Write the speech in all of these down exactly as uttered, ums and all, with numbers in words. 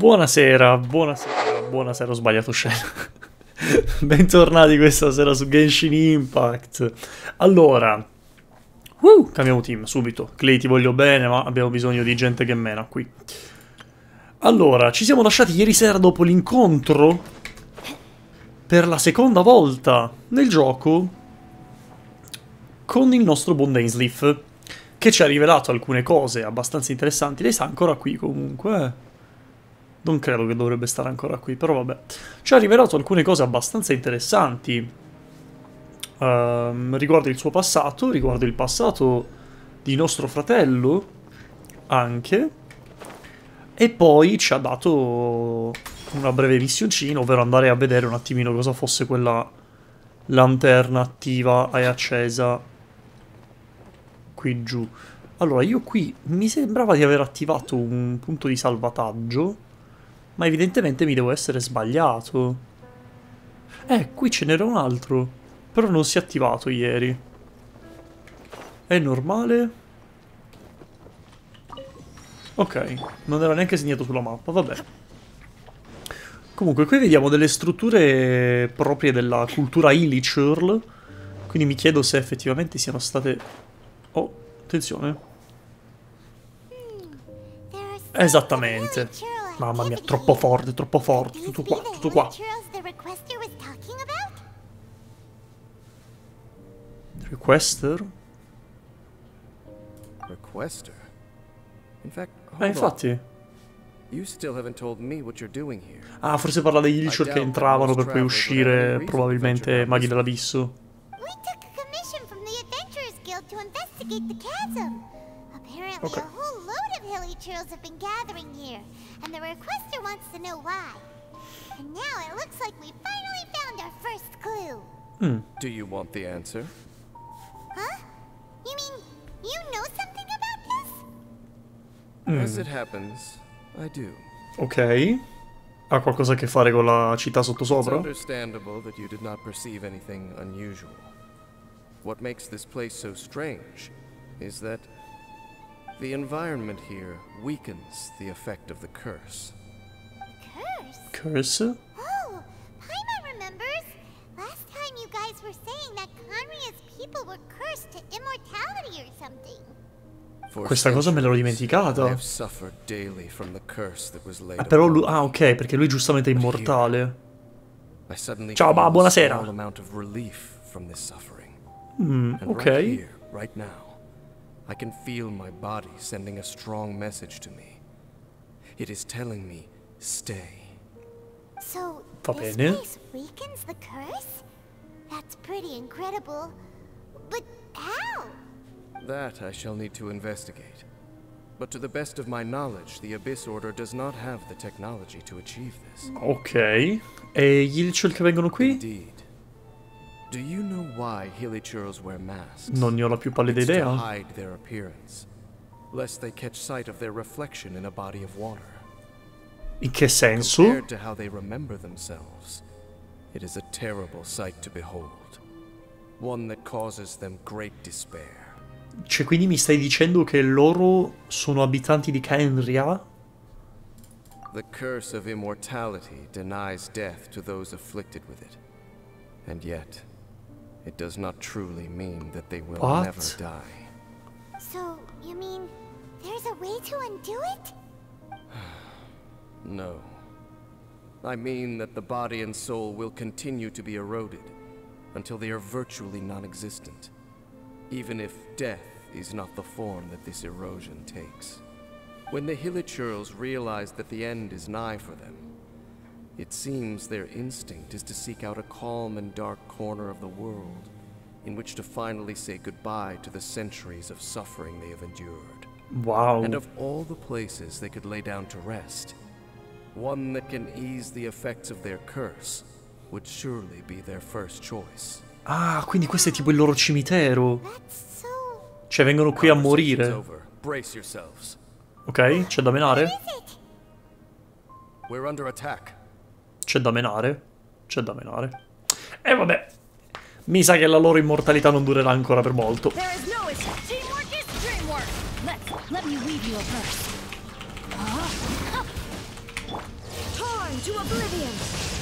Buonasera, buonasera, buonasera, ho sbagliato scena. Bentornati questa sera su Genshin Impact. Allora, uh, cambiamo team subito. Clay, ti voglio bene, ma abbiamo bisogno di gente che mena qui. Allora, ci siamo lasciati ieri sera dopo l'incontro per la seconda volta nel gioco con il nostro buon Dainsleif, che ci ha rivelato alcune cose abbastanza interessanti. Lei sta ancora qui comunque, eh. Non credo che dovrebbe stare ancora qui, però vabbè. Ci ha rivelato alcune cose abbastanza interessanti uh, riguardo il suo passato, riguardo il passato di nostro fratello anche. E poi ci ha dato una breve missioncina, ovvero andare a vedere un attimino cosa fosse quella lanterna attiva e accesa qui giù. Allora, io qui mi sembrava di aver attivato un punto di salvataggio, ma evidentemente mi devo essere sbagliato. Eh, qui ce n'era un altro, però non si è attivato ieri. È normale? Ok, non era neanche segnato sulla mappa, vabbè. Comunque, qui vediamo delle strutture proprie della cultura Hilichurl, quindi mi chiedo se effettivamente siano state... Oh, attenzione. Esattamente. Mamma mia, troppo forte, troppo forte. Tutto qua, tutto qua. Requester? Requester? In fact, Eh, infatti. You still haven't told me what you're doing here. Ah, forse parla degli Hilichurl che entravano per poi uscire, probabilmente maghi dell'abisso. We took a commission from the Adventurers Guild to investigate the chasm. Apparently, Okay. a whole load of Hilichurls have been gathering here, and the requester wants to know why. And now it looks like we finally found our first clue. Mm. Do you want the answer? Huh? You mean you know something about this? Mm. As it happens, I do. Ok. Ha qualcosa a che fare con la città It's sottosopra? understandable that you did not perceive anything unusual. What makes this place so strange is that the environment here weakens the effect of the curse. Curse? Curse? Oh, Paimon remembers. Last time you guys were saying that Conria's people were cursed to immortality or something. For Questa cosa me l'ero centuries, dimenticata. I have suffered daily from the curse that was laid Ah, però upon lui... me. Ah, ok, perché lui giustamente è immortale. I suddenly Ciao, feel ma a buonasera. small amount of relief from this suffering. Mm, And ok. right here, right now, I can feel my body sending a strong message to me. It is telling me, stay. So, Va this bene. place weakens the curse? That's pretty incredible. But how? That I shall need to investigate. But to the best of my knowledge, the Abyss Order does not have the technology to achieve this. Ok. E gli Hilichurl che vengono qui? Indeed. Do you know why Hilichurls wear masks? Non ne ho la più pallida It's to idea. hide their appearance, lest they catch sight of their reflection in a body of water. In che senso? Compared to how they remember themselves, it is a terrible sight to behold. One that causes them great despair. Cioè, quindi mi stai dicendo che loro sono abitanti di Khaenri'ah? The curse of immortality denies death to those afflicted with it. And yet, it does not truly mean that they will What? never die. So, you mean there's a way to undo it? No. I mean that the body and soul will continue to be eroded until they are virtually non-existent, even if death is not the form that this erosion takes. When the Hilichurls realize that the end is nigh for them, it seems their instinct is to seek out a calm and dark corner of the world in which to finally say goodbye to the centuries of suffering they have endured. Wow. And of all the places they could lay down to rest, one that can ease the effects of their curse would surely be their first choice. Ah, quindi questo è tipo il loro cimitero. That's so... Cioè, vengono qui a Conversation's morire. over. Brace yourselves. Ok? C'è da menare? What is it? We're under attack. C'è da menare? C'è da menare. E vabbè. Mi sa che la loro immortalità non durerà ancora per molto. There is no issue. Teamwork is dreamwork. Let's let me weave you a verse. Huh? Run to oblivion.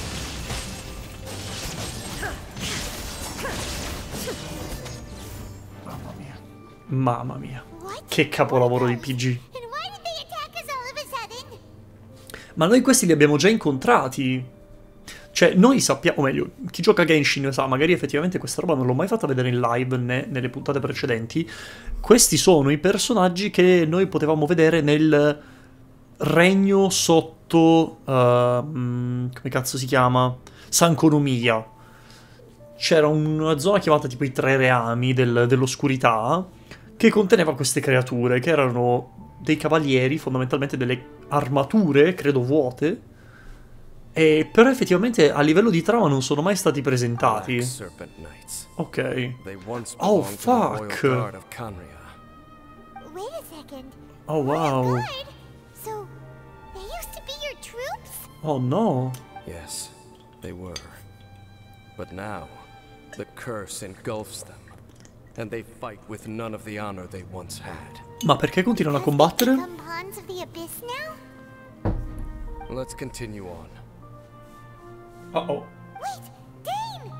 Mamma mia. Mamma mia. Che capolavoro di P G. And why did they attack us all of a sudden? Ma noi questi li abbiamo già incontrati. Cioè, noi sappiamo, o meglio, chi gioca a Genshin sa, magari effettivamente questa roba non l'ho mai fatta vedere in live né nelle puntate precedenti. Questi sono i personaggi che noi potevamo vedere nel regno sotto... Uh, come cazzo si chiama? Sankonomiya. C'era una zona chiamata tipo i Tre Reami del, dell'oscurità, che conteneva queste creature, che erano dei cavalieri, fondamentalmente delle armature, credo vuote. E però effettivamente a livello di trama non sono mai stati presentati. Black Serpent Knights. Ok. They once Oh, belonged to the Royal fuck. Guard of Khaenri'ah. Wait a second. Oh wow. Guard? So, they used to be your troops? Oh no. Yes, they were. But now, the curse engulfs them, and they fight with none of the honor they once had. Ma perché continuano a Have they combattere? become pawns of the abyss now? Let's continue on. Oh oh. Wait, Dane!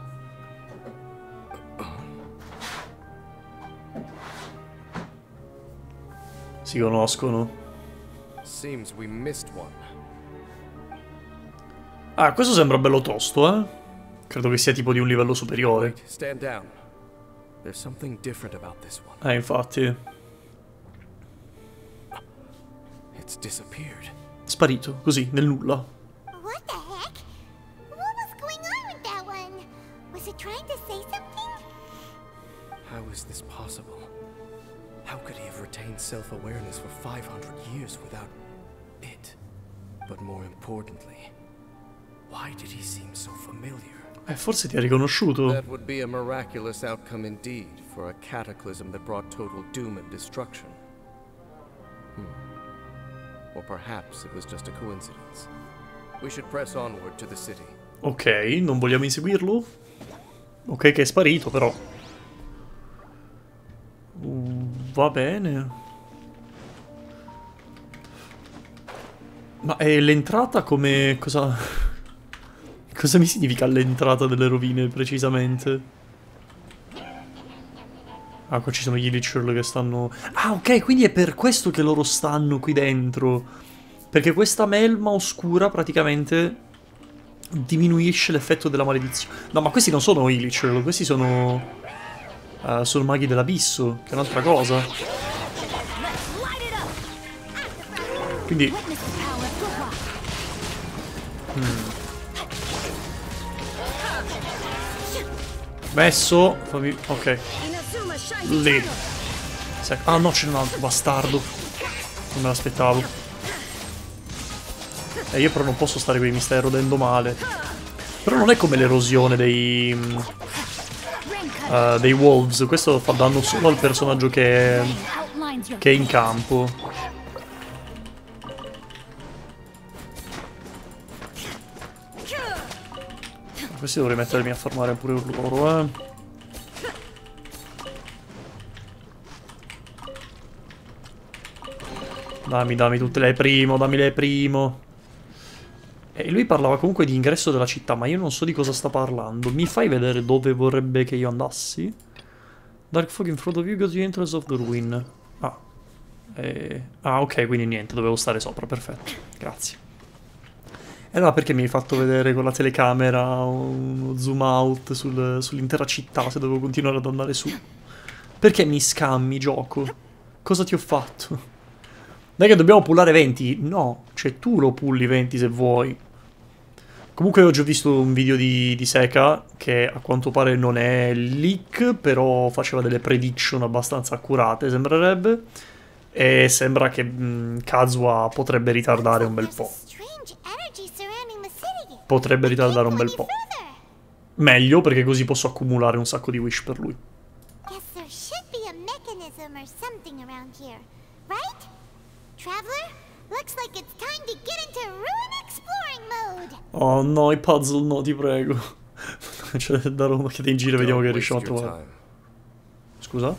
Si conoscono. Seems we missed one. Ah, questo sembra bello tosto, eh? Credo che sia tipo di un livello superiore. Wait, stand down. There's something different about this one. Eh, infatti. It's disappeared. Sparito, così, nel nulla. What the heck? What was going on with that one? Was it trying to say something? How is this possible? How could he have retained self-awareness for five hundred years without it? But more importantly, why did he seem so familiar? Eh, forse ti ha riconosciuto. That would be a miraculous outcome indeed for a cataclysm that brought total doom and destruction. Hmm. Or perhaps it was just a coincidence. We should press onward to the city. Ok, non vogliamo inseguirlo? Ok che è sparito, però. Uh, va bene. Ma è l'entrata come... cosa... Cosa mi significa l'entrata delle rovine, precisamente? Ah, qua ci sono gli Illichurl che stanno... Ah, ok, quindi è per questo che loro stanno qui dentro. Perché questa melma oscura, praticamente, diminuisce l'effetto della maledizione. No, ma questi non sono Illichurl, questi sono... Uh, sono maghi dell'abisso, che è un'altra cosa. Quindi... Hmm. Messo, fammi... ok. Lì. Ah no, c'è un altro bastardo. Non me l'aspettavo. E io però non posso stare qui, mi stai erodendo male. Però non è come l'erosione dei... Uh, dei Wolves. Questo fa danno solo al personaggio che è, che è in campo. Questi dovrei mettermi a farmare pure loro, eh. Dammi, dammi tutte le primo, dammi le primo. E lui parlava comunque di ingresso della città, ma io non so di cosa sta parlando. Mi fai vedere dove vorrebbe che io andassi? Dark fog in front of you goes the entrance of the ruin. Ah. E... Ah, ok, quindi niente, dovevo stare sopra, perfetto. Grazie. E allora perché mi hai fatto vedere con la telecamera uno zoom out sul, sull'intera città se dovevo continuare ad andare su? Perché mi scammi, gioco? Cosa ti ho fatto? Non è che dobbiamo pullare venti? No, cioè tu lo pulli venti se vuoi. Comunque oggi ho visto un video di, di Seka che a quanto pare non è leak, però faceva delle prediction abbastanza accurate, sembrerebbe. E sembra che mh, Kazuha potrebbe ritardare un bel po'. Potrebbe ritardare un bel po'. Meglio, perché così posso accumulare un sacco di wish per lui. Oh no, i puzzle no, ti prego. C'è da Roma che in giro vediamo che riusciamo a trovare. Scusa?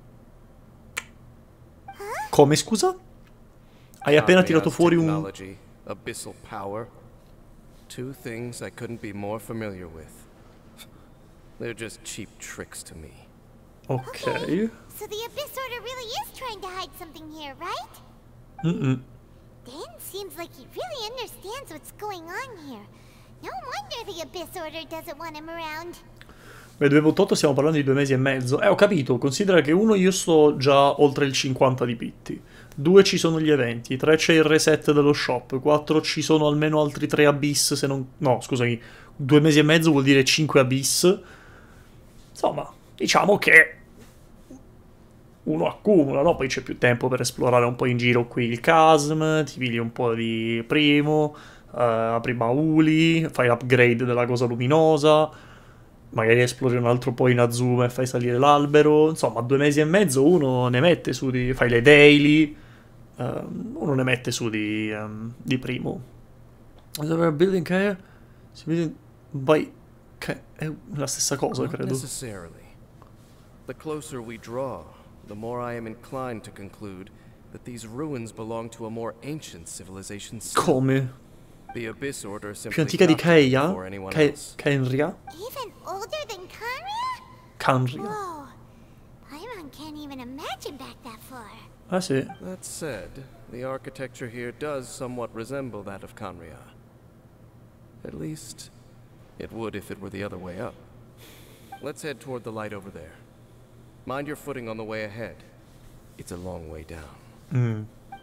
Come scusa? Hai appena tirato fuori un... abyssal power. Two things I couldn't be more familiar with. They're just cheap tricks to me. Ok. So the Abyss Order really is trying to hide something here, right? Mm-mm. Dan seems like he really understands what's going on here. No wonder the Abyss Order doesn't want him around. Beh, due virgola otto stiamo parlando di due mesi e mezzo. Eh, ho capito, considera che uno io sto già oltre il cinquanta di pitti. Due ci sono gli eventi, tre c'è il reset dello shop, quattro ci sono almeno altri tre abyss se non... No, scusami, due mesi e mezzo vuol dire cinque abyss. Insomma, diciamo che uno accumula, no? Poi c'è più tempo per esplorare un po' in giro qui il chasm, ti pigli un po' di primo, uh, apri bauli, fai l'upgrade della cosa luminosa, magari esplori un altro po' in Azuma e fai salire l'albero. Insomma, due mesi e mezzo uno ne mette su di... fai le daily, um, uno ne mette su di, um, di primo. Building care? By... Che è la stessa cosa, Not credo. necessarily. The closer we draw, the more I am inclined to conclude that these ruins belong to a more ancient civilization. still. Come? The Abyss Order Più simply antica di got there Keia? before anyone Ke- else. Kenria? Even older than Kanria? Kanria. Whoa. Paimon can't even imagine back that far. Ah sì. That said, the architecture here does somewhat resemble that of Kanria. At least, it would if it were the other way up. Let's head toward the light over there. Mind your footing on the way ahead. It's a long way down. Mm.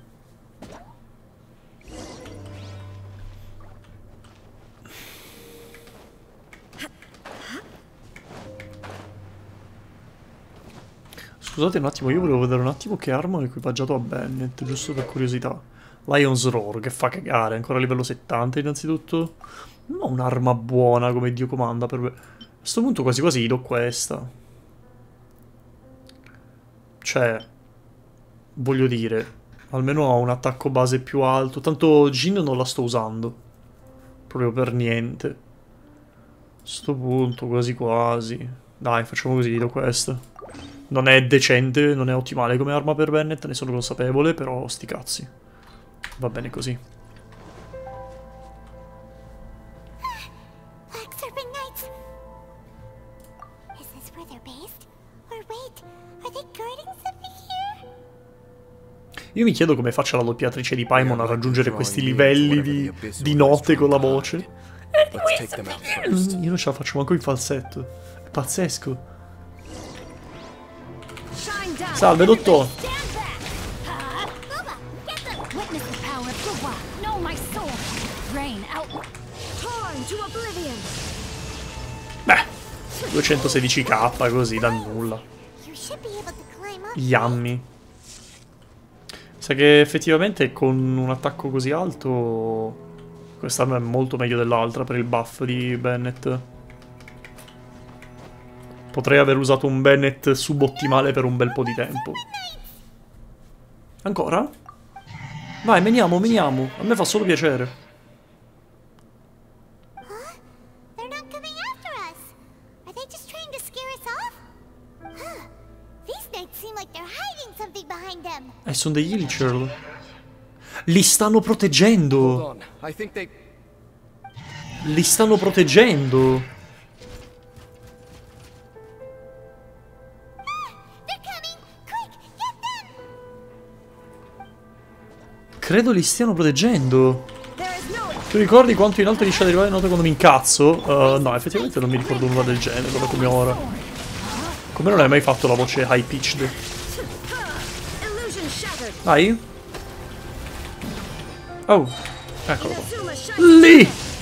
Scusate un attimo, io volevo vedere un attimo che arma ho equipaggiato a Bennett, giusto per curiosità. Lion's Roar, che fa cagare, ancora a livello settanta innanzitutto. Non ho un'arma buona come Dio comanda per me. A questo punto quasi quasi gli do questa. Cioè, voglio dire, almeno ho un attacco base più alto. Tanto Jin non la sto usando. Proprio per niente. A questo punto quasi quasi. Dai, facciamo così, gli do questa. Non è decente, non è ottimale come arma per Bennett, ne sono consapevole, però sti cazzi. Va bene così. Black Serpent Knights. Is this where they're based? Or wait, are they guarding something here? Io mi chiedo come faccia la doppiatrice di Paimon a raggiungere questi livelli di, di note con la voce. Let's take them out first. Io non ce la faccio manco in falsetto. È pazzesco. Shine down. Salve, dottore. Stand back. Uh, Bubba, get them. Witness the power of Bubba. Know my soul. Rain out. Torn to oblivion. Beh, duecentosedici k così da nulla. You should be able to climb up. Yummy. Sa che effettivamente con un attacco così alto quest'arma è molto meglio dell'altra per il buff di Bennett. Potrei aver usato un Bennett subottimale per un bel po' di tempo. Ancora? Vai, meniamo, meniamo. A me fa solo piacere. Huh? They're not coming after us. Are they just trying to scare us off? Huh. These knights seem like they're hiding something behind them. Eh, sono degli Illichurl. Li stanno proteggendo. Hold on. I think they... Li stanno proteggendo. They're coming! Quick, get them! Credo li stiano proteggendo. There is no Tu ricordi quanto in alto riesce ad arrivare note quando mi incazzo? Uh, no, effettivamente non mi ricordo nulla del genere, come come ora. Come non hai mai fatto la voce high pitched? illusion shattered. Dai? Oh, eccolo qua. Inazuma shine. Lì!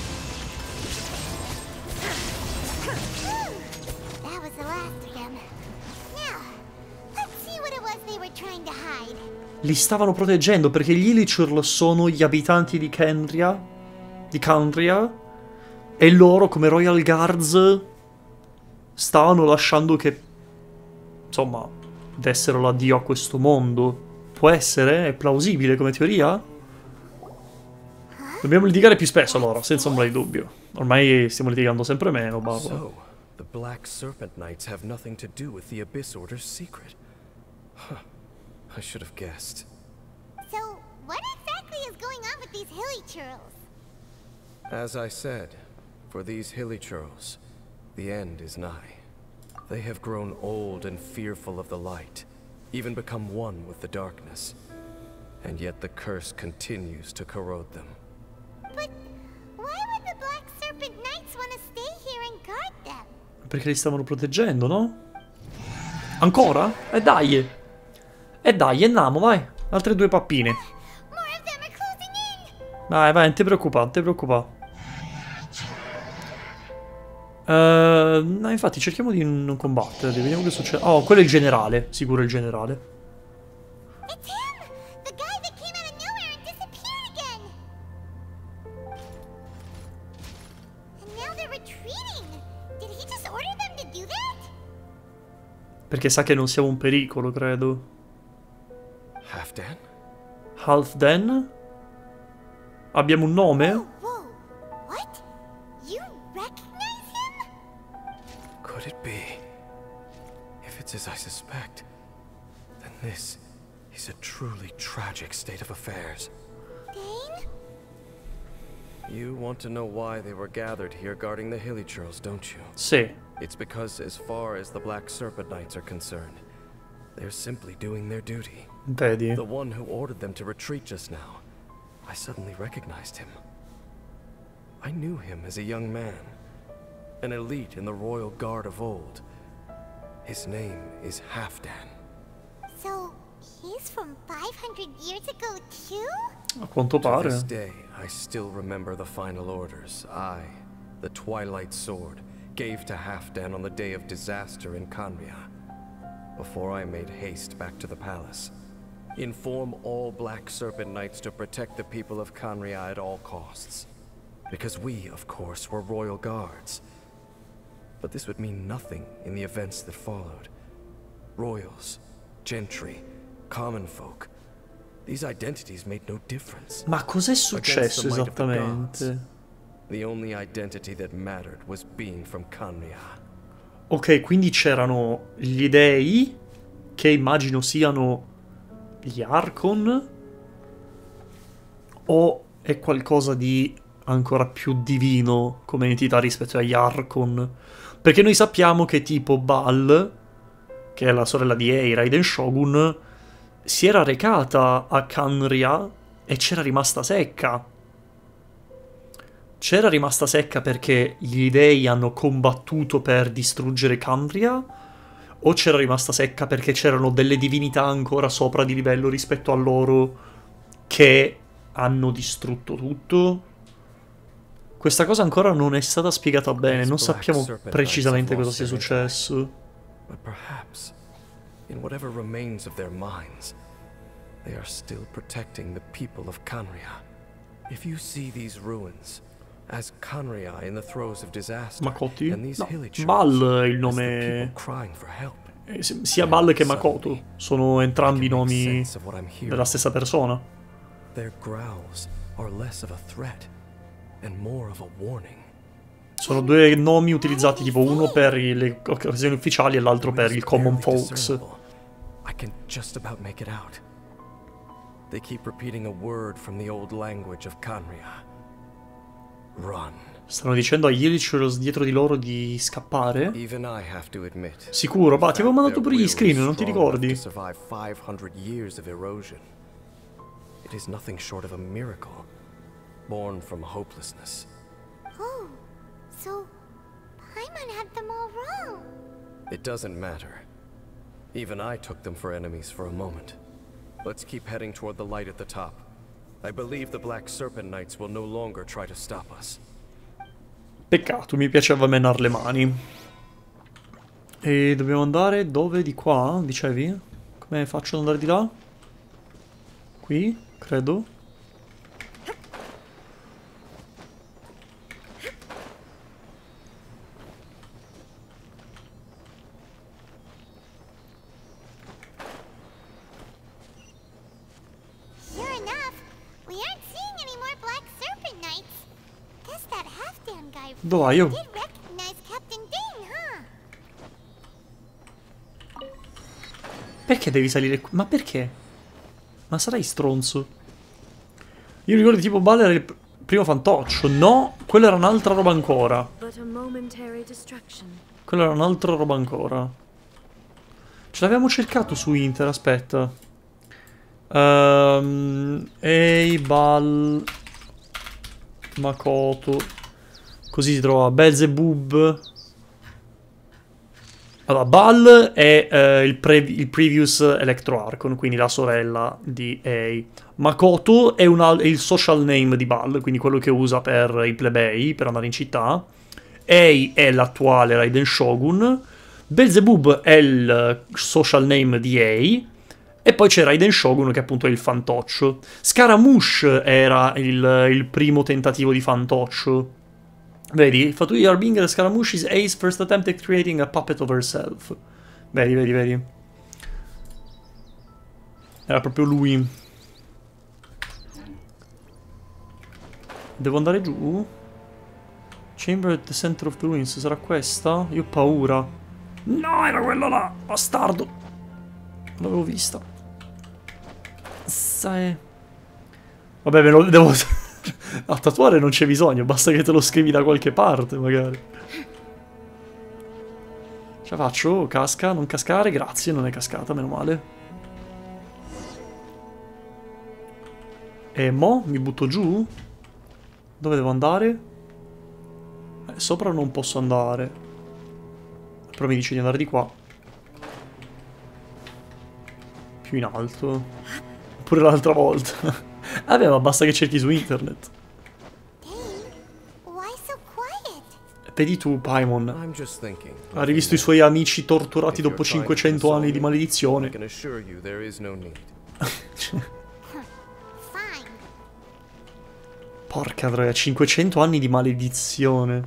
That was the last of them. Now, let's see what it was they were trying to hide. Li stavano proteggendo perché gli Illichurl sono gli abitanti di Kenria, di Kanria, e loro come Royal Guards stavano lasciando che, insomma, dessero l'addio a questo mondo. Può essere? È plausibile come teoria? Dobbiamo litigare più spesso allora, senza ombra di dubbio. Ormai stiamo litigando sempre meno, Barbara. So, the Black Serpent Knights have nothing to do with the Abyss Order's secret. Huh. I should have guessed. So, what exactly is going on with these hilichurls? As I said, for these hilichurls, the end is nigh. They have grown old and fearful of the light, even become one with the darkness. And yet the curse continues to corrode them. But why would the Black Serpent Knights want to stay here and guard them? Perché li stavano proteggendo, no? Ancora? E dai! E dai, andiamo, vai! Altre due pappine. More of them are closing in. Vai, vai, non ti preoccupare, non ti preoccupare. Uh, no, infatti cerchiamo di non combattere, vediamo che succede. Oh, quello è il generale, sicuro il generale. It's him! The guy that came out of nowhere and disappeared again! And now they're retreating! Did he just order them to do that? Perché sa che non siamo un pericolo, credo. Halfdan? Halfdan? Abbiamo un nome? Oh, whoa! What? You recognize him? Could it be? If it's as I suspect, then this is a truly tragic state of affairs. Dane? You want to know why they were gathered here guarding the hilichurls, don't you? Sì. It's because as far as the Black Serpent Knights are concerned, they're simply doing their duty. Vedi? The one who ordered them to retreat just now, I suddenly recognized him. I knew him as a young man, an elite in the royal guard of old. His name is Halfdan. So, he's from five hundred years ago too? A quanto To pare. this day, I still remember the final orders I, the Twilight Sword, gave to Halfdan on the day of disaster in Khaenri'ah, before I made haste back to the palace. Inform all Black Serpent Knights to protect the people of Khaenri'ah at all costs. Because we, of course, were royal guards. But this would mean nothing in the events that followed. Royals, gentry, common folk. These identities made no difference. Ma cos'è successo esattamente? The only identity that mattered was being from Khaenri'ah. Ok, quindi c'erano gli dei, che immagino siano gli Archon, o è qualcosa di ancora più divino come entità rispetto agli Archon? Perché noi sappiamo che tipo Bal, che è la sorella di Eira, Raiden Shogun, si era recata a Khaenri'ah e c'era rimasta secca. C'era rimasta secca perché gli dei hanno combattuto per distruggere Khaenri'ah? O c'era rimasta secca perché c'erano delle divinità ancora sopra di livello rispetto a loro che hanno distrutto tutto? Questa cosa ancora non è stata spiegata bene, non sappiamo precisamente cosa sia successo. But perhaps, in whatever remains of their minds, they are still protecting the people of Khaenri'ah. If you see these ruins as Khaenri'ah in the throes of disaster, Makoto? and these No, hilichurls Bal è il as the nome. people crying for help, Eh, Sia Bal che Makoto sono entrambi nomi della stessa persona. their growls are less of a threat and more of a warning. Sono due nomi utilizzati, tipo uno per i- le occasioni ufficiali e l'altro per il common Barely folks. discernible. I can just about make it out. They keep repeating a word from the old language of Khaenri'ah. Run. Stanno dicendo agli Hilichurls dietro di loro di scappare? Even I have to admit. Sicuro, bah, ti avevo mandato their pure gli will screen, is non ti strong enough ricordi? to survive five hundred years of erosion. It is nothing short of a miracle, born from hopelessness. Oh, so Paimon had them all wrong. It doesn't matter. Even I took them for enemies for a moment. Let's keep heading toward the light at the top. I believe the Black Serpent Knights will no longer try to stop us. Peccato, mi piaceva menare le mani. E dobbiamo andare dove? Di qua? Dicevi? Come faccio ad andare di là? Qui? Credo. Sure enough, we aren't seeing any more Black Serpent Knights. Guess that Halfdan guy Dove vai io? did recognize Captain Dane, huh? Perché devi salire qui? Ma perché? Ma sarai stronzo? Io ricordo tipo Ball era il primo fantoccio. No, quella era un'altra roba ancora. But a momentary distraction. Quella era un'altra roba ancora. Ce l'avevamo cercato su Inter, aspetta. Um, Ehi, Ball, Makoto. Così si trova Belzebub. Allora, Ball è eh, il, pre il previous Electro Archon, quindi la sorella di Ei. Makoto è, una, è il social name di Ball, quindi quello che usa per i plebei, per andare in città. Ei è l'attuale Raiden Shogun. Belzebub è il social name di Ei. E poi c'è Raiden Shogun, che appunto è il fantoccio. Scaramouche era il, il primo tentativo di fantoccio. Vedi, Fatui Yarbinger Scaramouche is A's first attempt at creating a puppet of herself. Vedi, vedi, vedi. Era proprio lui. Devo andare giù? Chamber at the center of the ruins, sarà questa? Io ho paura. No, era quello là, bastardo. L'avevo vista. Sai. Vabbè, me lo devo... A tatuare non c'è bisogno, basta che te lo scrivi da qualche parte, magari. Ce la faccio? Casca? Non cascare? Grazie, non è cascata, meno male. E mo? Mi butto giù? Dove devo andare? Eh, sopra non posso andare. Però mi dice di andare di qua. Più in alto. Pure l'altra volta. Vabbè, ma basta che cerchi su internet. Vedi tu, Paimon. Ha rivisto i suoi amici torturati dopo cinquecento anni di maledizione. Porca troia, cinquecento anni di maledizione.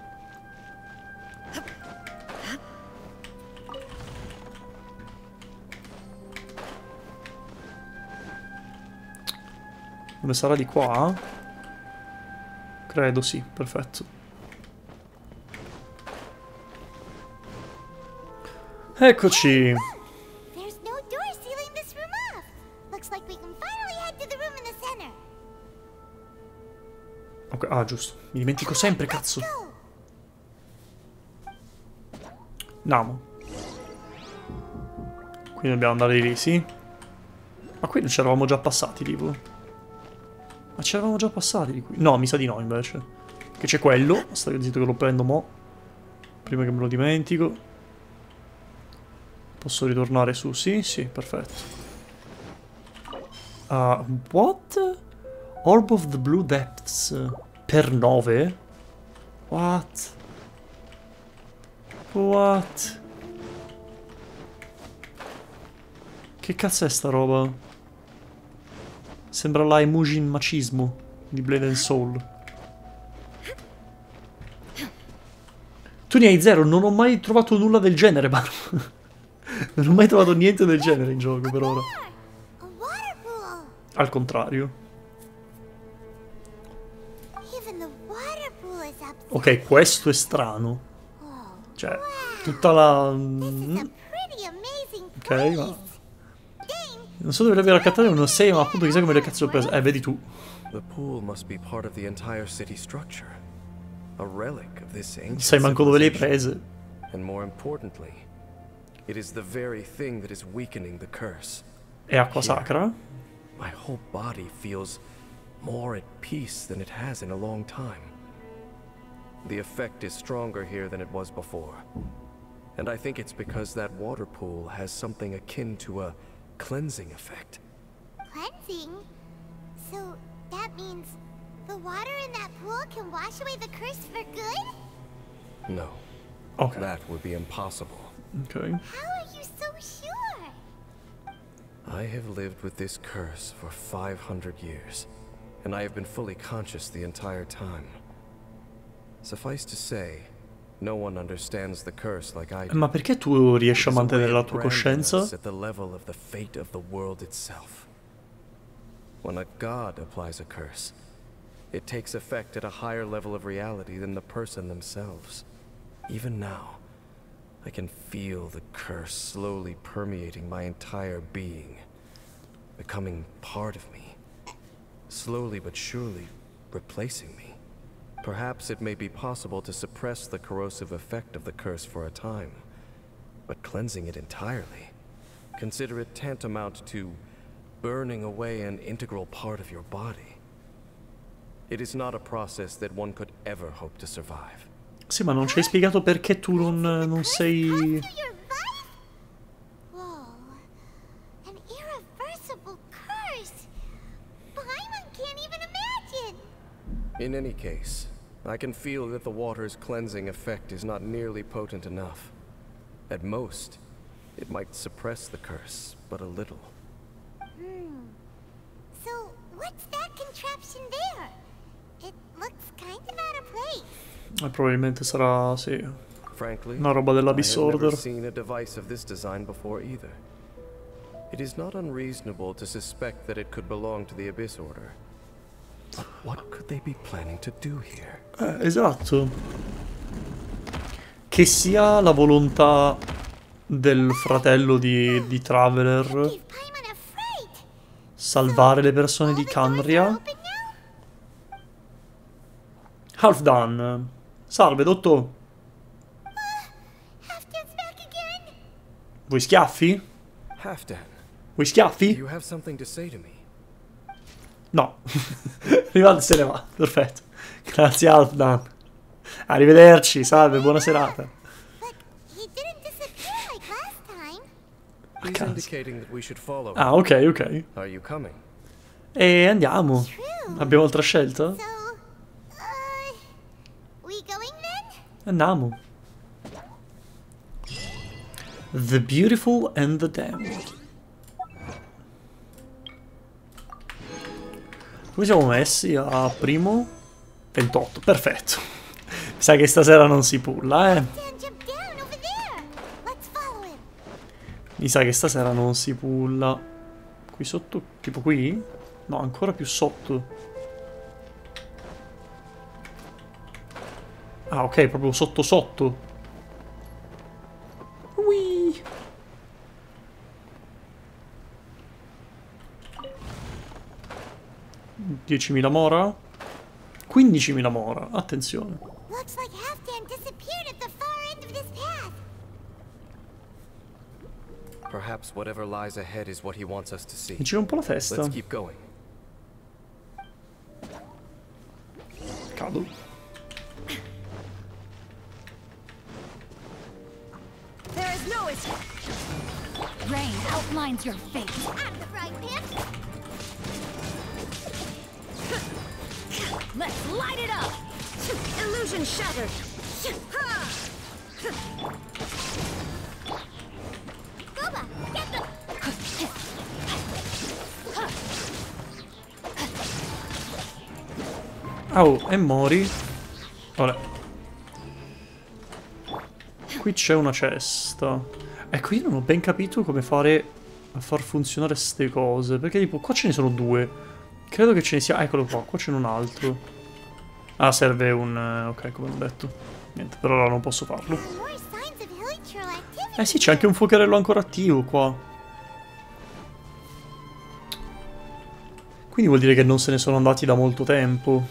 Dove sarà di qua? Credo sì, perfetto. Eccoci. Ok, ah giusto. Mi dimentico sempre, cazzo. Andiamo. Quindi dobbiamo andare di lì, sì? Ma qui non ci eravamo già passati, tipo. Ma ci eravamo già passati di qui. No, mi sa di no, invece. Che c'è quello. Stai zitto che lo prendo mo'. Prima che me lo dimentico. Posso ritornare su? Sì, sì, perfetto. Uh, what? Orb of the Blue Depths. Per nove? What? What? Che cazzo è sta roba? Sembra la Emujin Macismo di Blade and Soul. Tu ne hai zero, non ho mai trovato nulla del genere, ma... non ho mai trovato niente del genere in gioco per ora. Al contrario. Ok, questo è strano. Cioè, tutta la... Ok, ma... non so dove l'abbia raccattata, non sei, ma appunto chissà come le cazzo ho preso. Eh, vedi tu. Sai manco dove le hai prese. It is the very thing that is weakening the curse. È acqua sacra? My whole body feels more at peace than it has in a long time. The effect is stronger here than it was before. And I think it's because that water pool has something akin to a cleansing effect. Cleansing? So that means the water in that pool can wash away the curse for good? No. Okay. That would be impossible. Okay. How are you so sure? I have lived with this curse for five hundred years, and I have been fully conscious the entire time. Suffice to say, no one understands the curse like I do. Ma perché tu riesci a mantenere la tua coscienza? At the level of the fate of the world itself. When a god applies a curse, it takes effect at a higher level of reality than the person themselves. Even now, I can feel the curse slowly permeating my entire being, becoming part of me. slowly but surely replacing me. Perhaps it may be possible to suppress the corrosive effect of the curse for a time, but cleansing it entirely, consider it tantamount to burning away an integral part of your body. It is not a process that one could ever hope to survive. Sì, ma non ci hai spiegato perché tu non, non sei... Whoa. An irreversible curse. Paimon can't even imagine. In any case, I can feel that the water's cleansing effect is not nearly potent enough. At most, it might suppress the curse, but a little. Hmm. So, what's that contraption there? It looks kind of out of place. Eh, probabilmente sarà, sì, Frankly, una roba dell'Abyss I have never Order. seen a device of this design before either. It is not unreasonable to suspect that it could belong to the Abyss Order. But what could they be planning to do here? Eh, esatto. Che sia la volontà del fratello di, di Traveler Give Paimon a fright. salvare le persone di Khaenri'ah. Open now? Halfdan. Salve, dottor. Halfdan's back again. Vuoi schiaffi? Halfdan, Vuoi do schiaffi? you have something to say to me? No. Rivald se ne va. Perfetto. Grazie, Halfdan. Arrivederci. Salve, buona serata. But he didn't disappear like last time. He's Cazzo. indicating that we should follow him. Ah, ok, ok. Are you coming? E andiamo. True. Abbiamo altra scelta? So, uh, we going then? Andiamo. The Beautiful and the Damned. Come siamo messi a primo? ventotto, perfetto. Mi sa che stasera non si pulla, eh. Dan jumped down over there. Let's follow him. Mi sa che stasera non si pulla. Qui sotto, tipo qui? No, ancora più sotto. Ah, ok, proprio sotto sotto. Ui. diecimila mora? quindicimila mora, attenzione. Looks like Halfdan disappeared at the far end of this path. Perhaps whatever lies ahead is what he wants us to see. Mi gira un po' la testa. Let's keep going. Cado. There is no escape. Rain outlines your fate. Out of the frying pan. Let's light it up! Illusion shattered! Boba, get them. Oh, e mori. Vabbè. Qui c'è una cesta. Ecco, io non ho ben capito come fare a far funzionare ste cose. Perché tipo, qua ce ne sono due. Credo che ce ne sia... Eccolo qua, qua c'è un altro. Ah, serve un... Ok, come ho detto. Niente, per ora non posso farlo. More signs of Hilichurl activity. Eh sì, c'è anche un fuocherello ancora attivo qua. Quindi vuol dire che non se ne sono andati da molto tempo.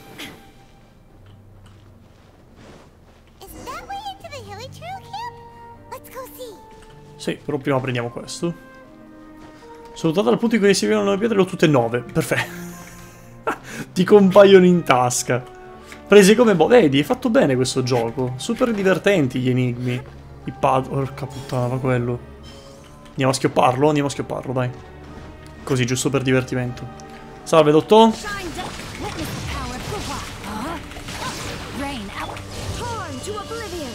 Is that way into the Hilichurl camp? Let's go see. Sì, però prima prendiamo questo. Salutata dal punto in cui si vedono le pietre, le ho tutte nove. Perfetto. Ti compaiono in tasca. Presi come boh. Vedi, è fatto bene questo gioco. Super divertenti gli enigmi. I pad... Porca puttana, quello. Andiamo a schiopparlo, andiamo a schiopparlo, dai. Così, giusto per divertimento. Salve, dottor. Shine down! Witness the power of the rock! Huh? Rain out! Torn to oblivion!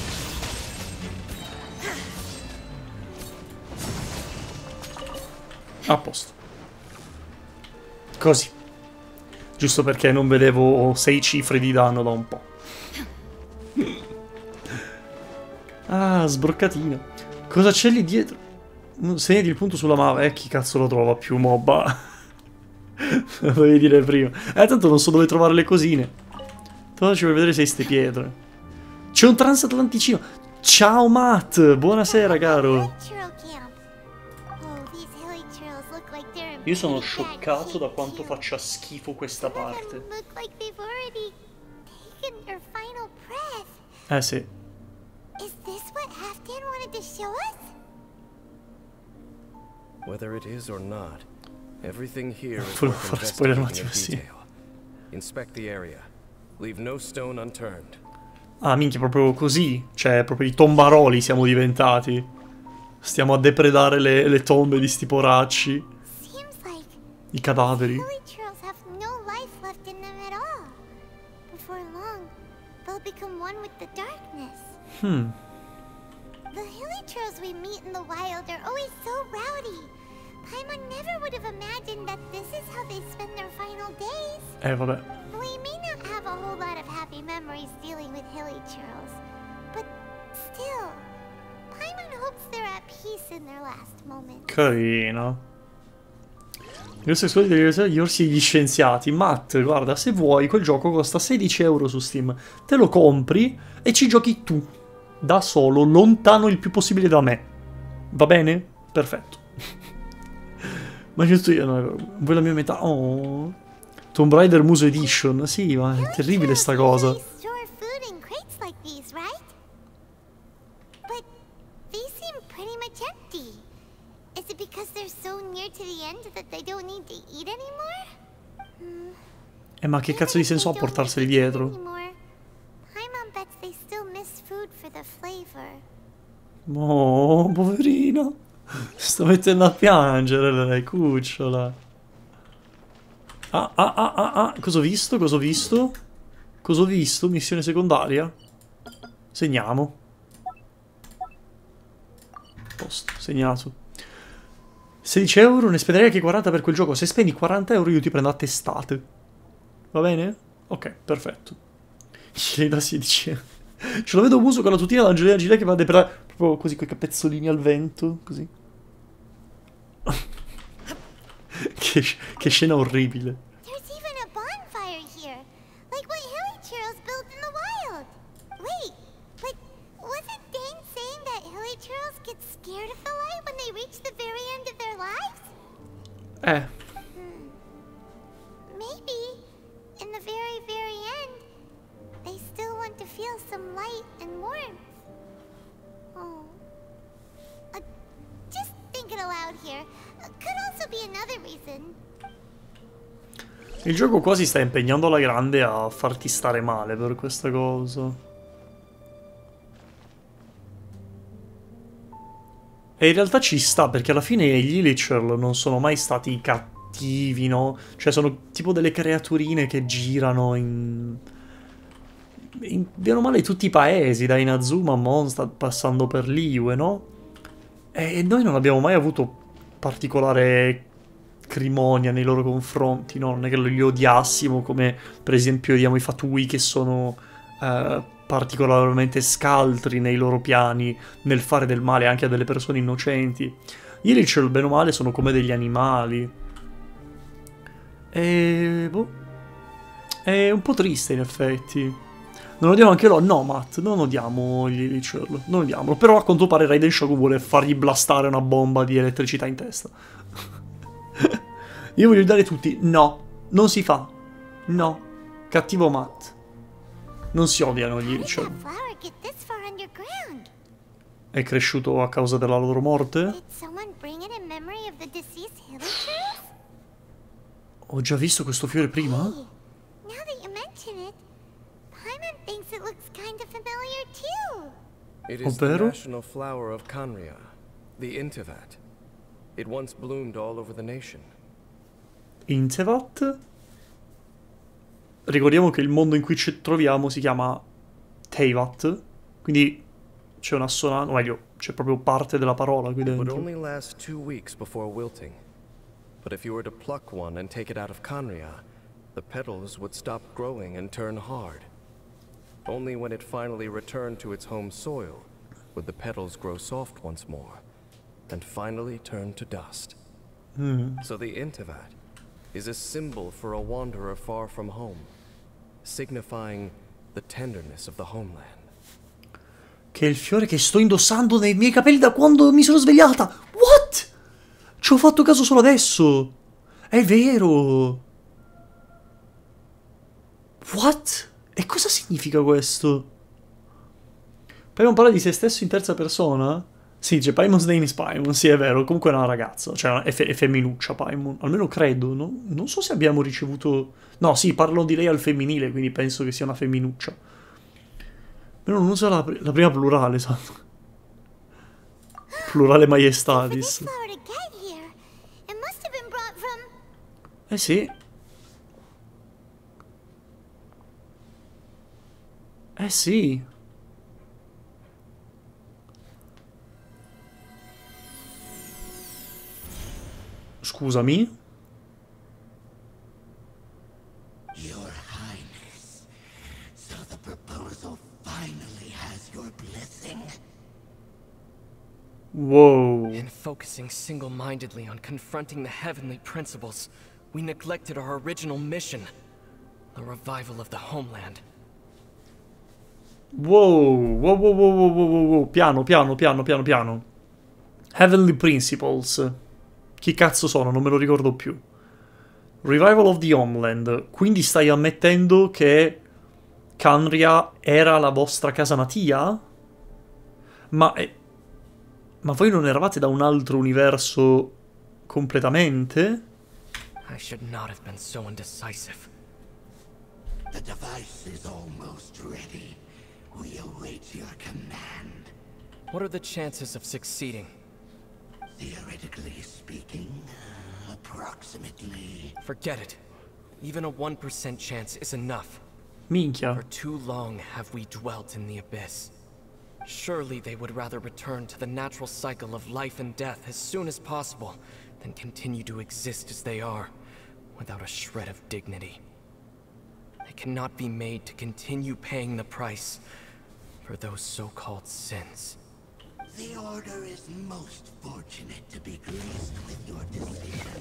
A posto. Così. Giusto perché non vedevo sei cifre di danno da un po'. Ah, sbroccatino. Cosa c'è lì dietro? Segnati il punto sulla mappa. Eh, chi cazzo lo trova più, mobba? Lo dovevi dire prima. Eh, tanto non so dove trovare le cosine. Però ci vuoi vedere se ste pietre. C'è un transatlanticino. Ciao, Matt. Buonasera, caro. Hilichurl camp. Oh, these Hilichurl churls look like they're in Io sono pretty bad scioccato da shape, quanto too. faccia schifo questa Some of parte. them look like they've already taken their final breath. Eh sì. Is this what Halfdan wanted to show us? Whether it is or not, everything here is Volevo worth fare spoiler un investigating in attimo, sì. detail. Inspect the area. Leave no stone unturned. Ah, minchia, proprio così. Cioè, proprio i tombaroli siamo diventati. Stiamo a depredare le, le tombe di sti poracci. Seems like I cadaveri. Hilly churls have no life left in them at all. Before long, they'll become one with the darkness. Hmm. The hilly churls we meet in the wild are always so rowdy. Paimon never would have imagined that this is how they spend their final days. Eh, vabbè. We may not have a whole lot of happy memories dealing with hilly churls, but still, Paimon hopes they're at peace in their last moments. Carino. Io se scusi gli orsi e gli scienziati. Matt, guarda, se vuoi, quel gioco costa sedici euro su Steam. Te lo compri e ci giochi tu. Da solo, lontano il più possibile da me. Va bene? Perfetto. Ma giusto io, no, vuoi la mia metà? Oh. Tomb Raider Muso Edition. Sì, ma è terribile sta cosa. They store food in crates like these, right? But these seem pretty much empty. Is it because they're so near to the end that they don't need to eat anymore? Hmm. Eh, ma che cazzo di senso ha portarseli dietro? Paimon bets they still miss food for the flavor. Oh, poverina. Sto mettendo a piangere lei, cucciola. Ah, ah, ah, ah, ah. Cosa ho visto? Cosa ho visto? Cosa ho visto? Missione secondaria? Segniamo. Posto, segnato. sedici euro, ne spenderei anche quaranta per quel gioco. Se spendi quaranta euro io ti prendo a testate. Va bene? Ok, perfetto. Gli da sedici euro. Ce lo vedo muso con la tutina d'Angelina Gilet che va a depredare. Proprio così, coi capezzolini al vento. Così. che, che scena orribile. There's even a bonfire here, like what hilly churls built in the wild. Wait, but wasn't Dane saying that hilly churls get scared of the light when they reach the very end of their lives? Eh. Hmm. Maybe, in the very, very end, they still want to feel some light and warmth. Oh. Uh, just thinking aloud here. Uh, could also be another reason. Il gioco qua si sta impegnando alla grande a farti stare male per questa cosa. E in realtà ci sta, perché alla fine gli Illichurl non sono mai stati cattivi, no? Cioè sono tipo delle creaturine che girano in... in bene o male tutti i paesi, da Inazuma a Mondstadt passando per Liyue, no? E noi non abbiamo mai avuto particolare acrimonia nei loro confronti, no? Non è che li odiassimo come per esempio odiamo i Fatui che sono eh, particolarmente scaltri nei loro piani nel fare del male anche a delle persone innocenti. Gli Illichurl bene o male sono come degli animali. E... boh. È un po' triste in effetti. Non odiamo anche loro? No, Matt, non odiamo gli Illichurl, non odiamolo. Però a quanto pare Raiden Shogun vuole fargli blastare una bomba di elettricità in testa. Io voglio aiutare tutti. No, non si fa. No, cattivo Matt. Non si odiano gli Illichurl. È cresciuto a causa della loro morte? Ho già visto questo fiore prima? It is the national flower of Khaenri'ah, the Intevat. It once bloomed all over the nation. Intevat? Ricordiamo che il mondo in cui ci troviamo si chiama Teyvat, quindi c'è una assonanza, o meglio, c'è proprio parte della parola qui dentro. It would only last two weeks before wilting. But if you were to pluck one and take it out of Khaenri'ah, the petals would stop growing and turn hard. Only when it finally returned to its home soil would the petals grow soft once more and finally turn to dust. Mm. So the Intevat is a symbol for a wanderer far from home, signifying the tenderness of the homeland. Che è il fiore che sto indossando nei miei capelli da quando mi sono svegliata. What? Ci ho fatto caso solo adesso! È vero! What? E cosa significa questo? Paimon parla di se stesso in terza persona? Sì, c'è Paimon's name is Paimon, sì è vero, comunque è una ragazza, cioè è, fe è femminuccia Paimon, almeno credo, no? Non so se abbiamo ricevuto... No, sì, parlo di lei al femminile, quindi penso che sia una femminuccia. Però non usa la, la prima plurale, esatto. Plurale maiestatis. Eh sì. Eh sì. Scusami. Your Highness, so the proposal finally has your blessing. Whoa. In focusing single-mindedly on confronting the heavenly principles, we neglected our original mission, the revival of the homeland. Wow, wow, wow, wow, wow, wow, wow, piano, piano, piano, piano, piano. Heavenly Principles. Chi cazzo sono? Non me lo ricordo più. Revival of the Homeland. Quindi stai ammettendo che Khaenri'ah era la vostra casa natia? Ma... Eh, ma voi non eravate da un altro universo completamente? I should not have been so indecisive. The device is almost ready. We await your command. What are the chances of succeeding? Theoretically speaking, uh, approximately... Forget it. Even a one percent chance is enough. Minchia. For too long have we dwelt in the abyss. Surely they would rather return to the natural cycle of life and death as soon as possible than continue to exist as they are, without a shred of dignity. They cannot be made to continue paying the price for those so-called sins. The Order is most fortunate to be graced with your decision.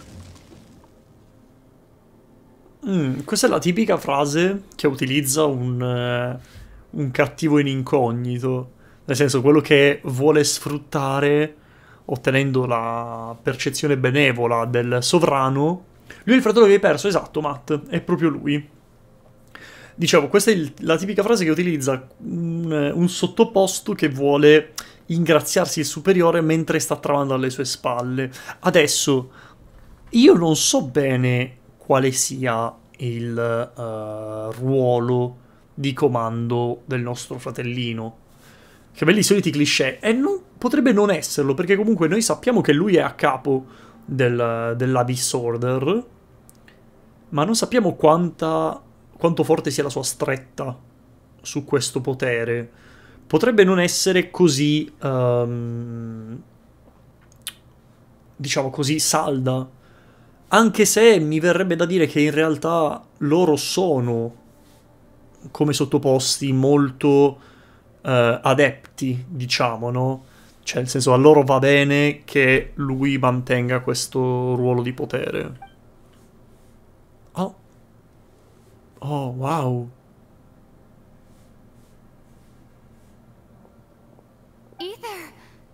Mm, questa è la tipica frase che utilizza un, uh, un cattivo in incognito. Nel senso, quello che vuole sfruttare, ottenendo la percezione benevola del sovrano. Lui è il fratello che hai perso, esatto, Matt, è proprio lui. Dicevo, questa è il, la tipica frase che utilizza un, un sottoposto che vuole ingraziarsi il superiore mentre sta tramando alle sue spalle. Adesso, io non so bene quale sia il uh, ruolo di comando del nostro fratellino. Che belli i soliti cliché. E non, potrebbe non esserlo, perché comunque noi sappiamo che lui è a capo del, dell'Abyss Order, ma non sappiamo quanta... quanto forte sia la sua stretta su questo potere. Potrebbe non essere così, um, diciamo così, salda. Anche se mi verrebbe da dire che in realtà loro sono, come sottoposti, molto uh, adepti, diciamo, no? Cioè, nel senso, a loro va bene che lui mantenga questo ruolo di potere. Oh. Oh, wow. Ether.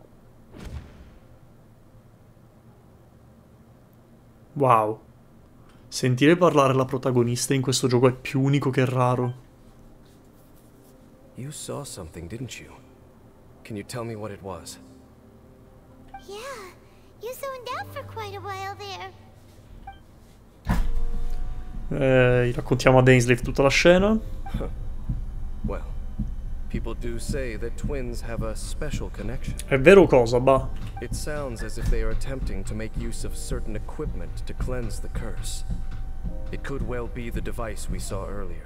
Wow. Sentire parlare la protagonista in questo gioco è più unico che raro. You saw something, didn't you? Can you tell me what it was? Yeah, you zoned out for quite a while there. Eh, raccontiamo a Dainsleif tutta la scena. Well, people do say that twins have a special connection. È vero cosa, bah? It sounds as if they are attempting to make use of certain equipment to cleanse the curse. It could well be the device we saw earlier.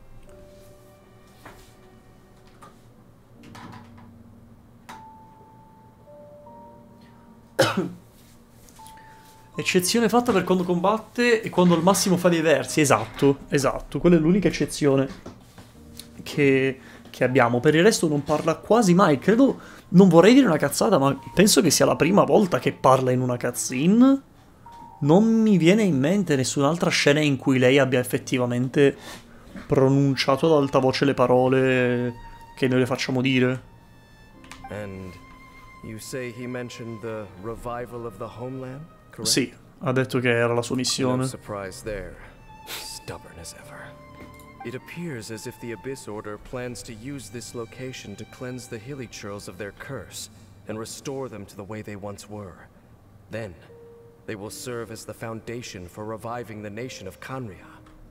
Eccezione fatta per quando combatte e quando al massimo fa dei versi. Esatto, esatto. Quella è l'unica eccezione che, che abbiamo. Per il resto non parla quasi mai. Credo, non vorrei dire una cazzata, ma penso che sia la prima volta che parla in una cutscene. Non mi viene in mente nessun'altra scena in cui lei abbia effettivamente pronunciato ad alta voce le parole che noi le facciamo dire. And you say he mentioned the revival of the homeland? correct? Sì, ha detto che era la sua No missione. surprise there. Stubborn as ever. It appears as if the Abyss Order plans to use this location to cleanse the Hilichurls of their curse and restore them to the way they once were. Then, they will serve as the foundation for reviving the nation of Khaenri'ah.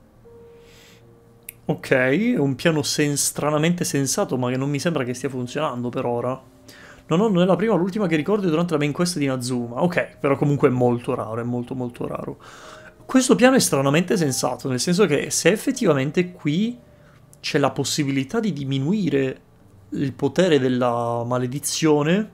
Ok, è un piano sen stranamente sensato, ma che non mi sembra che stia funzionando per ora. Non ho né la prima o l'ultima che ricordo durante la main quest di Inazuma. Ok, però comunque è molto raro, è molto molto raro. Questo piano è stranamente sensato, nel senso che se effettivamente qui c'è la possibilità di diminuire il potere della maledizione,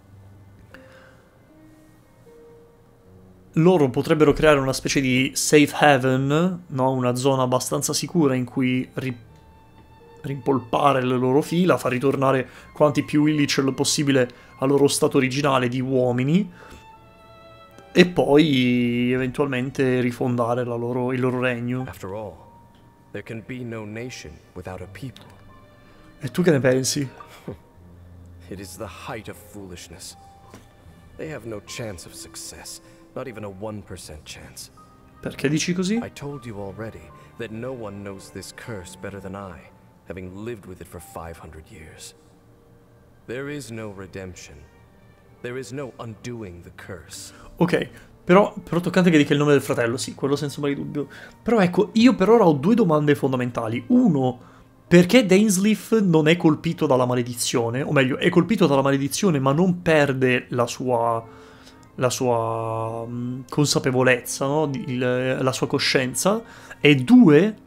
loro potrebbero creare una specie di safe haven, no? Una zona abbastanza sicura in cui ri rimpolpare le loro fila, far ritornare quanti più Hilichurl possibile al loro stato originale di uomini, e poi eventualmente rifondare la loro, il loro regno. After all, there can be no nation without a people. E tu che ne pensi? It is the height of foolishness. They have no chance of success, not even a one percent chance. Perché dici così? I told you already that no one knows this curse better than I, having lived with it for five hundred years. There is no redemption. There is no undoing the curse. Ok, però, però toccante che dica il nome del fratello, sì, quello senza ombra di dubbio. Però ecco, io per ora ho due domande fondamentali. Uno, perché Dainsleif non è colpito dalla maledizione? O meglio, è colpito dalla maledizione ma non perde la sua, la sua um, consapevolezza, no? Il, la sua coscienza. E due,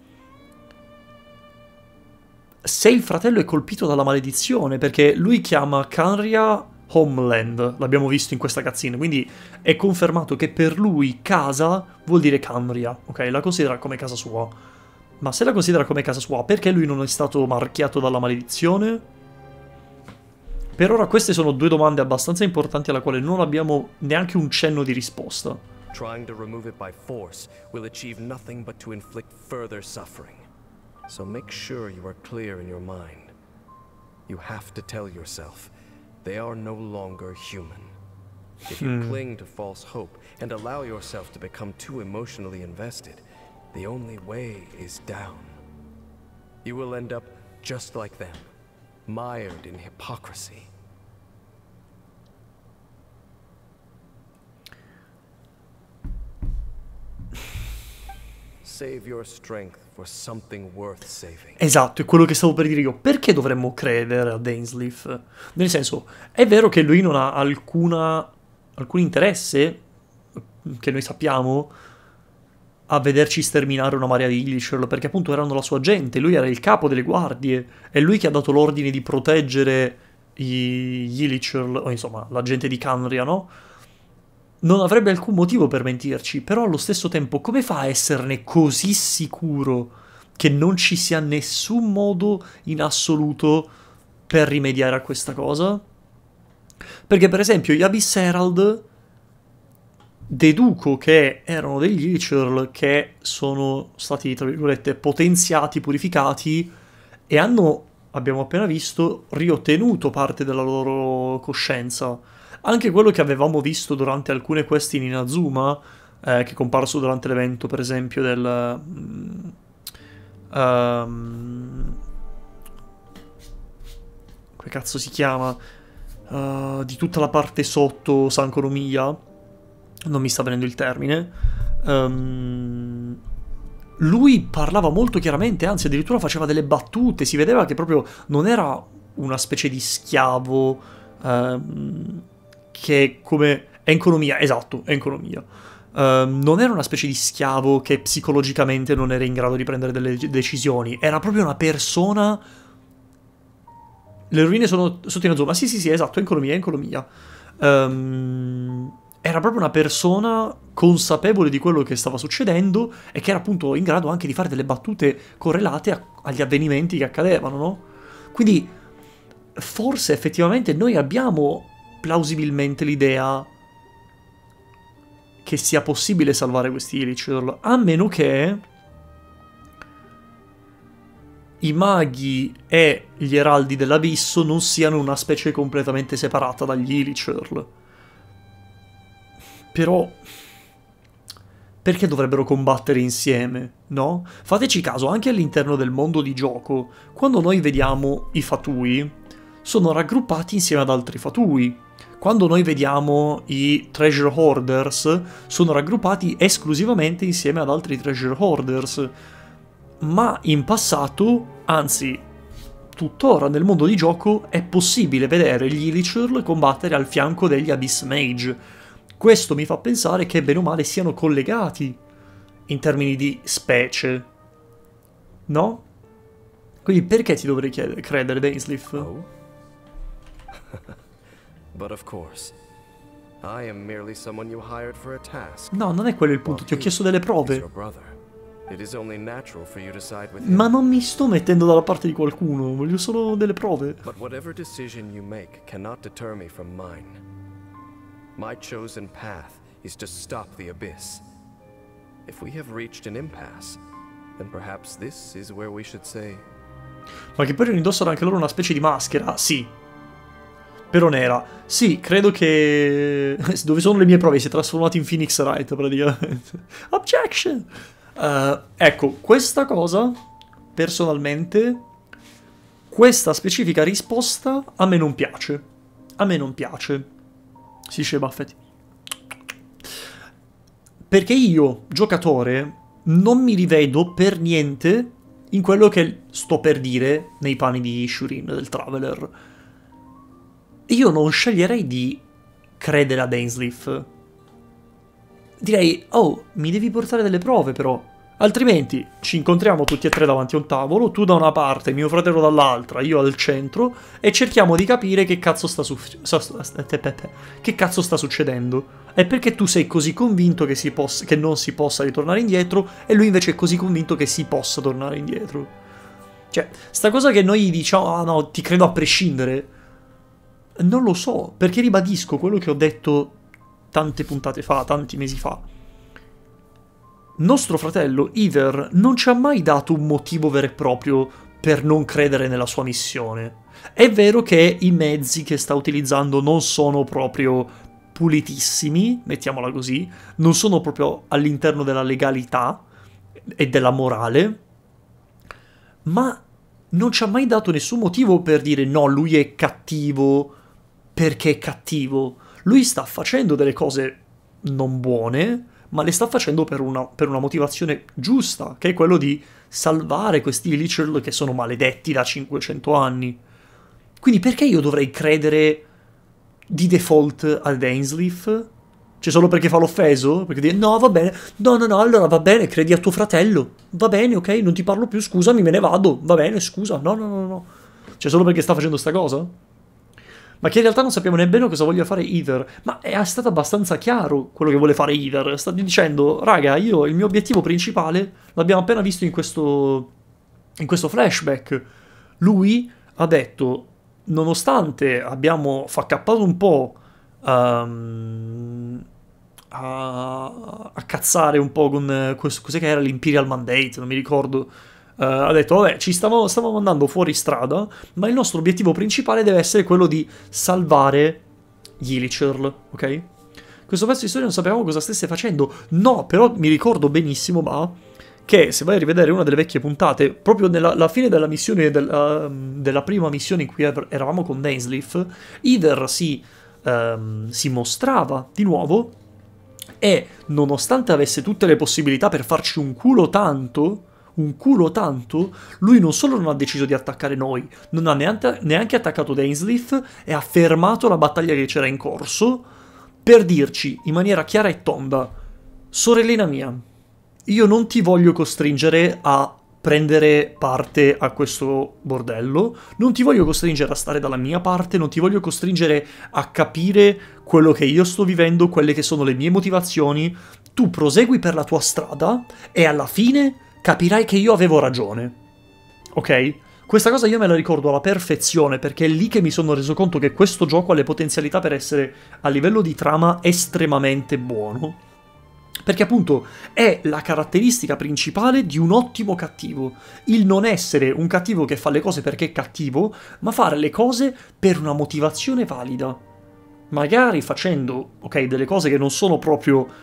se il fratello è colpito dalla maledizione, perché lui chiama Khaenri'ah Homeland, l'abbiamo visto in questa cutscene, quindi è confermato che per lui casa vuol dire Khaenri'ah, ok? La considera come casa sua. Ma se la considera come casa sua, perché lui non è stato marchiato dalla maledizione? Per ora queste sono due domande abbastanza importanti alla quale non abbiamo neanche un cenno di risposta. Trying to remove it by force will achieve nothing but to inflict further suffering. So make sure you are clear in your mind. You have to tell yourself they are no longer human. If you cling to false hope and allow yourself to become too emotionally invested, the only way is down. You will end up just like them, mired in hypocrisy. Save your strength for something worth saving. Esatto, è quello che stavo per dire io. Perché dovremmo credere a Dainsleif? Nel senso, è vero che lui non ha alcuna, alcun interesse, che noi sappiamo, a vederci sterminare una marea di Hilichurl, perché appunto erano la sua gente, lui era il capo delle guardie, è lui che ha dato l'ordine di proteggere gli Hilichurl, o insomma la gente di Khaenri'ah, no? Non avrebbe alcun motivo per mentirci, però allo stesso tempo come fa a esserne così sicuro che non ci sia nessun modo in assoluto per rimediare a questa cosa? Perché per esempio gli Abyss Herald deduco che erano degli Hilichurl che sono stati, tra virgolette, potenziati, purificati e hanno, abbiamo appena visto, riottenuto parte della loro coscienza. Anche quello che avevamo visto durante alcune quest in Inazuma, eh, che è comparso durante l'evento, per esempio, del... Um, um, come cazzo si chiama? Uh, di tutta la parte sotto Sanko no Miya, non mi sta venendo il termine. Um, lui parlava molto chiaramente, anzi addirittura faceva delle battute, si vedeva che proprio non era una specie di schiavo... Um, che come Enko no Miya, esatto, Enko no Miya, uh, non era una specie di schiavo che psicologicamente non era in grado di prendere delle decisioni, era proprio una persona. Le rovine sono sotto Inazuma, sì sì sì, esatto, Enko no Miya, Enko no Miya. Um, era proprio una persona consapevole di quello che stava succedendo e che era appunto in grado anche di fare delle battute correlate a, agli avvenimenti che accadevano, no? Quindi forse effettivamente noi abbiamo plausibilmente l'idea che sia possibile salvare questi Hilichurl, a meno che i maghi e gli eraldi dell'abisso non siano una specie completamente separata dagli Hilichurl. Però perché dovrebbero combattere insieme, no? Fateci caso, anche all'interno del mondo di gioco, quando noi vediamo i fatui, sono raggruppati insieme ad altri fatui. Quando noi vediamo i treasure hoarders, sono raggruppati esclusivamente insieme ad altri treasure hoarders. Ma in passato, anzi, tuttora nel mondo di gioco, è possibile vedere gli Ilychurl combattere al fianco degli Abyss Mage. Questo mi fa pensare che bene o male siano collegati in termini di specie, no? Quindi perché ti dovrei chiedere, credere, Dainsleif? Oh? But of course, I am merely someone you hired for a task. No, non è quello il punto, ti ho chiesto delle prove. Your brother. It is only natural for you to side with him. Ma non mi sto mettendo dalla parte di qualcuno, voglio solo delle prove. But whatever decision you make cannot deter me from mine. My chosen path is to stop the abyss. If we have reached an impasse, then perhaps this is where we should say. Ma che poi indossano anche loro una specie di maschera, sì. Però nera. Sì, credo che... Dove sono le mie prove? Si è trasformato in Phoenix Wright, praticamente. Objection! Uh, ecco, questa cosa, personalmente, questa specifica risposta a me non piace. A me non piace. Si dice Buffett. Perché io, giocatore, non mi rivedo per niente in quello che sto per dire nei panni di Shurin, del Traveler. Io non sceglierei di credere a Dainsleif. Direi, oh, mi devi portare delle prove però. Altrimenti ci incontriamo tutti e tre davanti a un tavolo, tu da una parte, mio fratello dall'altra, io al centro, e cerchiamo di capire che cazzo sta, su che cazzo sta succedendo. E perché tu sei così convinto che, si possa, che non si possa ritornare indietro, e lui invece è così convinto che si possa tornare indietro. Cioè, sta cosa che noi diciamo, ah no, ti credo a prescindere, non lo so, perché ribadisco quello che ho detto tante puntate fa, tanti mesi fa. Nostro fratello, Iver, non ci ha mai dato un motivo vero e proprio per non credere nella sua missione. È vero che i mezzi che sta utilizzando non sono proprio pulitissimi, mettiamola così, non sono proprio all'interno della legalità e della morale, ma non ci ha mai dato nessun motivo per dire no, lui è cattivo perché è cattivo. Lui sta facendo delle cose non buone, ma le sta facendo per una, per una motivazione giusta, che è quello di salvare questi Ilychurl che sono maledetti da cinquecento anni. Quindi perché io dovrei credere di default a Dainsleif? Cioè solo perché fa l'offeso? Perché dire no, va bene, no, no, no, allora va bene, credi a tuo fratello. Va bene, ok, non ti parlo più, scusami, me ne vado. Va bene, scusa, no, no, no, no. Cioè solo perché sta facendo sta cosa? Ma che in realtà non sappiamo nemmeno cosa voglia fare Iver. Ma è stato abbastanza chiaro quello che vuole fare Iver. Sta dicendo, raga, io il mio obiettivo principale l'abbiamo appena visto in questo, in questo flashback. Lui ha detto, nonostante abbiamo faccappato un po' um, a, a cazzare un po' con questo, cos'è che era l'Imperial Mandate, non mi ricordo. Uh, ha detto, vabbè, ci stavamo, stavamo andando fuori strada, ma il nostro obiettivo principale deve essere quello di salvare gli Ilychurl, ok? Questo pezzo di storia non sapevamo cosa stesse facendo. No, però mi ricordo benissimo, ma che se vai a rivedere una delle vecchie puntate, proprio nella fine della missione, del, uh, della prima missione in cui eravamo con Dainsleif, Iver si, um, si mostrava di nuovo e, nonostante avesse tutte le possibilità per farci un culo tanto... un culo tanto, lui non solo non ha deciso di attaccare noi, non ha neanche, neanche attaccato Dainsleif e ha fermato la battaglia che c'era in corso per dirci in maniera chiara e tonda: sorellina mia, io non ti voglio costringere a prendere parte a questo bordello, non ti voglio costringere a stare dalla mia parte, non ti voglio costringere a capire quello che io sto vivendo, quelle che sono le mie motivazioni. Tu prosegui per la tua strada e alla fine capirai che io avevo ragione, ok? Questa cosa io me la ricordo alla perfezione, perché è lì che mi sono reso conto che questo gioco ha le potenzialità per essere, a livello di trama, estremamente buono. Perché appunto è la caratteristica principale di un ottimo cattivo, il non essere un cattivo che fa le cose perché è cattivo, ma fare le cose per una motivazione valida. Magari facendo, ok, delle cose che non sono proprio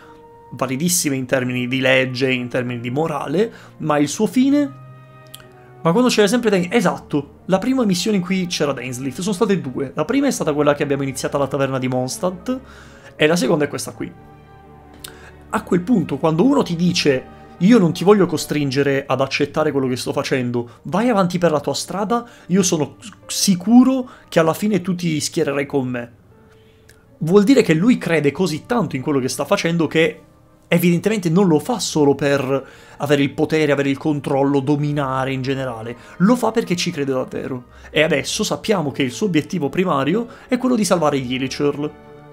validissime in termini di legge, in termini di morale, ma il suo fine... Ma quando c'era sempre Dainsleif... Esatto, la prima missione in cui c'era Dainsleif, sono state due. La prima è stata quella che abbiamo iniziato alla taverna di Mondstadt, e la seconda è questa qui. A quel punto, quando uno ti dice io non ti voglio costringere ad accettare quello che sto facendo, vai avanti per la tua strada, io sono sicuro che alla fine tu ti schiererai con me. Vuol dire che lui crede così tanto in quello che sta facendo che evidentemente non lo fa solo per avere il potere, avere il controllo, dominare in generale, lo fa perché ci crede davvero. E adesso sappiamo che il suo obiettivo primario è quello di salvare gli Ilychurl.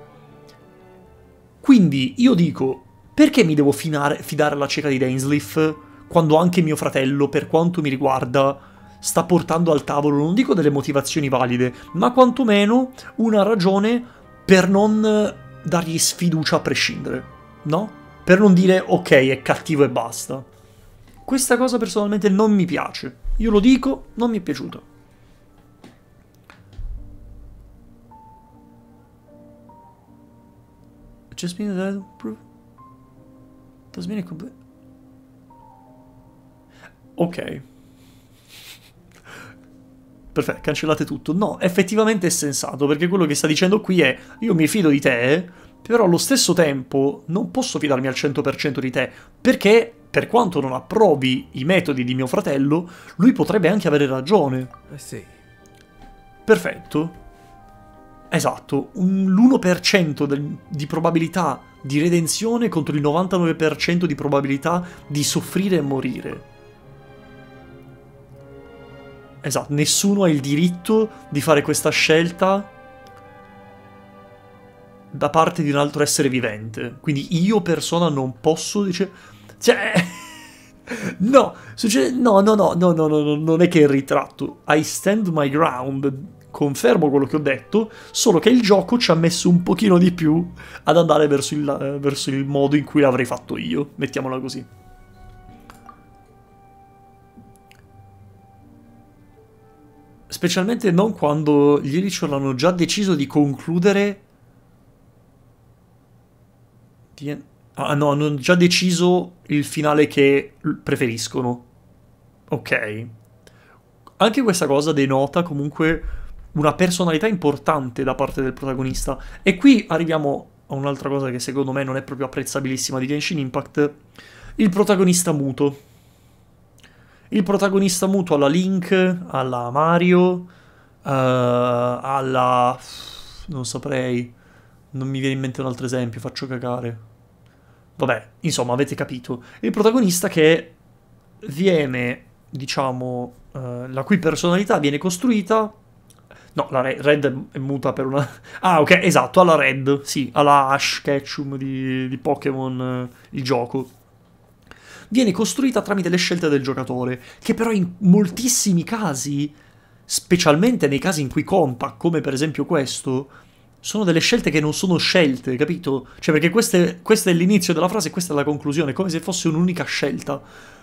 Quindi io dico, perché mi devo finare, fidare alla cieca di Dainsleif quando anche mio fratello, per quanto mi riguarda, sta portando al tavolo, non dico delle motivazioni valide, ma quantomeno una ragione per non dargli sfiducia a prescindere, no? Per non dire ok, è cattivo e basta. Questa cosa personalmente non mi piace. Io lo dico, non mi è piaciuta. Just mean that proof. Does mean it complete. Ok. Perfetto, cancellate tutto. No, effettivamente è sensato, perché quello che sta dicendo qui è io mi fido di te, però allo stesso tempo non posso fidarmi al cento per cento di te, perché per quanto non approvi i metodi di mio fratello, lui potrebbe anche avere ragione. I see. Perfetto. Esatto, l'uno per cento del, di probabilità di redenzione contro il novantanove per cento di probabilità di soffrire e morire. Esatto, nessuno ha il diritto di fare questa scelta da parte di un altro essere vivente. Quindi io persona non posso, dice... Cioè... no, succede... no, no, no, no, no, no, non è che è il ritratto. I stand my ground, confermo quello che ho detto, solo che il gioco ci ha messo un pochino di più ad andare verso il, verso il modo in cui l'avrei fatto io, mettiamola così. Specialmente non quando gli Ilychurl hanno già deciso di concludere... Di... Ah no, hanno già deciso il finale che preferiscono. Ok. Anche questa cosa denota comunque una personalità importante da parte del protagonista. E qui arriviamo a un'altra cosa che secondo me non è proprio apprezzabilissima di Genshin Impact. Il protagonista muto. Il protagonista muto alla Link, alla Mario, uh, alla... non saprei, non mi viene in mente un altro esempio, faccio cagare. Vabbè, insomma, avete capito. Il protagonista che viene, diciamo, uh, la cui personalità viene costruita... No, la Red è muta per una... Ah, ok, esatto, alla Red, sì, alla Ash Ketchum di, di Pokémon, il gioco. Viene costruita tramite le scelte del giocatore, che però in moltissimi casi, specialmente nei casi in cui conta, come per esempio questo, sono delle scelte che non sono scelte, capito? Cioè, perché queste, questo è l'inizio della frase e questa è la conclusione, come se fosse un'unica scelta.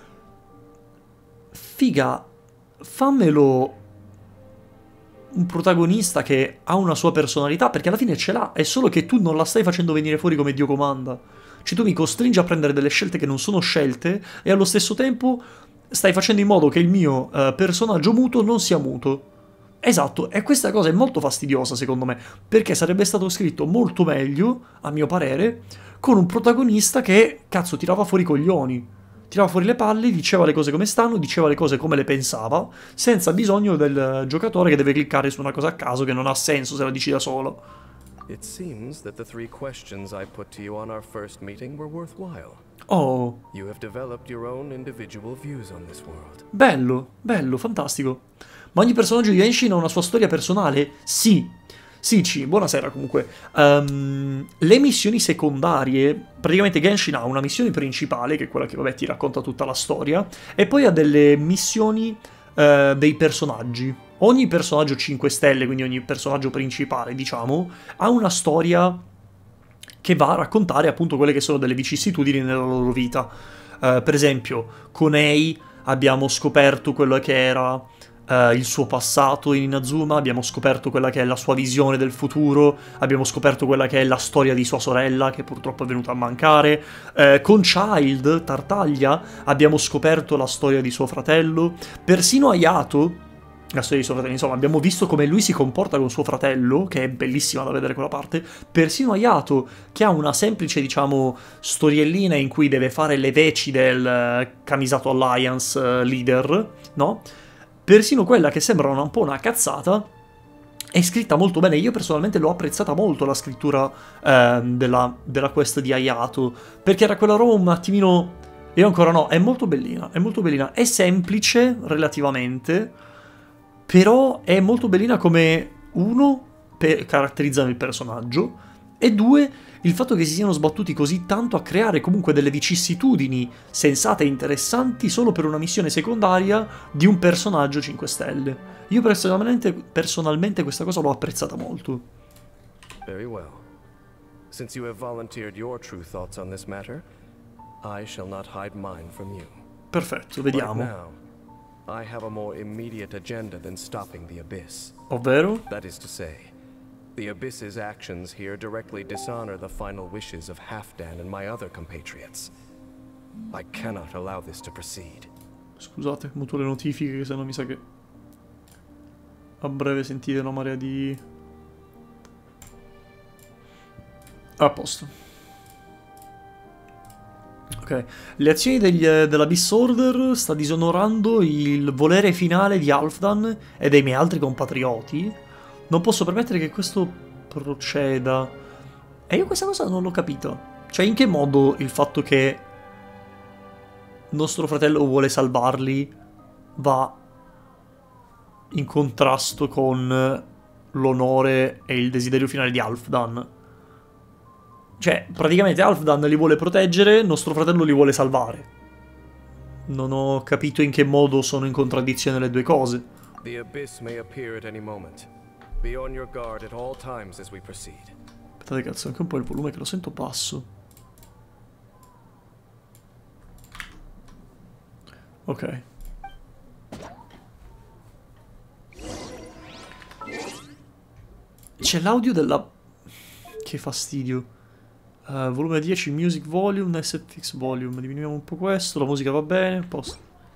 Figa, fammelo un protagonista che ha una sua personalità, perché alla fine ce l'ha, è solo che tu non la stai facendo venire fuori come Dio comanda. Cioè tu mi costringi a prendere delle scelte che non sono scelte e allo stesso tempo stai facendo in modo che il mio uh, personaggio muto non sia muto. Esatto, e questa cosa è molto fastidiosa secondo me, perché sarebbe stato scritto molto meglio, a mio parere, con un protagonista che, cazzo, tirava fuori i coglioni. Tirava fuori le palle, diceva le cose come stanno, diceva le cose come le pensava, senza bisogno del giocatore che deve cliccare su una cosa a caso che non ha senso se la dici da solo. It seems that the three questions I put to you on our first meeting were worthwhile. Oh. You have developed your own individual views on this world. Bello, bello, fantastico. Ma ogni personaggio di Genshin ha una sua storia personale? Sì. Sì, ci, buonasera comunque. Um, le missioni secondarie, praticamente Genshin ha una missione principale, che è quella che, vabbè, ti racconta tutta la storia, e poi ha delle missioni uh, dei personaggi. Ogni personaggio cinque stelle, quindi ogni personaggio principale, diciamo, ha una storia che va a raccontare appunto quelle che sono delle vicissitudini nella loro vita. Uh, per esempio, con Ei abbiamo scoperto quello che era uh, uh, il suo passato in Inazuma, abbiamo scoperto quella che è la sua visione del futuro, abbiamo scoperto quella che è la storia di sua sorella, che purtroppo è venuta a mancare. Uh, con Childe, Tartaglia, abbiamo scoperto la storia di suo fratello. Persino Ayato, la storia di suo fratello, insomma, abbiamo visto come lui si comporta con suo fratello, che è bellissima da vedere quella parte. Persino Ayato, che ha una semplice, diciamo, storiellina in cui deve fare le veci del uh, Kamisato Alliance uh, leader, no? Persino quella che sembra un po' una cazzata è scritta molto bene. Io personalmente l'ho apprezzata molto, la scrittura uh, della, della quest di Ayato, perché era quella roba un attimino... Io ancora no, è molto bellina, è molto bellina. È semplice, relativamente... Però è molto bellina come, uno, per, caratterizzano il personaggio, e due, il fatto che si siano sbattuti così tanto a creare comunque delle vicissitudini sensate e interessanti solo per una missione secondaria di un personaggio cinque stelle. Io personalmente, personalmente questa cosa l'ho apprezzata molto. Very well. Since you have volunteered your true thoughts on this matter, I shall not hide mine from you. Perfetto, vediamo. Right now, I have a more immediate agenda than stopping the Abyss. Ovvero? That is to say, the Abyss's actions here directly dishonor the final wishes of Halfdan and my other compatriots. I cannot allow this to proceed. Scusate, muto le notifiche, che sennò mi sa che a breve sentite una marea di... A posto. Ok, le azioni degli, dell'Abyss Order sta disonorando il volere finale di Halfdan e dei miei altri compatrioti. Non posso permettere che questo proceda. E io questa cosa non l'ho capita. Cioè, in che modo il fatto che nostro fratello vuole salvarli va in contrasto con l'onore e il desiderio finale di Halfdan? Cioè, praticamente Halfdan li vuole proteggere, nostro fratello li vuole salvare. Non ho capito in che modo sono in contraddizione le due cose. The abyss may appear at any moment. Be on your guard at all times as we proceed. Aspettate, cazzo, anche un po' il volume che lo sento basso. Ok. C'è l'audio della... Che fastidio. Uh, volume dieci, music volume, S F X volume. Diminuiamo un po' questo, la musica va bene. Posto.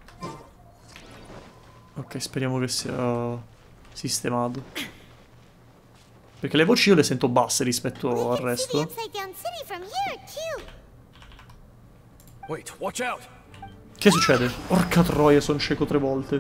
Ok, speriamo che sia sistemato. Perché le voci io le sento basse rispetto al resto. Wait, watch out. Che succede? Porca troia, sono cieco tre volte.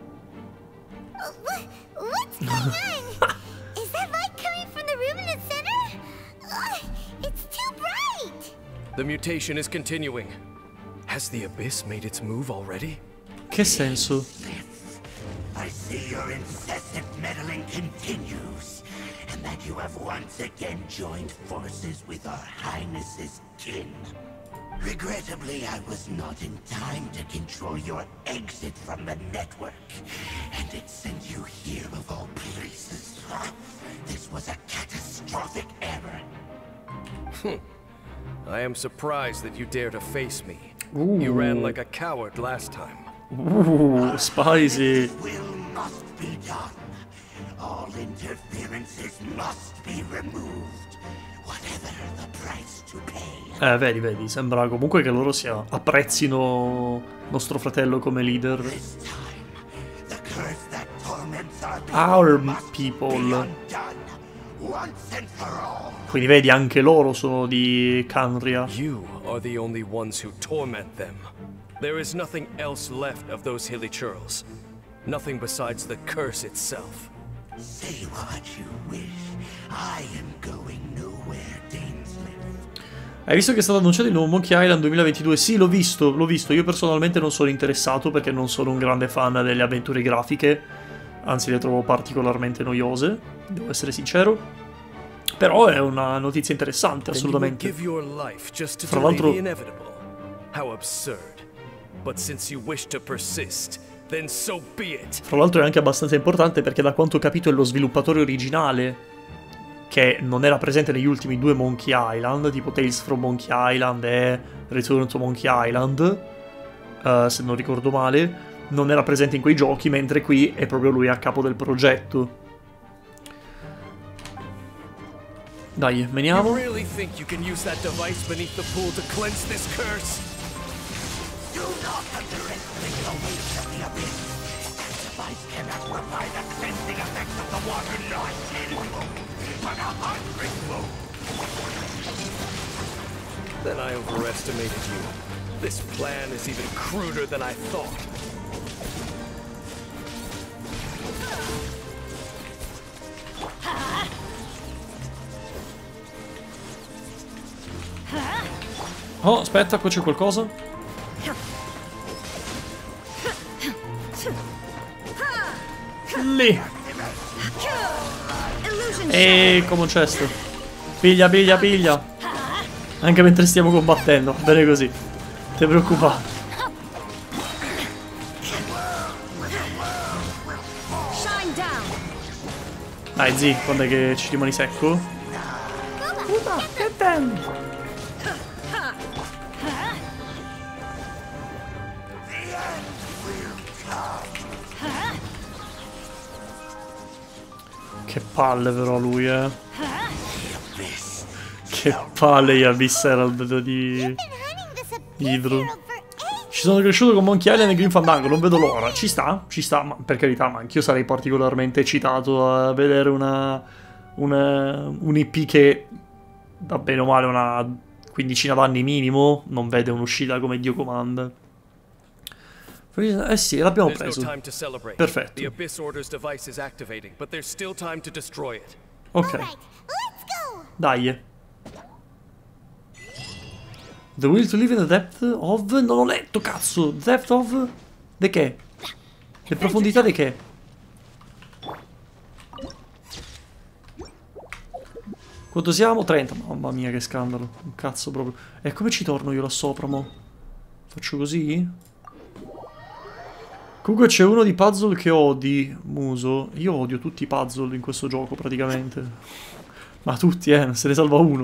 What's going on? Is that light coming from the room in the center? Ugh, it's too bright. The mutation is continuing. Has the abyss made its move already? Che senso? I see your incessant meddling continues, and that you have once again joined forces with our Highness's kin. Regrettably, I was not in time to control your exit from the network, and it sent you here of all places. This was a catastrophic error. Hmm. I am surprised that you dare to face me. Ooh. You ran like a coward last time. Ooh, spicy. This will must be done. All interferences must be removed, whatever the price to pay. Eh, vedi, vedi, sembra comunque che loro sia apprezzino nostro fratello come leader. This time, the curse that torments our people, Our must people. be undone, once and for all. Quindi vedi, anche loro sono di Khaenri'ah. You are the only ones who torment them. There is nothing else left of those hilly churls. Nothing besides the curse itself. Say what you wish. I am going nowhere, Dainsleif. Hai visto che è stato annunciato il nuovo Monkey Island duemilaventidue? Sì, l'ho visto, l'ho visto. Io personalmente non sono interessato perché non sono un grande fan delle avventure grafiche. Anzi, le trovo particolarmente noiose, devo essere sincero. Però è una notizia interessante, assolutamente. Fra l'altro... How absurd. But since you wish to persist, then so be it. Fra l'altro è anche abbastanza importante perché da quanto ho capito è lo sviluppatore originale che non era presente negli ultimi due Monkey Island, tipo Tales from Monkey Island e Return to Monkey Island, uh, se non ricordo male, non era presente in quei giochi, mentre qui è proprio lui a capo del progetto. Dai, veniamo. You really think you can use that device beneath the pool to cleanse this curse? Do not underestimate the weight of the abyss. That device cannot provide the cleansing effect of the water lost in but a hundredfold. Then I overestimated you. This plan is even cruder than I thought. Oh, aspetta, qua c'è qualcosa. Lì. E come un cesto. Piglia, piglia, piglia. Anche mentre stiamo combattendo. Bene così. Ti preoccupare. Dai, zi, quando è che ci rimani secco? Puta, che tempo! Che palle però lui, eh. Che palle gli Abyss Herald di Hydro. Ci sono cresciuto con Monkey Island e Grim Fandango, non vedo l'ora. Ci sta, ci sta, ma per carità, ma anch'io sarei particolarmente eccitato a vedere una, una un I P che, da bene o male, una quindicina d'anni minimo, non vede un'uscita come Dio comanda. Eh sì, l'abbiamo preso. Perfetto. Ok. Dai. The will to live in the depth of... Non ho letto, cazzo! Depth of... De che? Le profondità di che? Quanto siamo? trenta. Mamma mia, che scandalo. Un cazzo proprio. E come ci torno io là sopra, mo? Faccio così? Comunque c'è uno di puzzle che odi, Muso. Io odio tutti i puzzle in questo gioco, praticamente. Ma tutti, eh, non se ne salva uno.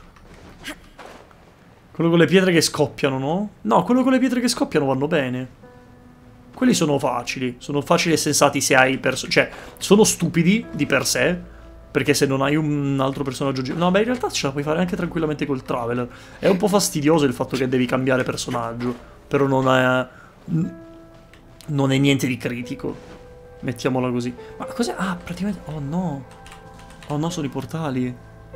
Quello con le pietre che scoppiano, no? No, quello con le pietre che scoppiano vanno bene. Quelli sono facili. Sono facili e sensati se hai personaggi. Cioè, sono stupidi di per sé. Perché se non hai un altro personaggio... No, beh, in realtà ce la puoi fare anche tranquillamente col Traveler. È un po' fastidioso il fatto che devi cambiare personaggio. Però non è... Non è niente di critico. Mettiamola così. Ma cos'è? Ah, praticamente... Oh no. Oh no, sono i portali.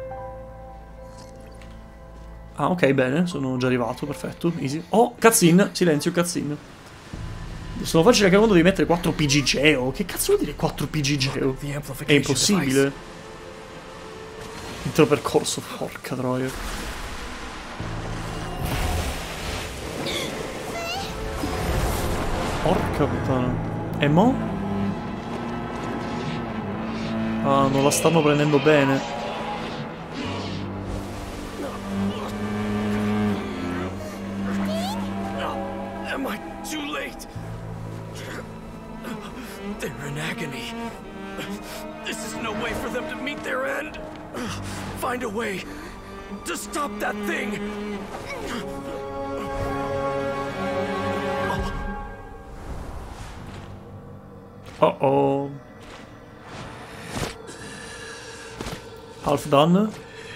Ah, ok, bene. Sono già arrivato, perfetto. Easy. Oh, cutscene. Silenzio, cutscene. Sono facile che al mondo devi mettere quattro P G Geo. Che cazzo vuol dire quattro P G Geo? È impossibile. Intero percorso, porca troia. Porca puttana. E mo? Ah, non la stanno prendendo bene. Am I too late? They're in agony. This is no way for them to meet their end. Find a way to stop that thing. Oh oh. Half done.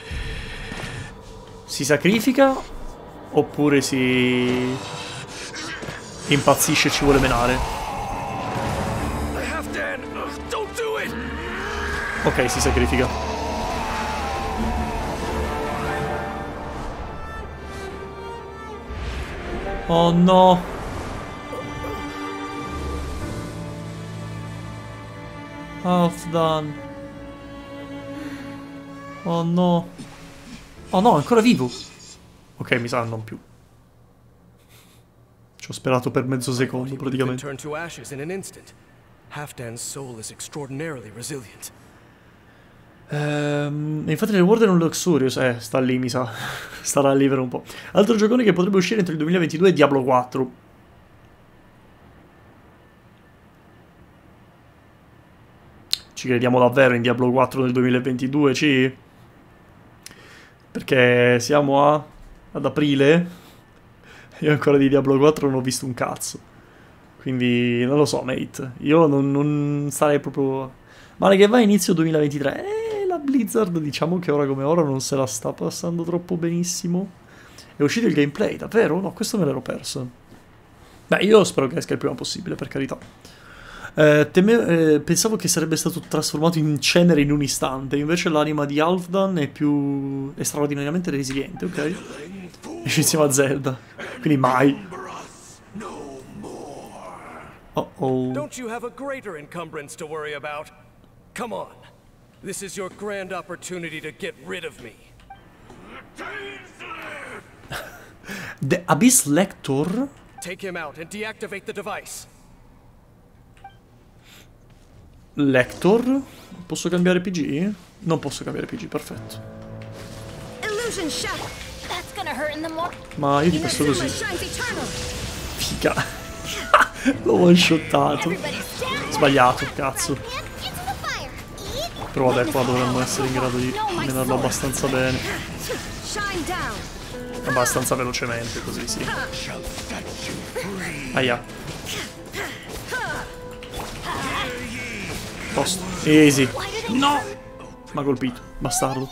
Si sacrifica oppure si impazzisce e ci vuole menare? Ok, si sacrifica. Oh no. Half done. Oh no. Oh no, è ancora vivo. Ok, mi sa non più. Ci ho sperato per mezzo secondo, praticamente. Ehm, infatti il Warden è un Luxurious. Eh, sta lì, mi sa. Starà lì per un po'. Altro giocone che potrebbe uscire entro il duemilaventidue è Diablo quattro. Ci crediamo davvero in Diablo quattro nel duemilaventidue, ci? Perché siamo a... ad aprile. Io ancora di Diablo quattro non ho visto un cazzo. Quindi non lo so, mate. Io non, non sarei proprio... Male che va inizio duemilaventitré. Eh, la Blizzard diciamo che ora come ora non se la sta passando troppo benissimo. È uscito il gameplay, davvero? No, questo me l'ero perso. Beh, io spero che esca il prima possibile, per carità. Eh, teme- eh, pensavo che sarebbe stato trasformato in cenere in un istante, invece l'anima di Halfdan è più... è straordinariamente resiliente, ok? Esce insieme a Zelda. Quindi mai. Oh oh. Don't you have a greater encumbrance to worry about? Come on. This is your grand opportunity to get rid of me. The Abyss Lector? Take him out and deactivate the device. Lector? Posso cambiare P G? Non posso cambiare P G, perfetto. Illusion shatter. That's gonna hurt in the more. Ma io di questo così. Shines eternal. Figa. L'ho one-shottato. Sbagliato, cazzo. Però vabbè, qua dovremmo essere in grado di menarlo abbastanza bene. Shine down. Abbastanza velocemente, così sì. Aia. Posto. Easy. No! M'ha colpito, bastardo.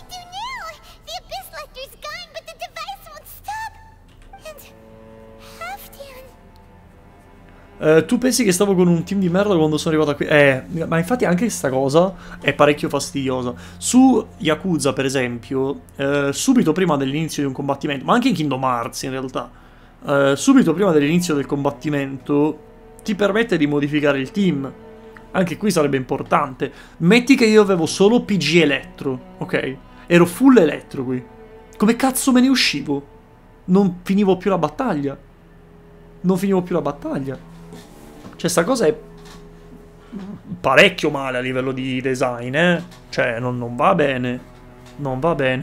Uh, tu pensi che stavo con un team di merda quando sono arrivato qui? Eh, ma infatti anche questa cosa è parecchio fastidiosa. Su Yakuza, per esempio, uh, subito prima dell'inizio di un combattimento, ma anche in Kingdom Hearts in realtà, uh, subito prima dell'inizio del combattimento ti permette di modificare il team. Anche qui sarebbe importante. Metti che io avevo solo P G Elettro, ok? Ero full Elettro qui. Come cazzo me ne uscivo? Non finivo più la battaglia. Non finivo più la battaglia. Cioè, sta cosa è parecchio male a livello di design, eh? Cioè, non, non va bene. Non va bene.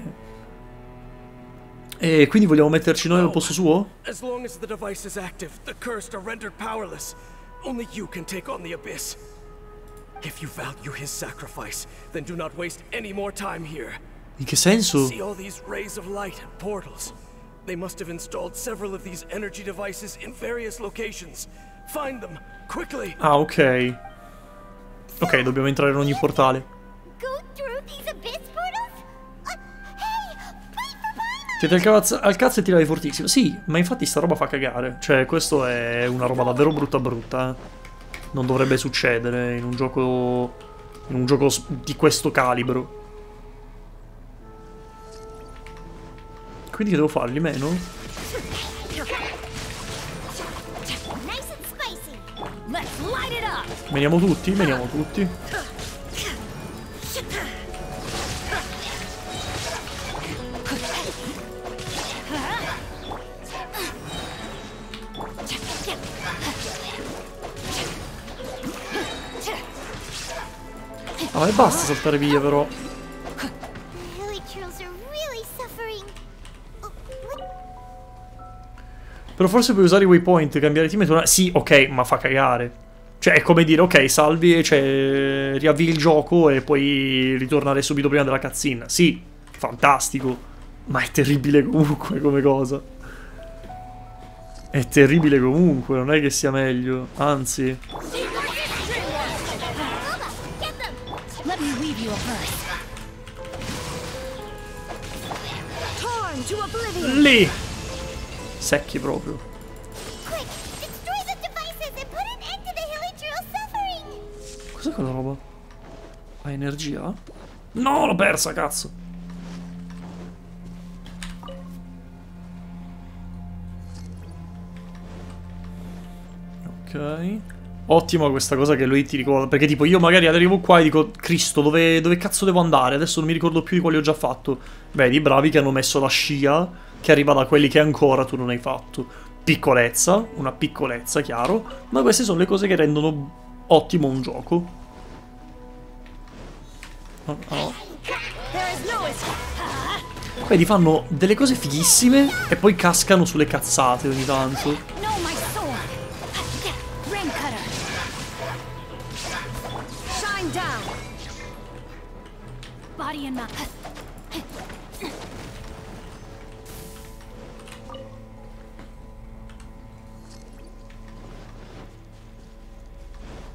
E quindi vogliamo metterci noi al posto suo? As long as the device is active, the cursed are rendered powerless. Only you can take on the Abyss. If you value his sacrifice, then do not waste any more time here. In che senso? See all these rays of light and portals. They must have installed several of these energy devices in various locations. Find them, quickly. Ah, ok. Ok, dobbiamo entrare in ogni portale. Go through these abyss portals? Uh, hey, wait for Paimon! Siete al cazzo, al cazzo e tiravi fortissimo. Sì, ma infatti sta roba fa cagare. Cioè, questo è una roba davvero brutta brutta. Eh. Non dovrebbe succedere in un gioco... in un gioco di questo calibro. Quindi che devo fargli meno? Meniamo tutti? Meniamo tutti. Ah, e basta saltare via però. Però forse puoi usare i waypoint, cambiare team e tornare... Sì, ok, ma fa cagare. Cioè, è come dire, ok, salvi, cioè, riavvii il gioco e puoi ritornare subito prima della cutscene. Sì, fantastico. Ma è terribile comunque come cosa. È terribile comunque, non è che sia meglio. Anzi. Lì! Secchi proprio. Cos'è quella roba? Ha energia? No, l'ho persa, cazzo. Ok. Ottima questa cosa che lui ti ricorda. Perché tipo io magari arrivo qua e dico Cristo, dove, dove cazzo devo andare? Adesso non mi ricordo più di quali ho già fatto. Vedi, bravi che hanno messo la scia che arriva da quelli che ancora tu non hai fatto. Piccolezza, una piccolezza, chiaro. Ma queste sono le cose che rendono ottimo un gioco. Oh, oh. Vedi, fanno delle cose fighissime e poi cascano sulle cazzate ogni tanto.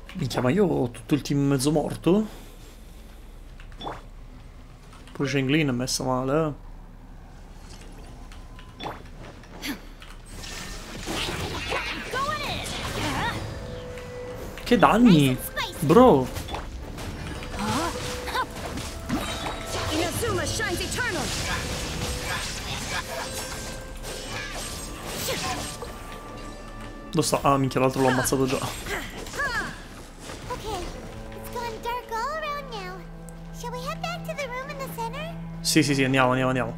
Minchia, ma io ho tutto il team mezzo morto? Pure Shenglin è messa male, eh. Che danni? Bro! Inazuma shines eternal. Dove sta? Ah, minchia, l'altro l'ho ammazzato già. Okay, it's gone dark all around now. Shall we head back to the room in the center? Sì, sì, sì, andiamo, andiamo, andiamo.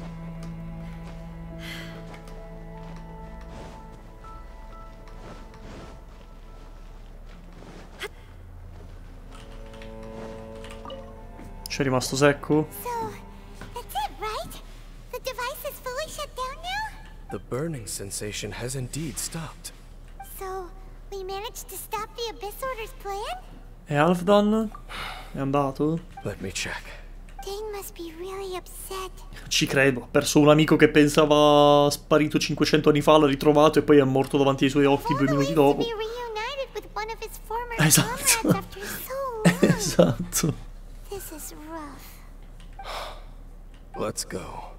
C'è rimasto secco? So, that's it, right? The device is fully shut down now? The burning sensation has indeed stopped. So, we managed to stop the Abyss Order's plan? E Halfdan? È andato? Let me check. Dane must be really upset. Ci credo. Ha perso un amico che pensava sparito cinquecento anni fa, l'ha ritrovato e poi è morto davanti ai suoi occhi due minuti To dopo. be reunited with one of his former Esatto. comrades after so long. Esatto. This is rough. Let's go.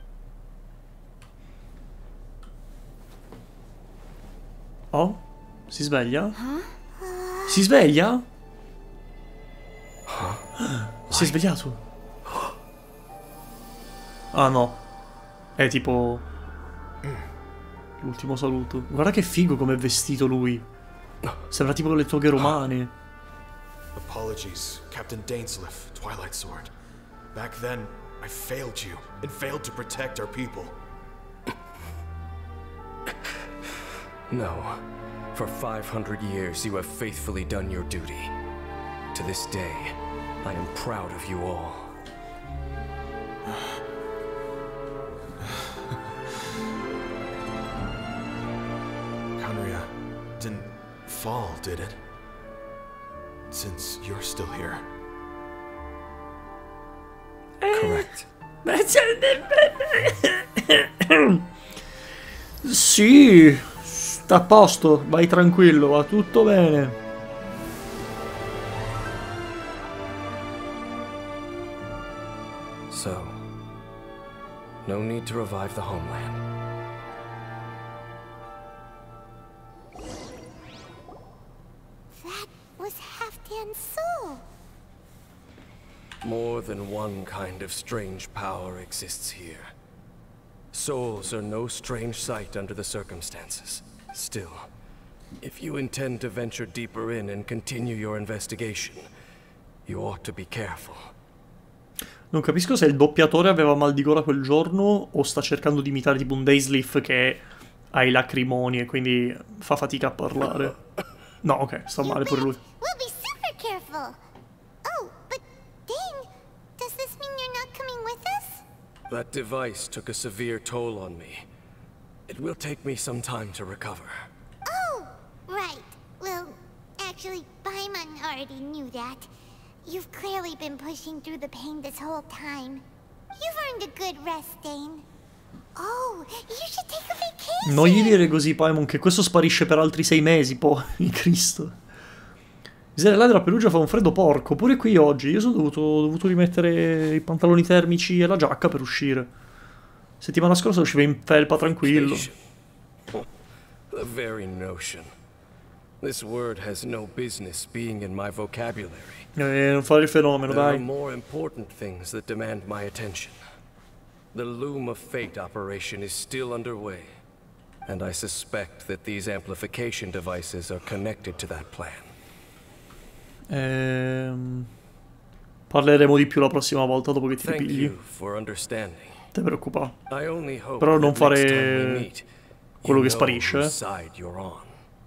Oh? Si sveglia? Si sveglia? Si è svegliato. Ah no. È tipo l'ultimo saluto. Guarda che figo come è vestito lui. Sembra tipo le toghe romane. Apologies, Captain Dainsleif, Twilight Sword. Back then, I failed you and failed to protect our people. No. For five hundred years, you have faithfully done your duty. To this day, I am proud of you all. Khaenri'ah didn't fall, did it? Since you're still here. Correct. Sì, sta a posto, vai tranquillo, va tutto bene. So, no need to revive the homeland. That was Halfdan's soul. More than one kind of strange power exists here. Souls are no strange sight under the circumstances. Still, if you intend to venture deeper in and continue your investigation, you ought to be careful. Non capisco se il doppiatore aveva mal di gola quel giorno o sta cercando di imitare tipo un Dainsleif che ha i lacrimoni e quindi fa fatica a parlare. No, ok, sta male pure lui. We'll be super careful. Oh, but Dane, does this mean you're not coming with us? That device took a severe toll on me. It will take me some time to recover. Oh, right. Well, actually, Paimon already knew that. You've clearly been pushing through the pain this whole time. You've earned a good rest, Dane. Oh, you should take a vacation. Non gli dire così, Paimon, che questo sparisce per altri sei mesi, poi, Cristo. Miseria, della Perugia fa un freddo porco. Pure qui oggi. Io sono dovuto, ho dovuto rimettere i pantaloni termici e la giacca per uscire. Settimana scorsa uscivo in felpa tranquillo. The very notion. This word has no business being in my vocabulary. Eh, non fare il fenomeno, There are dai. more important things that demand my attention. The Loom of Fate operation is still underway, and I suspect that these amplification devices are connected to that plan. Ehm, parleremo di più la prossima volta dopo che ti Thank ripigli. you for understanding. Te preoccupare. I only hope Però non that next fare time we meet, quello you che know sparisce, whose eh. side you're on.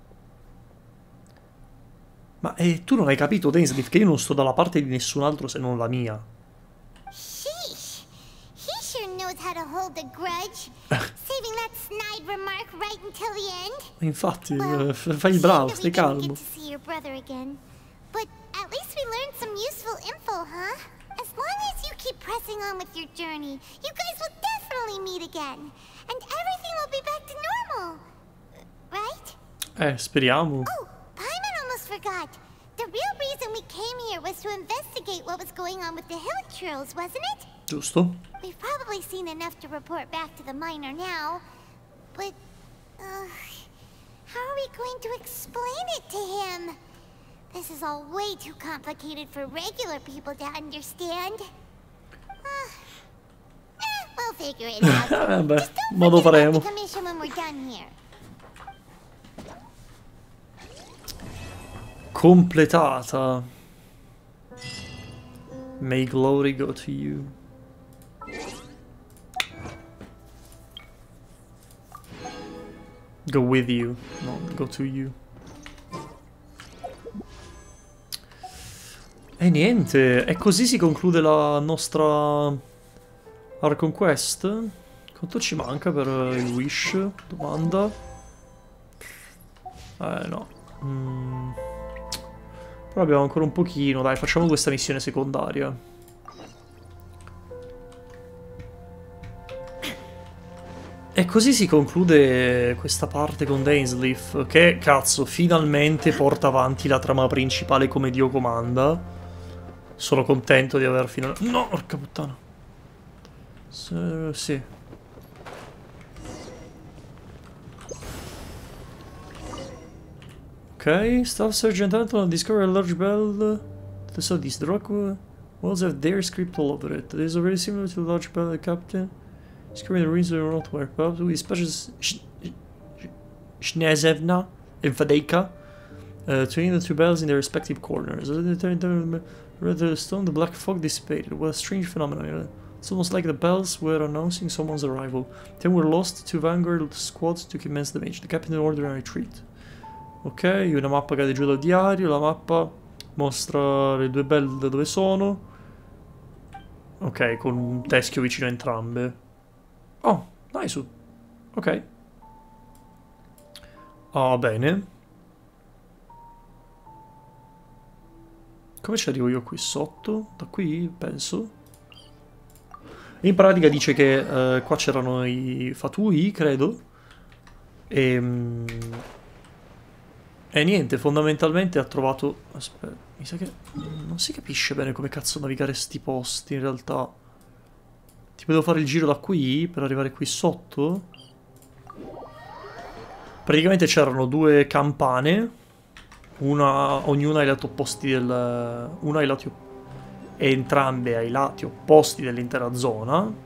Ma eh, tu non hai capito, Dainsleif, che io non sto dalla parte di nessun altro se non la mia. Sheesh. He sure knows how to hold a grudge. Saving that snide remark right until the end. Infatti, Well, eh, f- fai il bravo, shame that stai we didn't calmo. get to see your brother again. But at least we learned some useful info, huh? As long as you keep pressing on with your journey, you guys will definitely meet again. And everything will be back to normal. Right? Eh, speriamo. Oh, Paimon almost forgot. real reason we came here was to investigate what was going on with the Hilichurls, wasn't it? Giusto? We've probably seen enough to report back to the miner now, but uh, how are we going to explain it to him? This is all way too complicated for regular people to understand. Uh, eh, we'll figure it out. Vabbè, Just don't modo forget faremo. about the commission when we're done here. Completata. May glory go to you. Go with you, no, go to you. E niente, e così si conclude la nostra Archon Quest. Quanto ci manca per il Wish? Domanda. Eh no. Mm. Però abbiamo ancora un pochino, dai, facciamo questa missione secondaria. E così si conclude questa parte con Dainsleif, che, cazzo, finalmente porta avanti la trama principale come Dio comanda. Sono contento di aver finalmente... No, porca puttana. S sì. Ok, Staff Sergeant Anton discovered a large bell to the southeast. The rock walls have their script all over it. It is already similar to the large bell of the captain. Discovering the reason we not where. Perhaps we special Shnezevna and Vadeika. Uh, turning the two bells in their respective corners. As they turned down the stone, the black fog dissipated. What a strange phenomenon. It's almost like the bells were announcing someone's arrival. Then were lost. Two vanguard squads took immense damage. The captain ordered a retreat. Ok, una mappa cade giù dal diario. La mappa mostra le due belle da dove sono. Ok, con un teschio vicino a entrambe. Oh, nice. Ok. Ah, bene. Come ci arrivo io qui sotto? Da qui, penso. In pratica dice che eh, qua c'erano i fatui, credo. E... Mm, e niente, fondamentalmente ha trovato... Aspetta, mi sa che... Non si capisce bene come cazzo navigare sti posti, in realtà. Tipo devo fare il giro da qui per arrivare qui sotto. Praticamente c'erano due campane. Una, ognuna ai lati opposti del... Una ai lati opposti. E entrambe ai lati opposti dell'intera zona.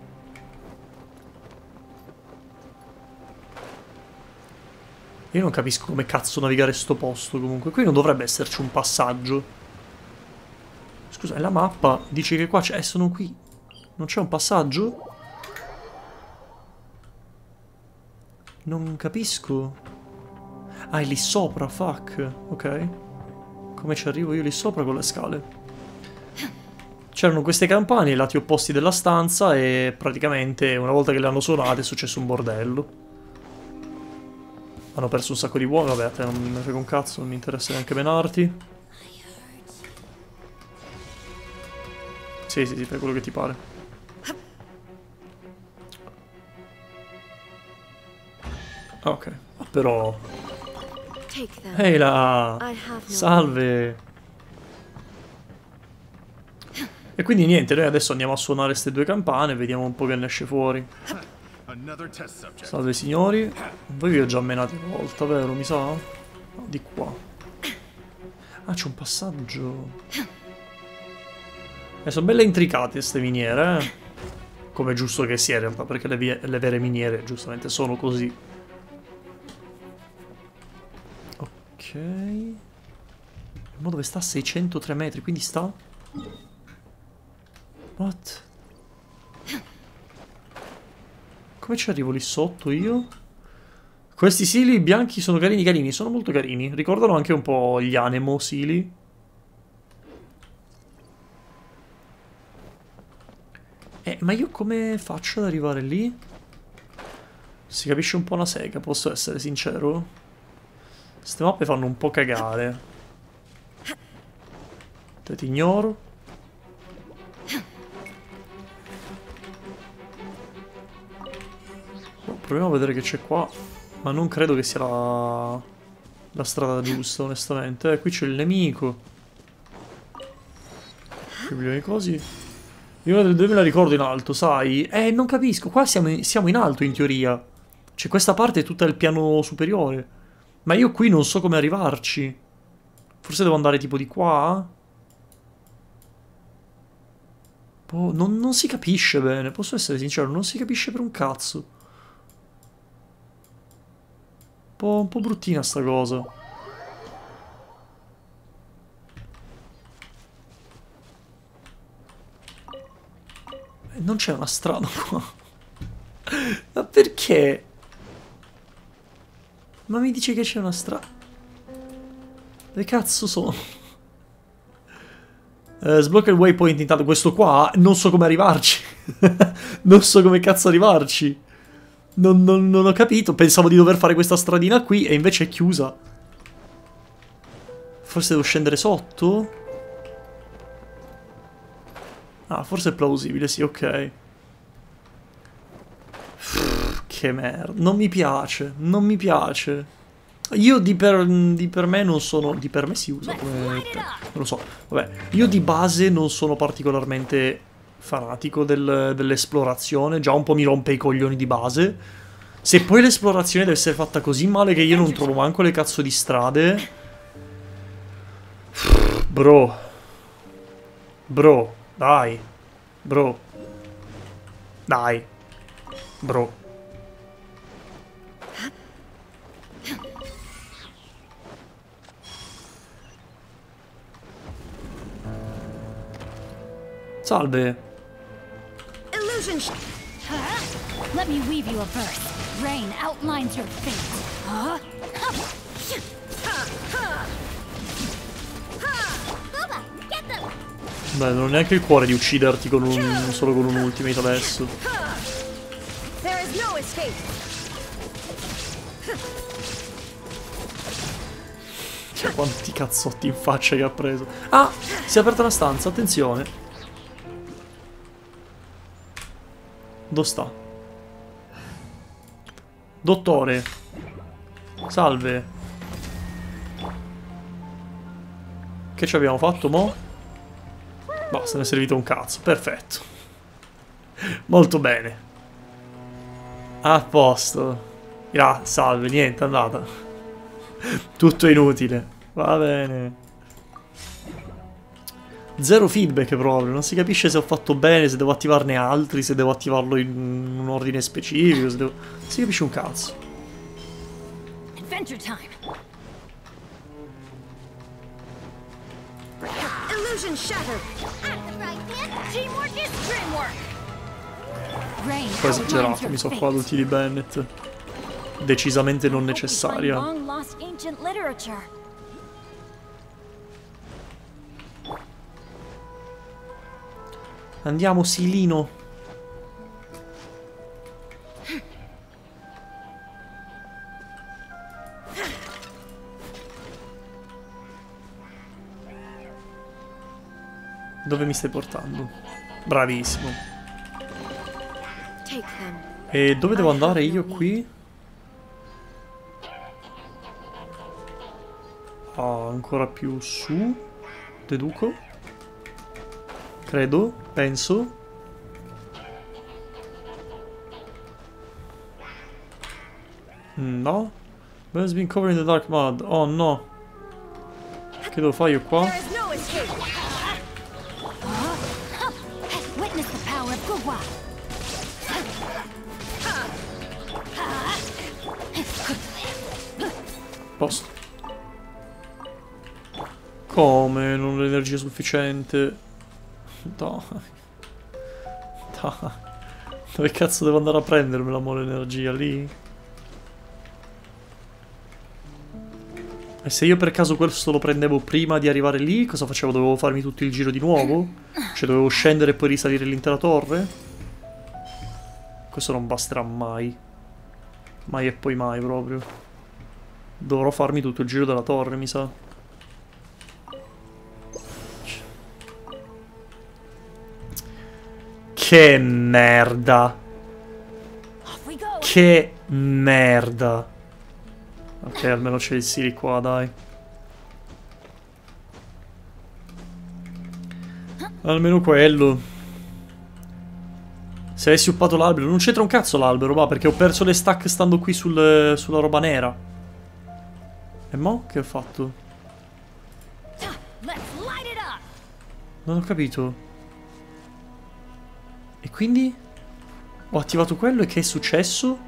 Io non capisco come cazzo navigare sto posto comunque. Qui non dovrebbe esserci un passaggio. Scusa, la mappa dice che qua c'è... Eh, sono qui. Non c'è un passaggio? Non capisco. Ah, è lì sopra, fuck. Ok. Come ci arrivo io lì sopra con le scale? C'erano queste campane ai lati opposti della stanza e praticamente una volta che le hanno suonate è successo un bordello. Hanno perso un sacco di uomini. Vabbè, a te non mi frega un cazzo, non mi interessa neanche menarti. Sì, sì, sì, fai quello che ti pare. Ok, però... Ehi là! Salve! E quindi niente, noi adesso andiamo a suonare queste due campane e vediamo un po' che ne esce fuori. Salve signori. Voi vi ho già menati una volta, vero? Mi sa? No, di qua. Ah, c'è un passaggio. Eh, sono belle intricate queste miniere, eh? Come è giusto che sia in realtà, perché le, vie le vere miniere giustamente sono così. Ok. Ma dove sta? seicentotre metri, quindi sta... What? Come ci arrivo lì sotto io? Questi sili bianchi sono carini carini, sono molto carini. Ricordano anche un po' gli Anemo sili. Eh, ma io come faccio ad arrivare lì? Si capisce un po' una sega, posso essere sincero? Queste mappe fanno un po' cagare. Te ti ignoro. Proviamo a vedere che c'è qua. Ma non credo che sia la, la strada giusta, onestamente. Eh, qui c'è il nemico. I cosi. Io me la ricordo in alto, sai? Eh, non capisco. Qua siamo in, siamo in alto in teoria. Cioè, questa parte è tutta il piano superiore. Ma io qui non so come arrivarci. Forse devo andare tipo di qua? Boh, non, non si capisce bene. Posso essere sincero, non si capisce per un cazzo. Un po', un po' bruttina sta cosa. Non c'è una strada qua. Ma perché? Ma mi dice che c'è una strada. Dove cazzo sono? Uh, sblocca il waypoint intanto. Questo qua non so come arrivarci. Non so come cazzo arrivarci. Non, non, non ho capito. Pensavo di dover fare questa stradina qui e invece è chiusa. Forse devo scendere sotto? Ah, forse è plausibile, sì, ok. Che merda. Non mi piace. Non mi piace. Io di per, di per me non sono... Di per me si usa come... Non lo so. Vabbè. Io di base non sono particolarmente fanatico del, dell'esplorazione. Già un po' mi rompe i coglioni di base. Se poi l'esplorazione deve essere fatta così male che io non trovo manco le cazzo di strade... Bro. Bro. Dai. Bro. Dai. Bro. Salve. Illusion sh huh? Let me weave you a verse. Rain outlines your fate. Huh? Booba, get them! Beh, non ho neanche il cuore di ucciderti con un, solo con un ultimate adesso. There is no escape. Cioè, quanti cazzotti in faccia che ha preso. Ah, si è aperta una stanza, attenzione. Dove sta? Dottore. Salve. Che ci abbiamo fatto, mo'? Basta, ne è servito un cazzo. Perfetto. Molto bene. A posto. Ah, salve, niente, è andata. Tutto inutile. Va bene. Zero feedback proprio. Non si capisce se ho fatto bene, se devo attivarne altri, se devo attivarlo in un ordine specifico, se devo... Non si capisce un cazzo. Adventure time. Illusion shattered. Act right, man! Teamwork is dreamwork. Rain Poi esagerato, mi sono qua adulti di Bennett. Decisamente non necessaria. Long lost ancient literature. Andiamo, Silino. Dove mi stai portando? Bravissimo. Take them. E dove devo andare io qui? Ah, ancora più su. Deduco. Credo. Penso. No. But has been covered in the dark mud. Oh no. Che devo fare io qua? There is no escape. Witness the power of Gugwa. Posto. Come? Non ho l'energia sufficiente. Dai. Dai. Dove cazzo devo andare a prendermela mo l'energia? Lì? E se io per caso questo lo prendevo prima di arrivare lì, cosa facevo? Dovevo farmi tutto il giro di nuovo? Cioè dovevo scendere e poi risalire l'intera torre? Questo non basterà mai. Mai e poi mai proprio. Dovrò farmi tutto il giro della torre, mi sa. Che merda. Che merda. Ok, almeno c'è il Siri qua, dai. Almeno quello. Se avessi uppato l'albero. Non c'entra un cazzo l'albero, va, perché ho perso le stack stando qui sul, sulla roba nera. E mo? Che ho fatto? Non ho capito. E quindi? Ho attivato quello e che è successo?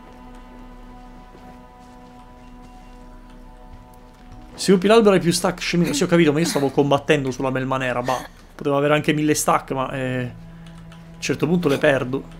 Se uppi l'albero hai più stack, scemino. Sì, ho capito, ma io stavo combattendo sulla melma nera, bah. Potevo avere anche mille stack, ma eh, a un certo punto le perdo.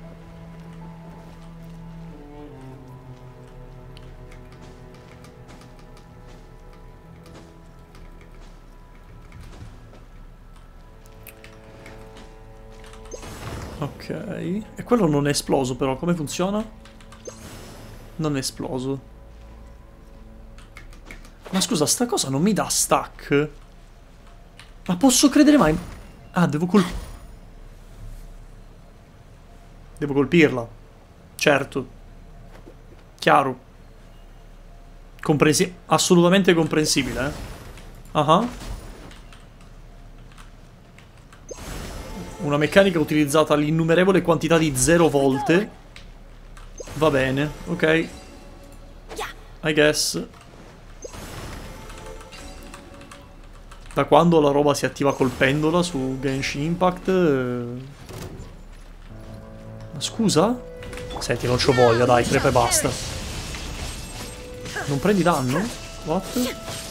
Ok. E quello non è esploso però, come funziona? Non è esploso. Ma scusa, sta cosa non mi dà stack? Ma posso credere mai? Ah, devo col... Devo colpirla. Certo. Chiaro. Comprensi... Assolutamente comprensibile, eh. Ah. Una meccanica utilizzata l'innumerevole quantità di zero volte. Va bene, ok. I guess. Da quando la roba si attiva colpendola su Genshin Impact? Ma scusa? Senti, non c'ho voglia, dai, crepa e basta. Non prendi danno? What?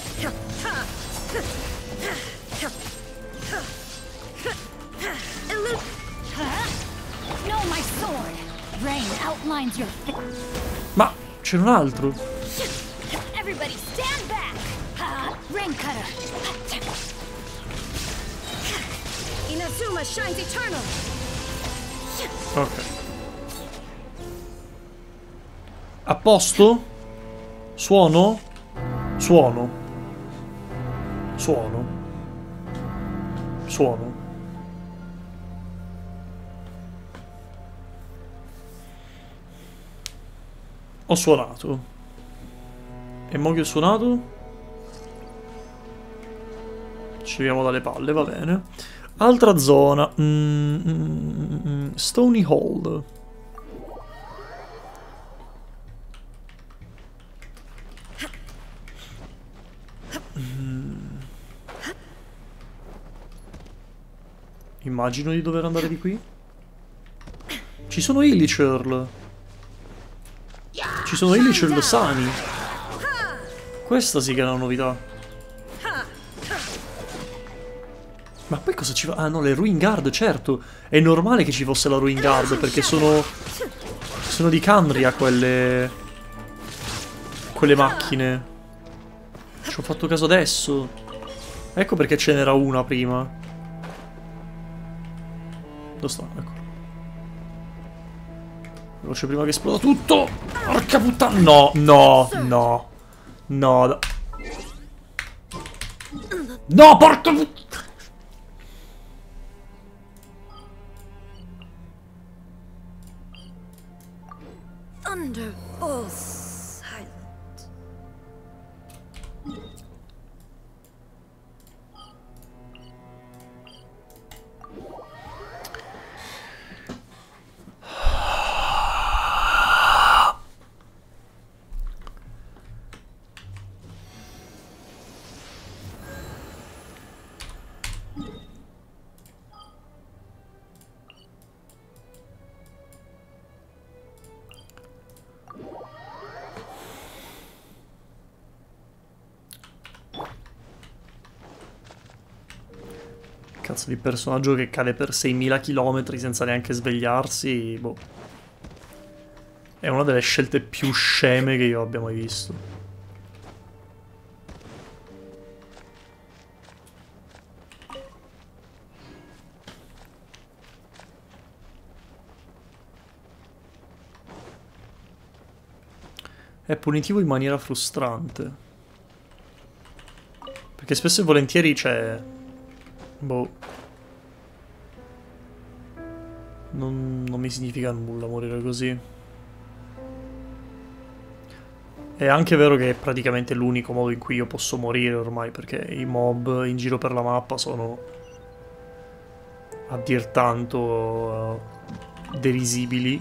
Ma c'è un altro. Ok. A posto? Suono? Suono. Suono. Suono. Ho suonato. E mo che ho suonato? Ci vediamo dalle palle, va bene. Altra zona. Mm, mm, mm, Stony Hall. Mm. Immagino di dover andare di qui. Ci sono Illichurl. Ci sono Illichurl sani. Questa sì che è una novità. Ma poi cosa ci va? Ah no, le Ruin Guard, certo. È normale che ci fosse la Ruin Guard, perché sono... Sono di Kandria quelle... Quelle macchine. Ci ho fatto caso adesso. Ecco perché ce n'era una prima. Dove sta? Ecco. Veloce prima che esploda tutto. Porca puttana. No, no, no. No. Da... No, porca puttana. Under all silent. Cazzo di personaggio che cade per seimila chilometri senza neanche svegliarsi, boh. È una delle scelte più sceme che io abbia mai visto. È punitivo in maniera frustrante. Perché spesso e volentieri c'è... Boh. Non, non mi significa nulla morire così. È anche vero che è praticamente l'unico modo in cui io posso morire ormai, perché i mob in giro per la mappa sono a dir tanto uh, derisibili.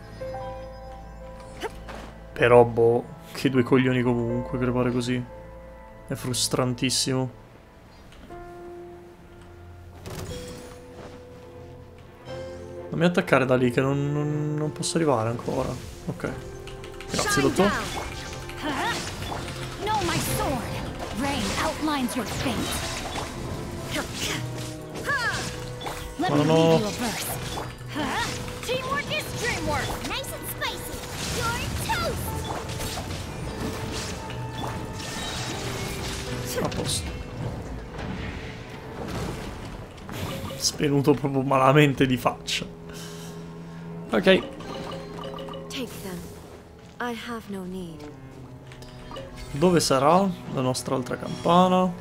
Però boh, che due coglioni comunque crepare così. È frustrantissimo. Non mi attaccare da lì che non, non, non posso arrivare ancora. Ok. Grazie, dottore. No, my sword. Rain outlines your fate. Let me no. lead you a verse. Teamwork is dreamwork. Nice and spicy. You're toast. A posto. Spenuto proprio malamente di faccia. Ok. Take them. I have no need. Dove sarà la nostra altra campana?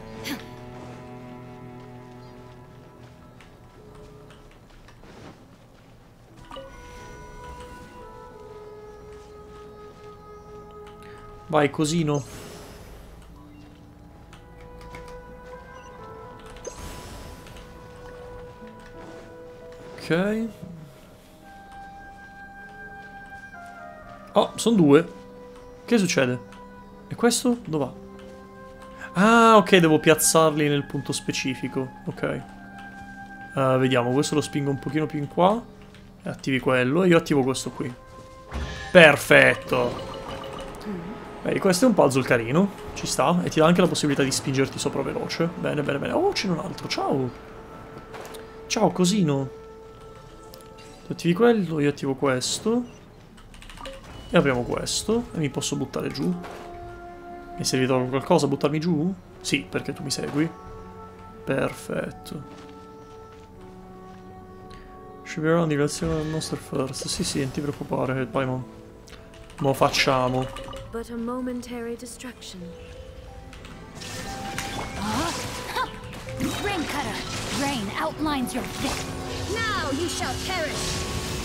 Vai, cosino. Ok. Oh, sono due. Che succede? E questo? Dov'è? Ah, ok, devo piazzarli nel punto specifico. Ok. Uh, vediamo, questo lo spingo un pochino più in qua. E attivi quello. E io attivo questo qui. Perfetto. Vedi, questo è un puzzle carino. Ci sta. E ti dà anche la possibilità di spingerti sopra veloce. Bene, bene, bene. Oh, c'è un altro. Ciao. Ciao, cosino. Tu attivi quello, io attivo questo. E apriamo questo. E mi posso buttare giù. Mi serve di qualcosa a buttarmi giù? Sì, perché tu mi segui. Perfetto. Sceglierò in direzione del Monster First. Sì, sì, non ti preoccupare, Paimon. Mo facciamo. But a momentary distraction. Rain cutter. Rain outlines your fate. Now you shall perish.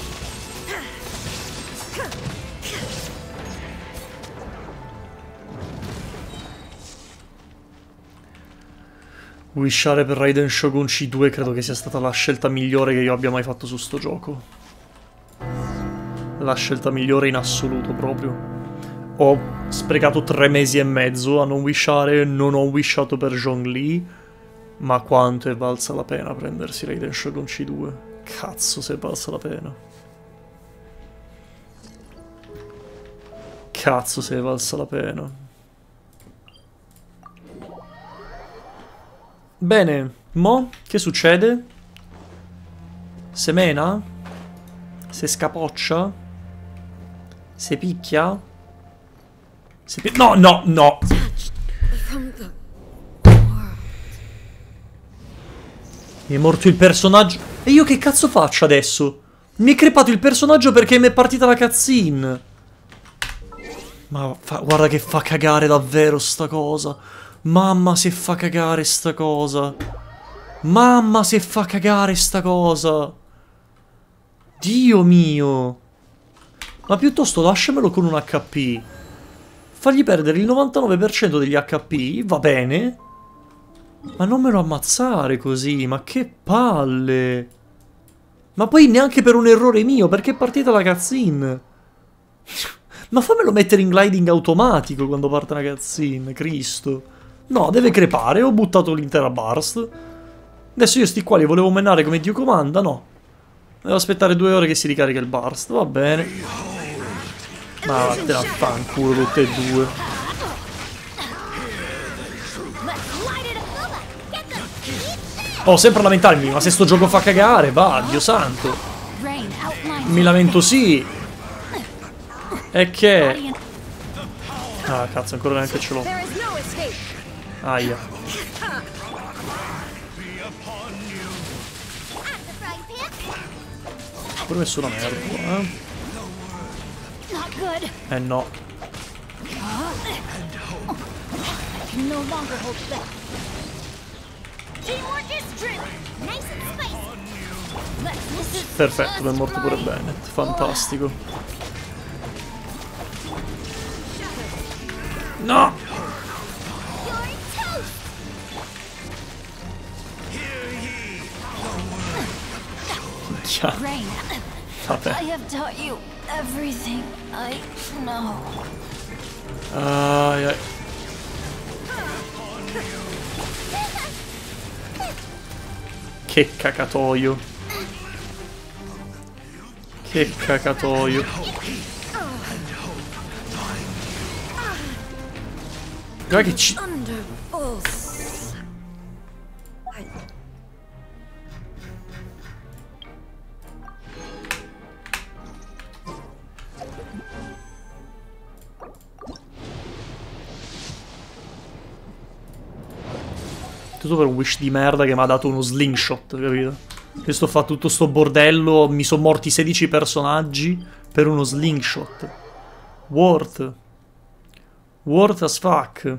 Wishare per Raiden Shogun C due credo che sia stata la scelta migliore che io abbia mai fatto su sto gioco. La scelta migliore in assoluto proprio. Ho sprecato tre mesi e mezzo a non wishare, non ho wishato per Zhongli, ma quanto è valsa la pena prendersi Raiden Shogun C due. Cazzo, se è valsa la pena. Cazzo, se è valsa la pena. Bene, mo che succede? Se mena? Se scapoccia? Se picchia? Se pi- no, no, no! Mi è morto il personaggio. E io che cazzo faccio adesso? Mi è crepato il personaggio perché mi è partita la cutscene. Ma fa, guarda che fa cagare davvero sta cosa. Mamma se fa cagare sta cosa. Mamma se fa cagare sta cosa. Dio mio. Ma piuttosto lasciamelo con un H P. Fargli perdere il novantanove per cento degli H P, va bene. Ma non me lo ammazzare così, ma che palle. Ma poi neanche per un errore mio, perché è partita la cutscene. Ma fammelo mettere in gliding automatico quando parte una cutscene, Cristo. No, deve crepare, ho buttato l'intera burst. Adesso io sti qua li volevo menare come Dio comanda, no. Devo aspettare due ore che si ricarica il burst, va bene. Ma vattene a fanculo tutte e due. Oh, sempre a lamentarmi, ma se sto gioco fa cagare, va, Dio santo. Mi lamento sì. E che... Ah, cazzo, ancora neanche ce l'ho. Aia. Ho pure messo una merda, eh. Eh no. Perfetto, mi è morto pure Bennett. Fantastico. No! minchia. Rain, Vabbè. I have taught you everything I know. Ai, ai. Che cacatoio. Che cacatoio. Guarda che ci... Thunderbolts. Tutto per un wish di merda che mi ha dato uno slingshot, capito? Questo fa tutto sto bordello, mi sono morti sedici personaggi per uno slingshot. Worth. Worth as fuck.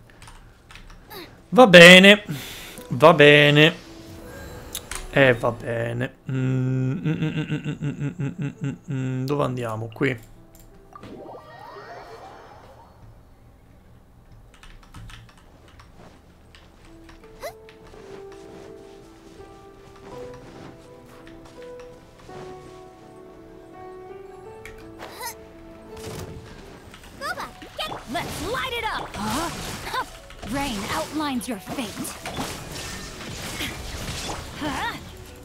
Va bene. Va bene. Eh, va bene. Mm, mm, mm, mm, mm, mm, mm, mm, mm. Dove andiamo? Qui. Let's light it up! Huh? Rain outlines your fate. Huh?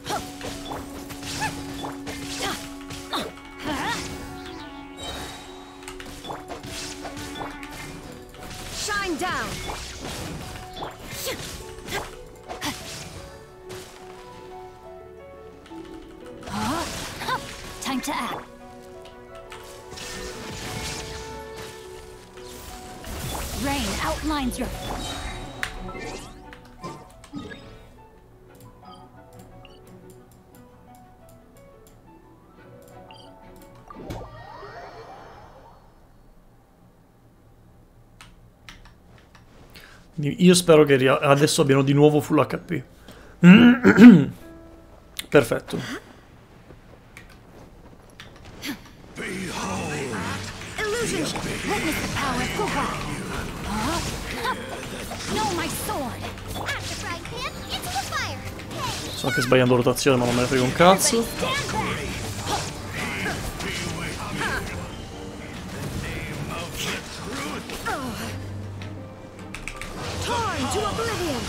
Shine down. Huh? Time to act. Rain outlines your... Io spero che adesso abbiano di nuovo full H P. Perfetto. Illusion! Witness the power of Kuwa! Huh? No, my sword! After frying pan, into the fire. Hey, Sto anche sbagliando rotazione, ma non me ne frega un cazzo. Stand back! Torn to oblivion.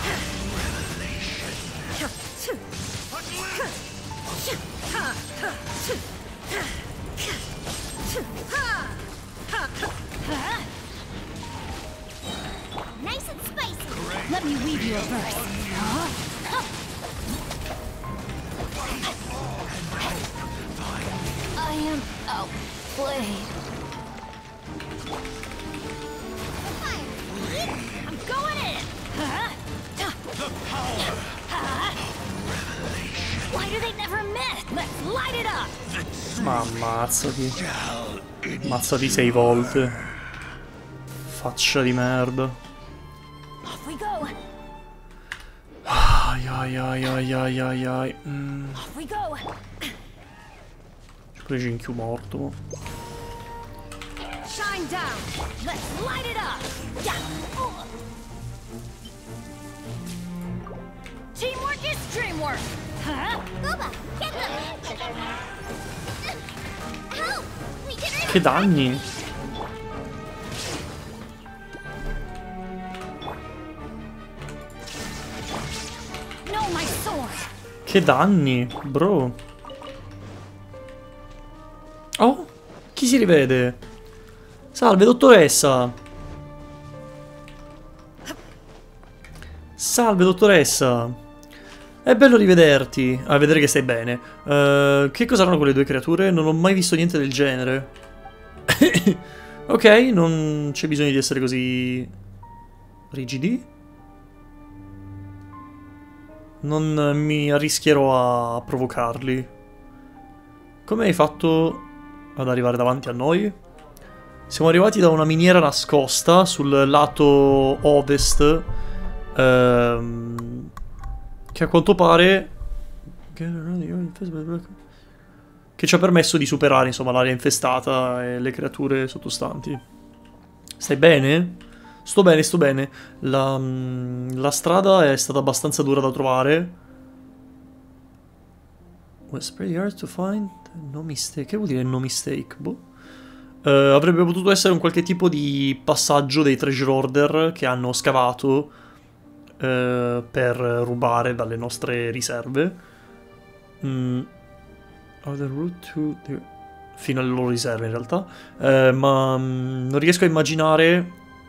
nice and spicy. Let me weave you a verse. Huh? I am outplayed. Fire. I'm going in! Huh? Huh? Why do they never miss? Let's light it up! Ma ammazzati. Ammazzati sei volte. Faccia di merda. Off we go! Ai ai ai ai ai ai ai. Mm. Off we go! C'è pure Jinkiu morto. Mo. Shine down. Let's light it up! Yeah. Oh. Teamwork is dreamwork! Huh? Booba, get them. Help! We did it. Che danni. No, my sword! Che danni, bro. Oh, chi si rivede? Salve, dottoressa. Salve, dottoressa. È bello rivederti. A vedere che stai bene. Uh, che cos'erano quelle due creature? Non ho mai visto niente del genere. Ok, non c'è bisogno di essere così rigidi. Non mi arrischierò a provocarli. Come hai fatto ad arrivare davanti a noi? Siamo arrivati da una miniera nascosta sul lato ovest, ehm, che a quanto pare che ci ha permesso di superare, insomma, l'area infestata e le creature sottostanti. Stai bene? Sto bene, sto bene. La, la strada è stata abbastanza dura da trovare. Was pretty hard to find. No mistake. Che vuol dire no mistake? Boh. Uh, avrebbe potuto essere un qualche tipo di passaggio dei treasure order che hanno scavato uh, per rubare dalle nostre riserve. Mm. Other route to the... fino alle loro riserve in realtà. Uh, ma um, non riesco a immaginare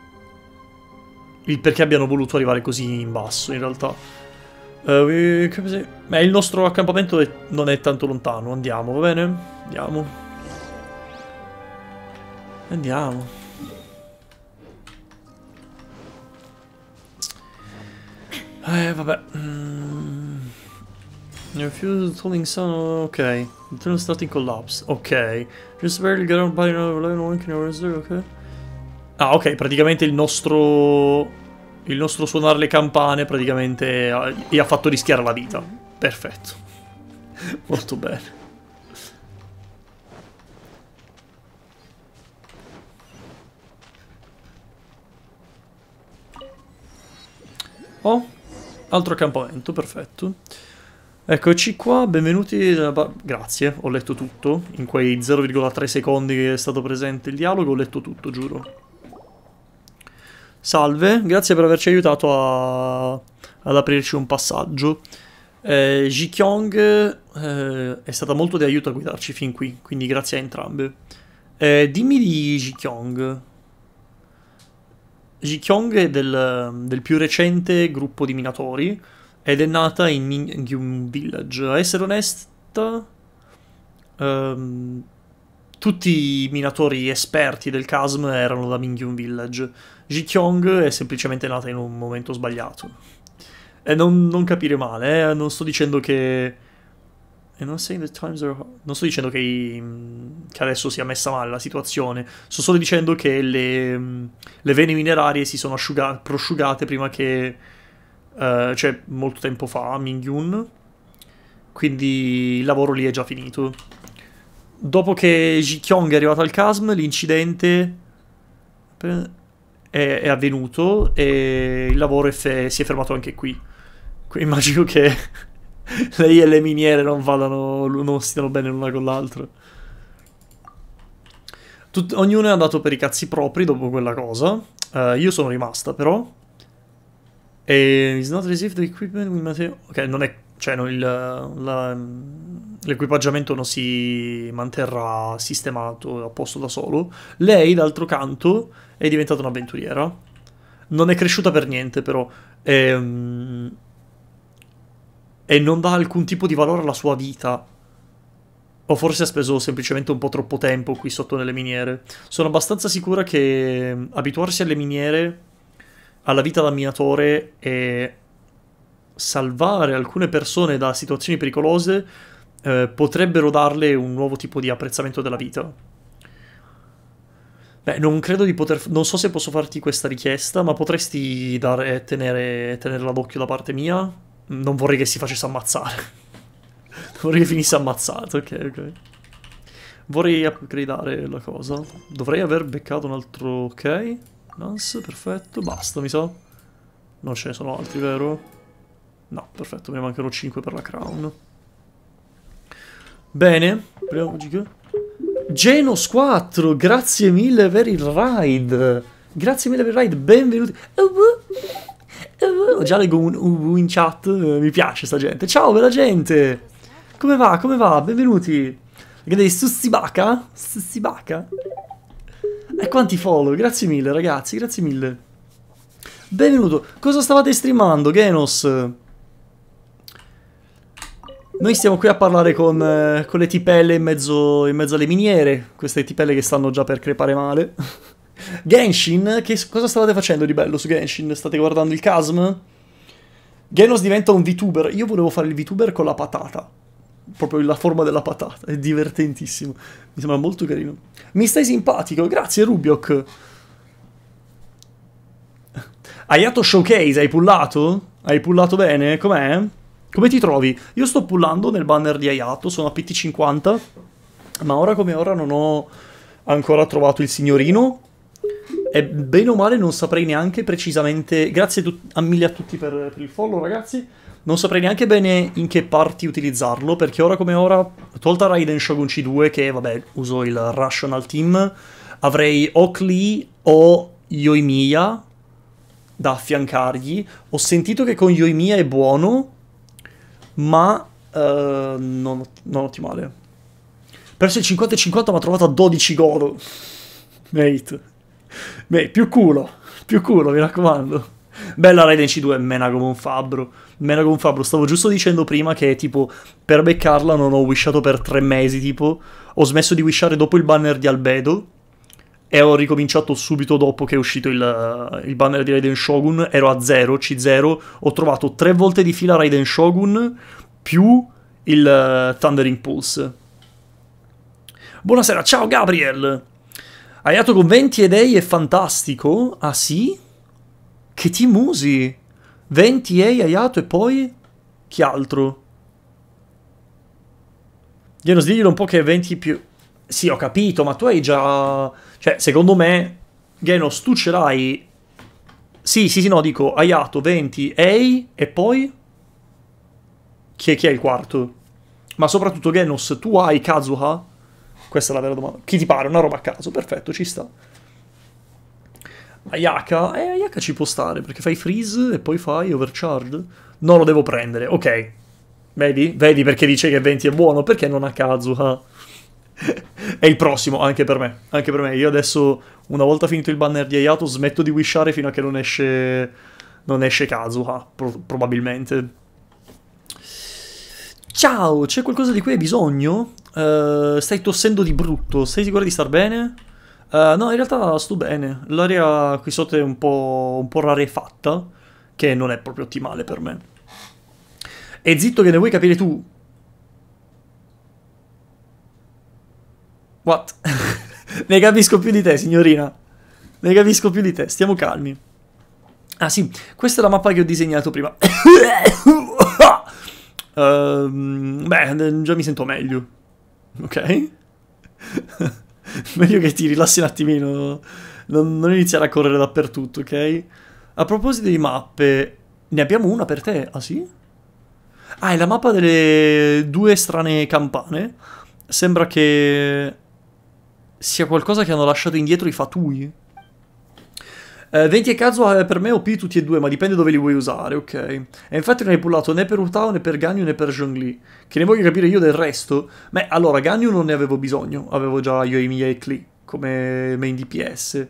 il perché abbiano voluto arrivare così in basso in realtà. Uh, Beh, il nostro accampamento è, non è tanto lontano. Andiamo, va bene? Andiamo. Andiamo. Eh, vabbè. Mm. Refuse holding sun. Ok. Internal starting collapse. Ok. Just barely get out by one can ok. Ah, ok. Praticamente il nostro... Il nostro suonare le campane praticamente gli ha fatto rischiare la vita. Perfetto. Molto bene. Oh, altro accampamento, perfetto. Eccoci qua, benvenuti. Grazie, ho letto tutto. In quei zero virgola tre secondi che è stato presente il dialogo, ho letto tutto, giuro. Salve, grazie per averci aiutato a, ad aprirci un passaggio. Eh, Ji-Kyung eh, è stata molto di aiuto a guidarci fin qui, quindi grazie a entrambe. Eh, dimmi di Ji-Kyung. Ji-Kyung è del, del più recente gruppo di minatori ed è nata in Mingyun Village. A essere onesta, um, tutti i minatori esperti del C A S M erano da Mingyun Village. Ji-Kyung è semplicemente nata in un momento sbagliato. E non, non capire male, eh? Non sto dicendo che... Non sto dicendo che, i... che adesso sia messa male la situazione. Sto solo dicendo che le, le vene minerarie si sono asciugate, prosciugate prima che... Uh, cioè, molto tempo fa, a Mingyun. Quindi il lavoro lì è già finito. Dopo che Ji-Kyung è arrivato al C A S M, l'incidente... È, è avvenuto e il lavoro è fe- si è fermato anche qui. Qui immagino che lei e le miniere non vadano, non stiano bene l'una con l'altra. Tut- ognuno è andato per i cazzi propri dopo quella cosa. Uh, io sono rimasta però. E it's not received the equipment with material. Ok, non è, cioè non il, la, l'equipaggiamento non si manterrà sistemato a posto da solo. Lei, d'altro canto, è diventata un'avventuriera. Non è cresciuta per niente, però. E, e non dà alcun tipo di valore alla sua vita. O forse ha speso semplicemente un po' troppo tempo qui sotto nelle miniere. Sono abbastanza sicura che abituarsi alle miniere, alla vita da minatore e salvare alcune persone da situazioni pericolose eh, potrebbero darle un nuovo tipo di apprezzamento della vita. Beh, non credo di poter... Non so se posso farti questa richiesta, ma potresti dare, tenere, tenerla d'occhio da parte mia? Non vorrei che si facesse ammazzare. Non vorrei che finisse ammazzato, ok, ok. Vorrei upgradare la cosa. Dovrei aver beccato un altro... Ok. Nice, perfetto. Basta, mi sa. Non ce ne sono altri, vero? No, perfetto, me ne mancano cinque per la crown. Bene. Proviamo Genos quattro, grazie mille per il raid. Grazie mille per il raid, benvenuti. Già leggo un uh in chat, mi piace sta gente. Ciao bella gente. Come va, come va? Benvenuti. Vedete, Sussibaka? Sussibaka? E quanti follow, grazie mille ragazzi, grazie mille. Benvenuto. Cosa stavate streamando, Genos? Noi stiamo qui a parlare con, eh, con le tipelle in mezzo, in mezzo alle miniere. Queste tipelle che stanno già per crepare male. Genshin, che cosa stavate facendo di bello su Genshin? State guardando il C A S M? Genos diventa un VTuber. Io volevo fare il VTuber con la patata. Proprio la forma della patata. È divertentissimo. Mi sembra molto carino. Mi stai simpatico, grazie Rubiok. Ayato Showcase, hai pullato? Hai pullato bene? Com'è? Come ti trovi? Io sto pullando nel banner di Ayato, sono a P T cinquanta, ma ora come ora non ho ancora trovato il signorino e bene o male non saprei neanche precisamente... Grazie a, a mille a tutti per, per il follow, ragazzi. Non saprei neanche bene in che parti utilizzarlo, perché ora come ora, tolta Raiden Shogun C due, che vabbè, uso il Rational Team, avrei o Klee o Yoimiya da affiancargli. Ho sentito che con Yoimiya è buono, ma uh, non, non ottimale. Perso il cinquanta e cinquanta, ma ho trovato a dodici Goro. Mate. Beh, più culo. Più culo, mi raccomando. Bella Raiden C due, mena come un fabbro. Mena come un fabbro. Stavo giusto dicendo prima che, tipo, per beccarla non ho wishato per tre mesi, tipo. Ho smesso di wishare dopo il banner di Albedo. E ho ricominciato subito dopo che è uscito il, il banner di Raiden Shogun. Ero a zero, C zero. Ho trovato tre volte di fila Raiden Shogun più il uh, Thundering Pulse. Buonasera, ciao Gabriel. Ayato con venti e dei è fantastico. Ah sì? Che team usi? venti e Ayato e poi? Chi altro? Io non sdiglielo un po' che venti più... Sì, ho capito, ma tu hai già... Cioè, secondo me, Genos, tu ce l'hai... Sì, sì, sì, no, dico, Ayato, venti, Ei, e poi? Chi è, chi è il quarto? Ma soprattutto, Genos, tu hai Kazuha? Questa è la vera domanda. Chi ti pare? Una roba a caso, perfetto, ci sta. Ayaka? Eh, Ayaka ci può stare, perché fai freeze e poi fai overcharge. Non lo devo prendere, ok. Vedi? Vedi perché dice che venti è buono? Perché non ha Kazuha? È il prossimo, anche per me. Anche per me. Io adesso, una volta finito il banner di Ayato, smetto di wishare fino a che non esce... Non esce Kazuha, pro probabilmente. Ciao, c'è qualcosa di cui hai bisogno? Uh, stai tossendo di brutto, sei sicuro di star bene? Uh, no, in realtà sto bene. L'aria qui sotto è un po', un po' rarefatta, che non è proprio ottimale per me. E zitto che ne vuoi capire tu. What? Ne capisco più di te, signorina. Ne capisco più di te, stiamo calmi. Ah sì, questa è la mappa che ho disegnato prima. uh, beh, già mi sento meglio. Ok? Meglio che ti rilassi un attimino. Non, non iniziare a correre dappertutto, ok? A proposito di mappe, ne abbiamo una per te? Ah sì? Ah, è la mappa delle due strane campane. Sembra che sia qualcosa che hanno lasciato indietro i Fatui. Eh, venti e Kazuha per me O P tutti e due, ma dipende dove li vuoi usare, ok. E infatti non hai pullato né per Utao, né per Ganyu, né per Zhongli. Che ne voglio capire io del resto? Beh, allora, Ganyu non ne avevo bisogno. Avevo già Yoimiya e Klee come main D P S.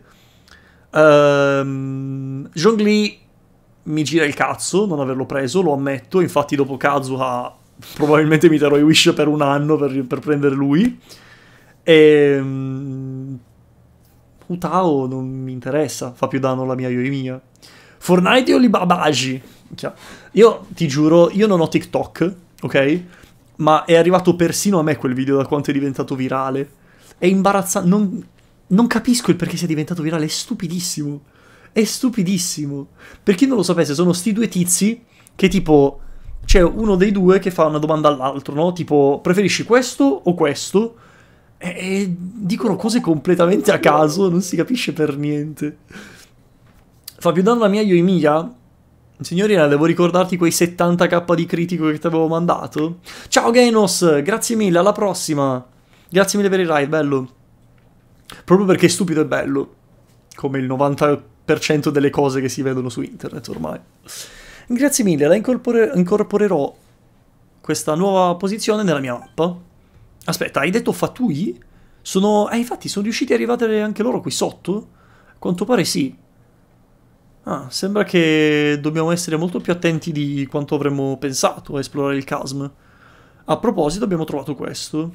Um, Zhongli mi gira il cazzo non averlo preso, lo ammetto. Infatti dopo Kazuha probabilmente mi terrò i wish per un anno per, per prendere lui. E... Um, Utao non mi interessa, fa più danno alla mia Yoimiya. Fortnite o Libabaji? Io ti giuro, io non ho TikTok, ok? Ma è arrivato persino a me quel video da quanto è diventato virale. È imbarazzante, non, non capisco il perché sia diventato virale, è stupidissimo. È stupidissimo. Per chi non lo sapesse, sono sti due tizi che tipo... C'è uno dei due che fa una domanda all'altro, no? Tipo, preferisci questo o questo? E dicono cose completamente a caso, non si capisce per niente. Fa più danno la mia Yoimiya? Signorina, devo ricordarti quei settanta k di critico che ti avevo mandato? Ciao Genos, grazie mille, alla prossima. Grazie mille per il ride, bello. Proprio perché è stupido e bello. Come il novanta per cento delle cose che si vedono su internet ormai. Grazie mille, la incorpore incorporerò questa nuova posizione nella mia mappa. Aspetta, hai detto Fatui? Sono... Eh, infatti, sono riusciti ad arrivare anche loro qui sotto? A quanto pare sì. Ah, sembra che dobbiamo essere molto più attenti di quanto avremmo pensato a esplorare il chasm. A proposito, abbiamo trovato questo.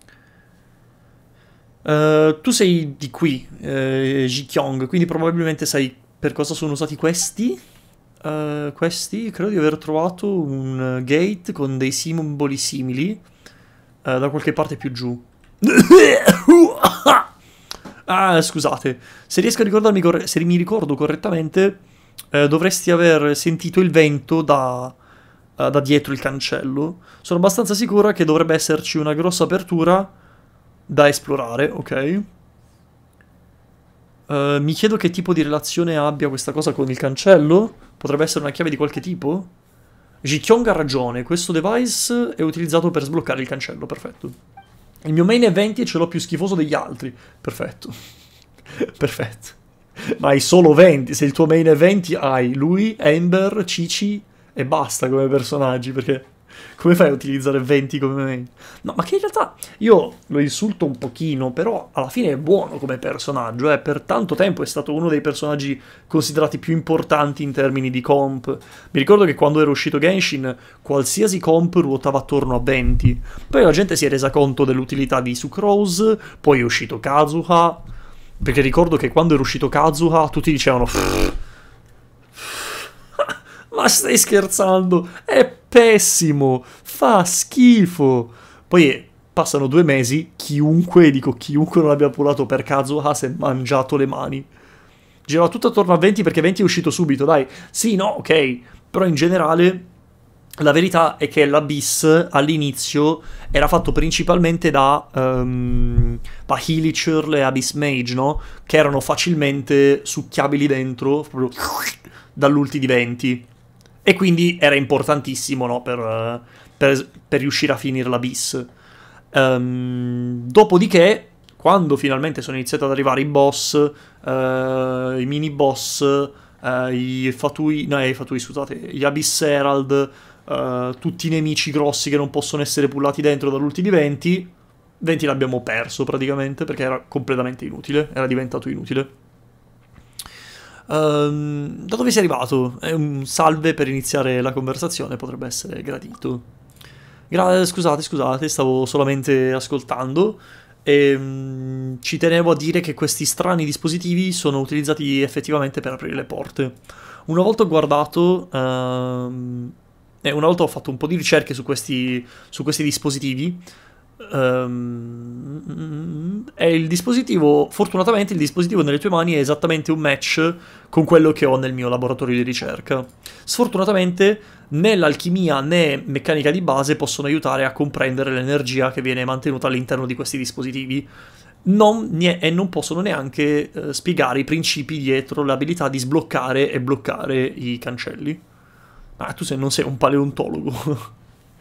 Uh, tu sei di qui, uh, Jikyong, quindi probabilmente sai per cosa sono usati questi. Uh, questi, credo di aver trovato un gate con dei simboli simili. Uh, da qualche parte più giù. Ah, scusate. Se riesco a ricordarmi, se mi ricordo correttamente, uh, dovresti aver sentito il vento da, uh, da dietro il cancello. Sono abbastanza sicura che dovrebbe esserci una grossa apertura da esplorare, ok? Uh, mi chiedo che tipo di relazione abbia questa cosa con il cancello. Potrebbe essere una chiave di qualche tipo? Jikyong ha ragione, questo device è utilizzato per sbloccare il cancello, perfetto. Il mio main è venti e ce l'ho più schifoso degli altri. Perfetto. Perfetto. Ma hai solo venti, se il tuo main è venti hai lui, Ember, Cici e basta come personaggi, perché come fai a utilizzare venti come main? No, ma che in realtà io lo insulto un pochino, però alla fine è buono come personaggio, eh. Per tanto tempo è stato uno dei personaggi considerati più importanti in termini di comp. Mi ricordo che quando era uscito Genshin, qualsiasi comp ruotava attorno a venti. Poi la gente si è resa conto dell'utilità di Sucrose, poi è uscito Kazuha, perché ricordo che quando era uscito Kazuha tutti dicevano ma stai scherzando? È pessimo, fa schifo. Poi passano due mesi, chiunque, dico chiunque non abbia pulato per Kazuha si è mangiato le mani. Girava tutto attorno a venti perché venti è uscito subito, dai. Sì, no, ok, però in generale la verità è che l'Abyss all'inizio era fatto principalmente da, um, da Hilichurl e Abyss Mage, no? Che erano facilmente succhiabili dentro, proprio dall'ulti di venti. E quindi era importantissimo, no? Per, per, per riuscire a finire l'Abyss. Um, dopodiché, quando finalmente sono iniziati ad arrivare i boss, uh, i mini boss, uh, i Fatui, no, i Fatui, scusate, gli Abyss Herald, uh, tutti i nemici grossi che non possono essere pullati dentro dall'ulti di venti, venti l'abbiamo perso praticamente perché era completamente inutile, era diventato inutile. Um, da dove sei arrivato? È un salve per iniziare la conversazione, potrebbe essere gradito. Gra- scusate, scusate, stavo solamente ascoltando e um, ci tenevo a dire che questi strani dispositivi sono utilizzati effettivamente per aprire le porte. Una volta ho guardato, um, e una volta ho fatto un po' di ricerche su questi, su questi dispositivi. Um, e il dispositivo, fortunatamente il dispositivo nelle tue mani è esattamente un match con quello che ho nel mio laboratorio di ricerca. Sfortunatamente né l'alchimia né meccanica di base possono aiutare a comprendere l'energia che viene mantenuta all'interno di questi dispositivi, non, e non possono neanche eh, spiegare i principi dietro l'abilità di sbloccare e bloccare i cancelli. Ah, tu sei, non sei un paleontologo.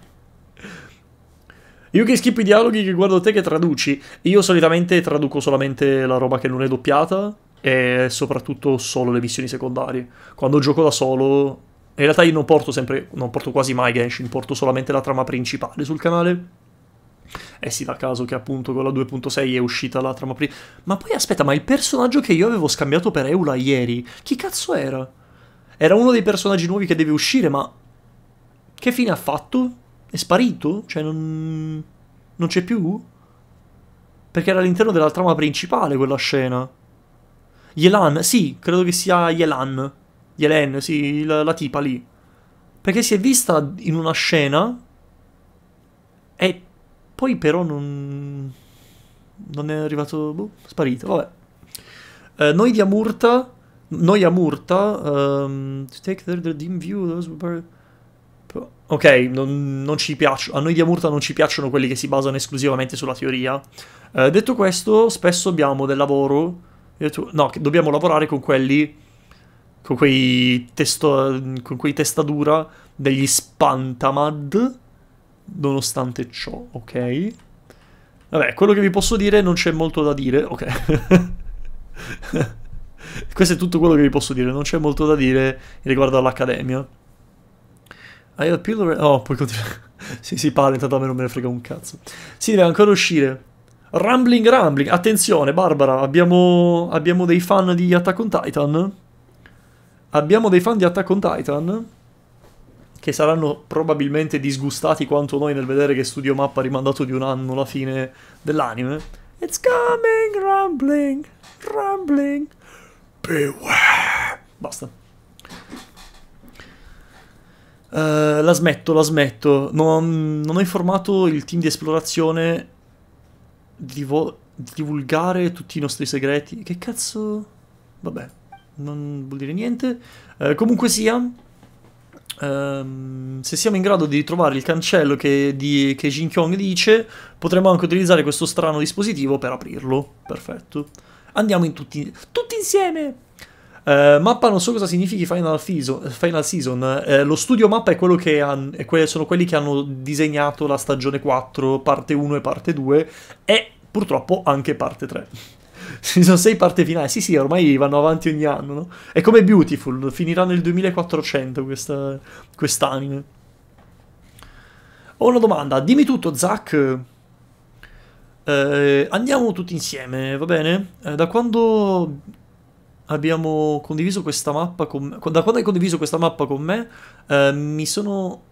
Io che schippo i dialoghi, che guardo te che traduci. Io solitamente traduco solamente la roba che non è doppiata e soprattutto solo le missioni secondarie. Quando gioco da solo, in realtà io non porto sempre, non porto quasi mai Genshin, porto solamente la trama principale sul canale. Eh sì, da caso che appunto con la due punto sei è uscita la trama principale. Ma poi aspetta, ma il personaggio che io avevo scambiato per Eula ieri, chi cazzo era? Era uno dei personaggi nuovi che deve uscire, ma che fine ha fatto? È sparito? Cioè non... non c'è più? Perché era all'interno della trama principale quella scena. Yelan, sì, credo che sia Yelan. Yelen, sì, la, la tipa lì. Perché si è vista in una scena e poi però non... non è arrivato... boh, sparito, vabbè. Uh, noi di Amurta... Noi Amurta... Um, to take the, the dim view... Those were... Ok, non, non ci piacciono. A noi di Amurta non ci piacciono quelli che si basano esclusivamente sulla teoria. Eh, detto questo, spesso abbiamo del lavoro. Detto, no, che dobbiamo lavorare con quelli. Con quei testo, con quei testadura degli Spantamad. Nonostante ciò, ok. Vabbè, quello che vi posso dire non c'è molto da dire. Ok. Questo è tutto quello che vi posso dire. Non c'è molto da dire riguardo all'Accademia. I appeal... Oh, poi continua. Sì, sì, parla, intanto a me non me ne frega un cazzo. Si deve ancora uscire. Rumbling, rumbling. Attenzione, Barbara, abbiamo, abbiamo dei fan di Attack on Titan. Abbiamo dei fan di Attack on Titan che saranno probabilmente disgustati quanto noi nel vedere che Studio Map ha rimandato di un anno la fine dell'anime. It's coming, rumbling, rumbling. Beware. Basta. Uh, la smetto, la smetto. Non, non ho informato il team di esplorazione di, divo- di divulgare tutti i nostri segreti. Che cazzo? Vabbè, non vuol dire niente. Uh, comunque sia, um, se siamo in grado di ritrovare il cancello che, di, che Jin Kyong dice, potremo anche utilizzare questo strano dispositivo per aprirlo. Perfetto. Andiamo in tutti, tutti insieme! Uh, mappa non so cosa significhi Final Season, Final Season. Uh, lo studio mappa è quello che han, è que sono quelli che hanno disegnato la stagione quattro, parte uno e parte due, e purtroppo anche parte tre. Season sei parte finale, sì sì, ormai vanno avanti ogni anno, no? È come Beautiful, finirà nel duemilaquattrocento questa quest'anime. Ho una domanda, dimmi tutto Zack. Uh, andiamo tutti insieme, va bene? Uh, da quando... abbiamo condiviso questa mappa con me. Da quando hai condiviso questa mappa con me, eh, mi sono...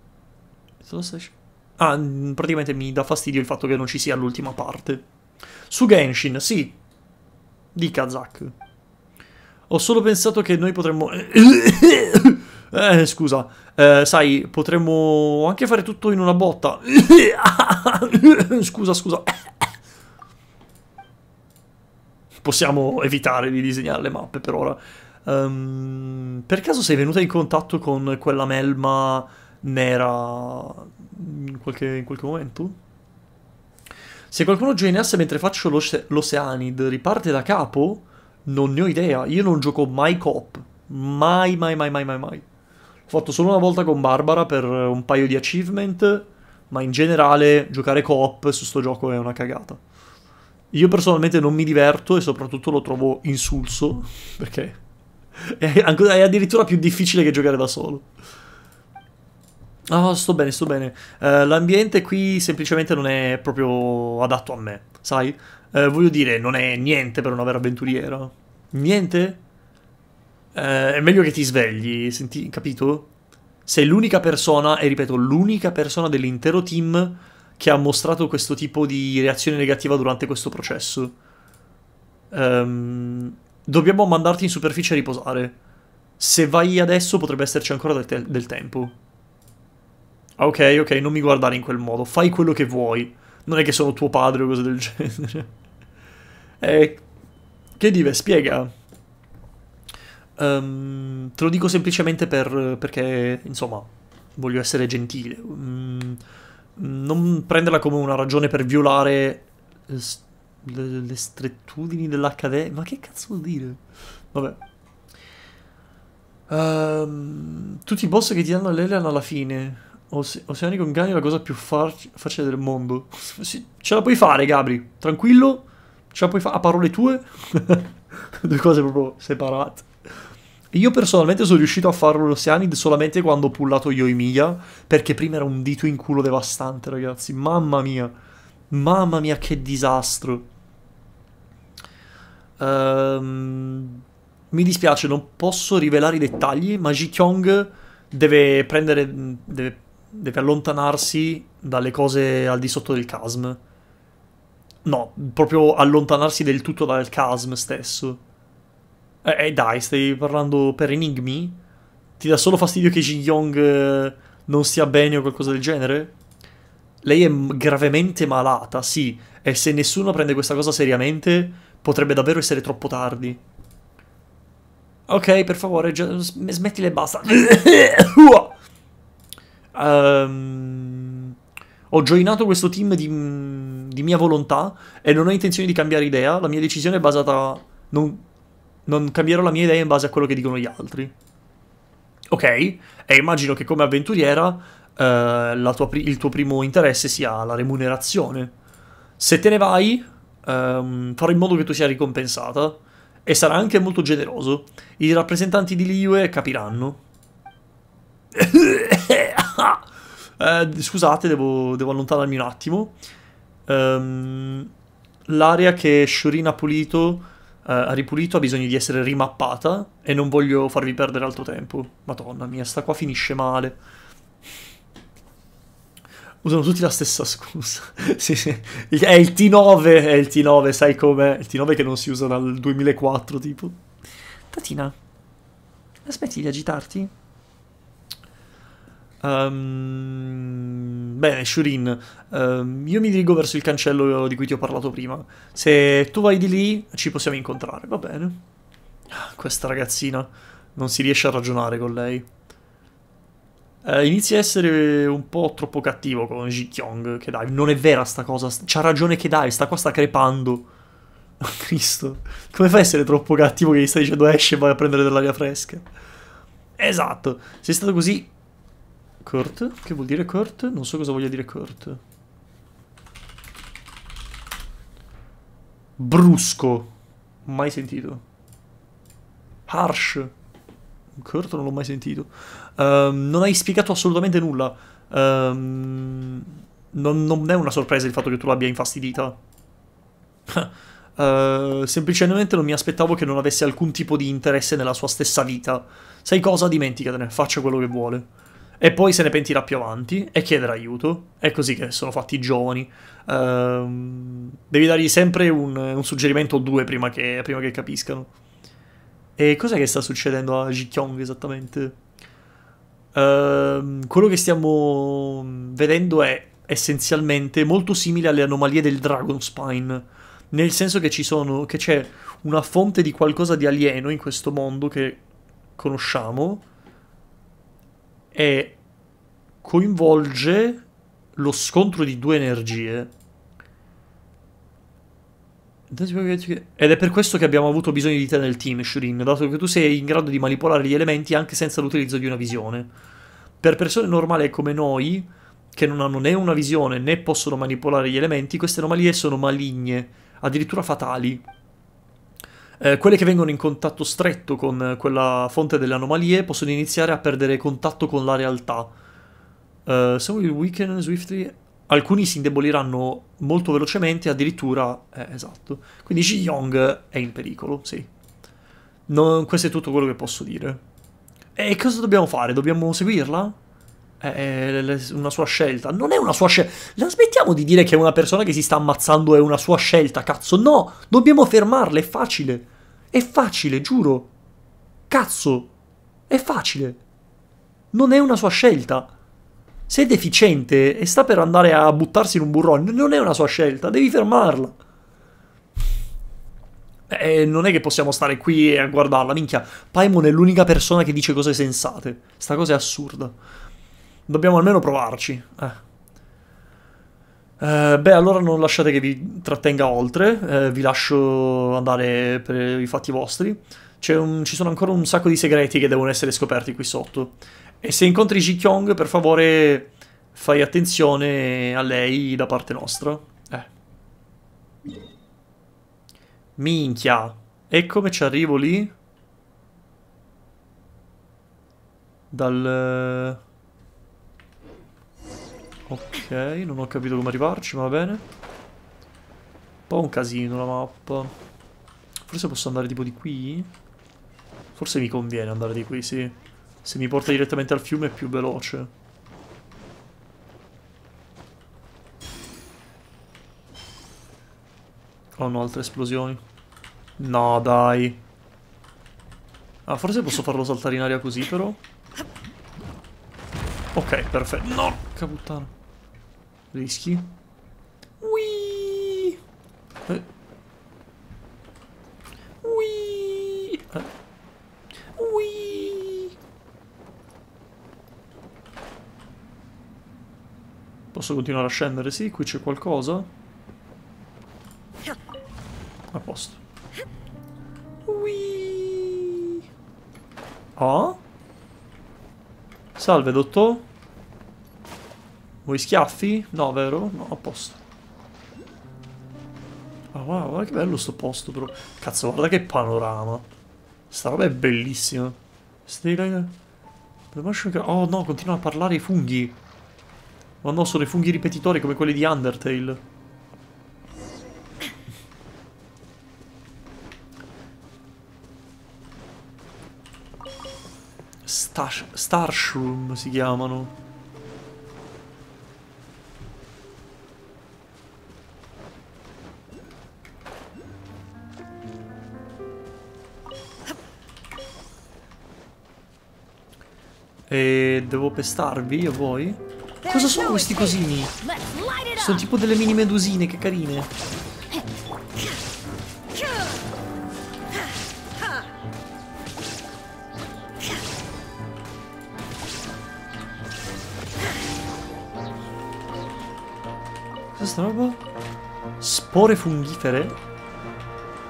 Ah, praticamente mi dà fastidio il fatto che non ci sia l'ultima parte. Su Genshin, sì. Dica, Zack. Ho solo pensato che noi potremmo... Eh, scusa. Eh, sai, potremmo anche fare tutto in una botta. Scusa, scusa. Possiamo evitare di disegnare le mappe per ora. Um, per caso sei venuta in contatto con quella melma nera in qualche, in qualche momento? Se qualcuno gioinasse mentre faccio l'Oceanid, riparte da capo? Non ne ho idea. Io non gioco mai coop. Mai, mai, mai, mai, mai, mai. L'ho fatto solo una volta con Barbara per un paio di achievement, ma in generale giocare coop su sto gioco è una cagata. Io personalmente non mi diverto e soprattutto lo trovo insulso, perché è, è addirittura più difficile che giocare da solo. Ah, oh, sto bene, sto bene. Uh, l'ambiente qui semplicemente non è proprio adatto a me, sai? Uh, voglio dire, non è niente per una vera avventuriera. Niente? Uh, è meglio che ti svegli, senti, capito? Sei l'unica persona, e ripeto, l'unica persona dell'intero team che ha mostrato questo tipo di reazione negativa durante questo processo. Um, dobbiamo mandarti in superficie a riposare. Se vai adesso potrebbe esserci ancora del, te del tempo. Ok, ok, non mi guardare in quel modo. Fai quello che vuoi. Non è che sono tuo padre o cose del genere. Eh, che dive, spiega. Um, te lo dico semplicemente per, perché, insomma, voglio essere gentile. Um, non prenderla come una ragione per violare le, le strettudini dell'Accademia. Ma che cazzo vuol dire? Vabbè. Um, tutti i boss che ti danno l'Elian alla fine. Ose Oceanico Inganni è la cosa più facile del mondo. Sì, ce la puoi fare, Gabri. Tranquillo. Ce la puoi fare a parole tue. Due cose proprio separate. Io personalmente sono riuscito a farlo l'Oceanid solamente quando ho pullato Yoimiya, perché prima era un dito in culo devastante, ragazzi. Mamma mia. Mamma mia, che disastro. Um, mi dispiace, non posso rivelare i dettagli, ma Ji Kyung deve prendere... Deve, deve allontanarsi dalle cose al di sotto del chasm. No, proprio allontanarsi del tutto dal chasm stesso. Eh, eh dai, stai parlando per enigmi? Ti dà solo fastidio che Ji Young eh, non stia bene o qualcosa del genere? Lei è gravemente malata, sì, e se nessuno prende questa cosa seriamente potrebbe davvero essere troppo tardi. Ok, per favore, smettile e basta. um, ho joinato questo team di, di mia volontà e non ho intenzione di cambiare idea. La mia decisione è basata... Non, non cambierò la mia idea in base a quello che dicono gli altri. Ok? E immagino che come avventuriera eh, la tua il tuo primo interesse sia la remunerazione. Se te ne vai, ehm, farò in modo che tu sia ricompensata. E sarà anche molto generoso. I rappresentanti di Liyue capiranno. eh, scusate, devo, devo allontanarmi un attimo. Um, L'area che Shurin ha pulito... Uh, ha ripulito, ha bisogno di essere rimappata e non voglio farvi perdere altro tempo. Madonna mia, sta qua finisce male. Usano tutti la stessa scusa. Sì, sì. È il T nove, è il T nove, sai com'è? Il T nove che non si usa dal duemilaquattro, tipo. Tatina, aspetti di agitarti? Um, bene, Shurin, um, io mi dirigo verso il cancello di cui ti ho parlato prima. Se tu vai di lì, ci possiamo incontrare, va bene? Questa ragazzina, non si riesce a ragionare con lei. Uh, inizia a essere un po' troppo cattivo con Ji Kyung, che dai, non è vera sta cosa. C'ha ragione che dai, sta qua sta crepando. Cristo. Come fai a essere troppo cattivo che gli stai dicendo esce e vai a prendere dell'aria fresca? Esatto. Sei stato così... Kurt? Che vuol dire Kurt? Non so cosa voglia dire Kurt. Brusco. Mai sentito. Harsh. Kurt non l'ho mai sentito. Um, non hai spiegato assolutamente nulla. Um, non, non è una sorpresa il fatto che tu l'abbia infastidita. uh, semplicemente non mi aspettavo che non avesse alcun tipo di interesse nella sua stessa vita. Sai cosa? Dimenticatene. Faccia quello che vuole. E poi se ne pentirà più avanti e chiederà aiuto. È così che sono fatti i giovani. Uh, devi dargli sempre un, un suggerimento o due prima che, prima che capiscano. E cos'è che sta succedendo a Ji-kyung esattamente? Uh, quello che stiamo vedendo è essenzialmente molto simile alle anomalie del Dragonspine. Nel senso che ci sono, che c'è una fonte di qualcosa di alieno in questo mondo che conosciamo. E coinvolge lo scontro di due energie. Ed è per questo che abbiamo avuto bisogno di te nel team, Shurin, dato che tu sei in grado di manipolare gli elementi anche senza l'utilizzo di una visione. Per persone normali come noi, che non hanno né una visione né possono manipolare gli elementi, queste anomalie sono maligne, addirittura fatali. Eh, quelle che vengono in contatto stretto con quella fonte delle anomalie possono iniziare a perdere contatto con la realtà. Uh, some will weaken swiftly. Alcuni si indeboliranno molto velocemente, addirittura... Eh, esatto. Quindi Ji-young è in pericolo, sì. No, questo è tutto quello che posso dire. E cosa dobbiamo fare? Dobbiamo seguirla? È una sua scelta. Non è una sua scelta. La smettiamo di dire che una persona che si sta ammazzando è una sua scelta, cazzo. No, dobbiamo fermarla, è facile. È facile, giuro. Cazzo. È facile. Non è una sua scelta. Se è deficiente e sta per andare a buttarsi in un burrone, non è una sua scelta, devi fermarla. E non è che possiamo stare qui a guardarla, minchia. Paimon è l'unica persona che dice cose sensate. Sta cosa è assurda. Dobbiamo almeno provarci. Eh. Eh, beh, allora non lasciate che vi trattenga oltre. Eh, vi lascio andare per i fatti vostri. C'è un, ci sono ancora un sacco di segreti che devono essere scoperti qui sotto. E se incontri Ji-kyung, per favore, fai attenzione a lei da parte nostra. Eh. Minchia. E come ci arrivo lì? Dal... Ok, non ho capito come arrivarci, ma va bene. Un po' un casino la mappa. Forse posso andare tipo di qui? Forse mi conviene andare di qui, sì. Se mi porta direttamente al fiume è più veloce. Oh no, altre esplosioni. No, dai. Ah, forse posso farlo saltare in aria così, però. Ok, perfetto. No, che puttana. Rischi. Whee! Eh. Whee! Eh. Whee! Posso continuare a scendere? Sì, qui c'è qualcosa. A posto. Whee! Oh? Salve, dottor. Vuoi schiaffi? No, vero? No, a posto. Ah, oh, wow, guarda che bello sto posto, però. Cazzo, guarda che panorama. Sta roba è bellissima. Oh no, continua a parlare i funghi. Oh no, sono i funghi ripetitori come quelli di Undertale. Star Starshroom si chiamano. E devo pestarvi a voi? Cosa sono questi cosini? Sono tipo delle mini medusine, che carine. Questa roba? Spore funghifere?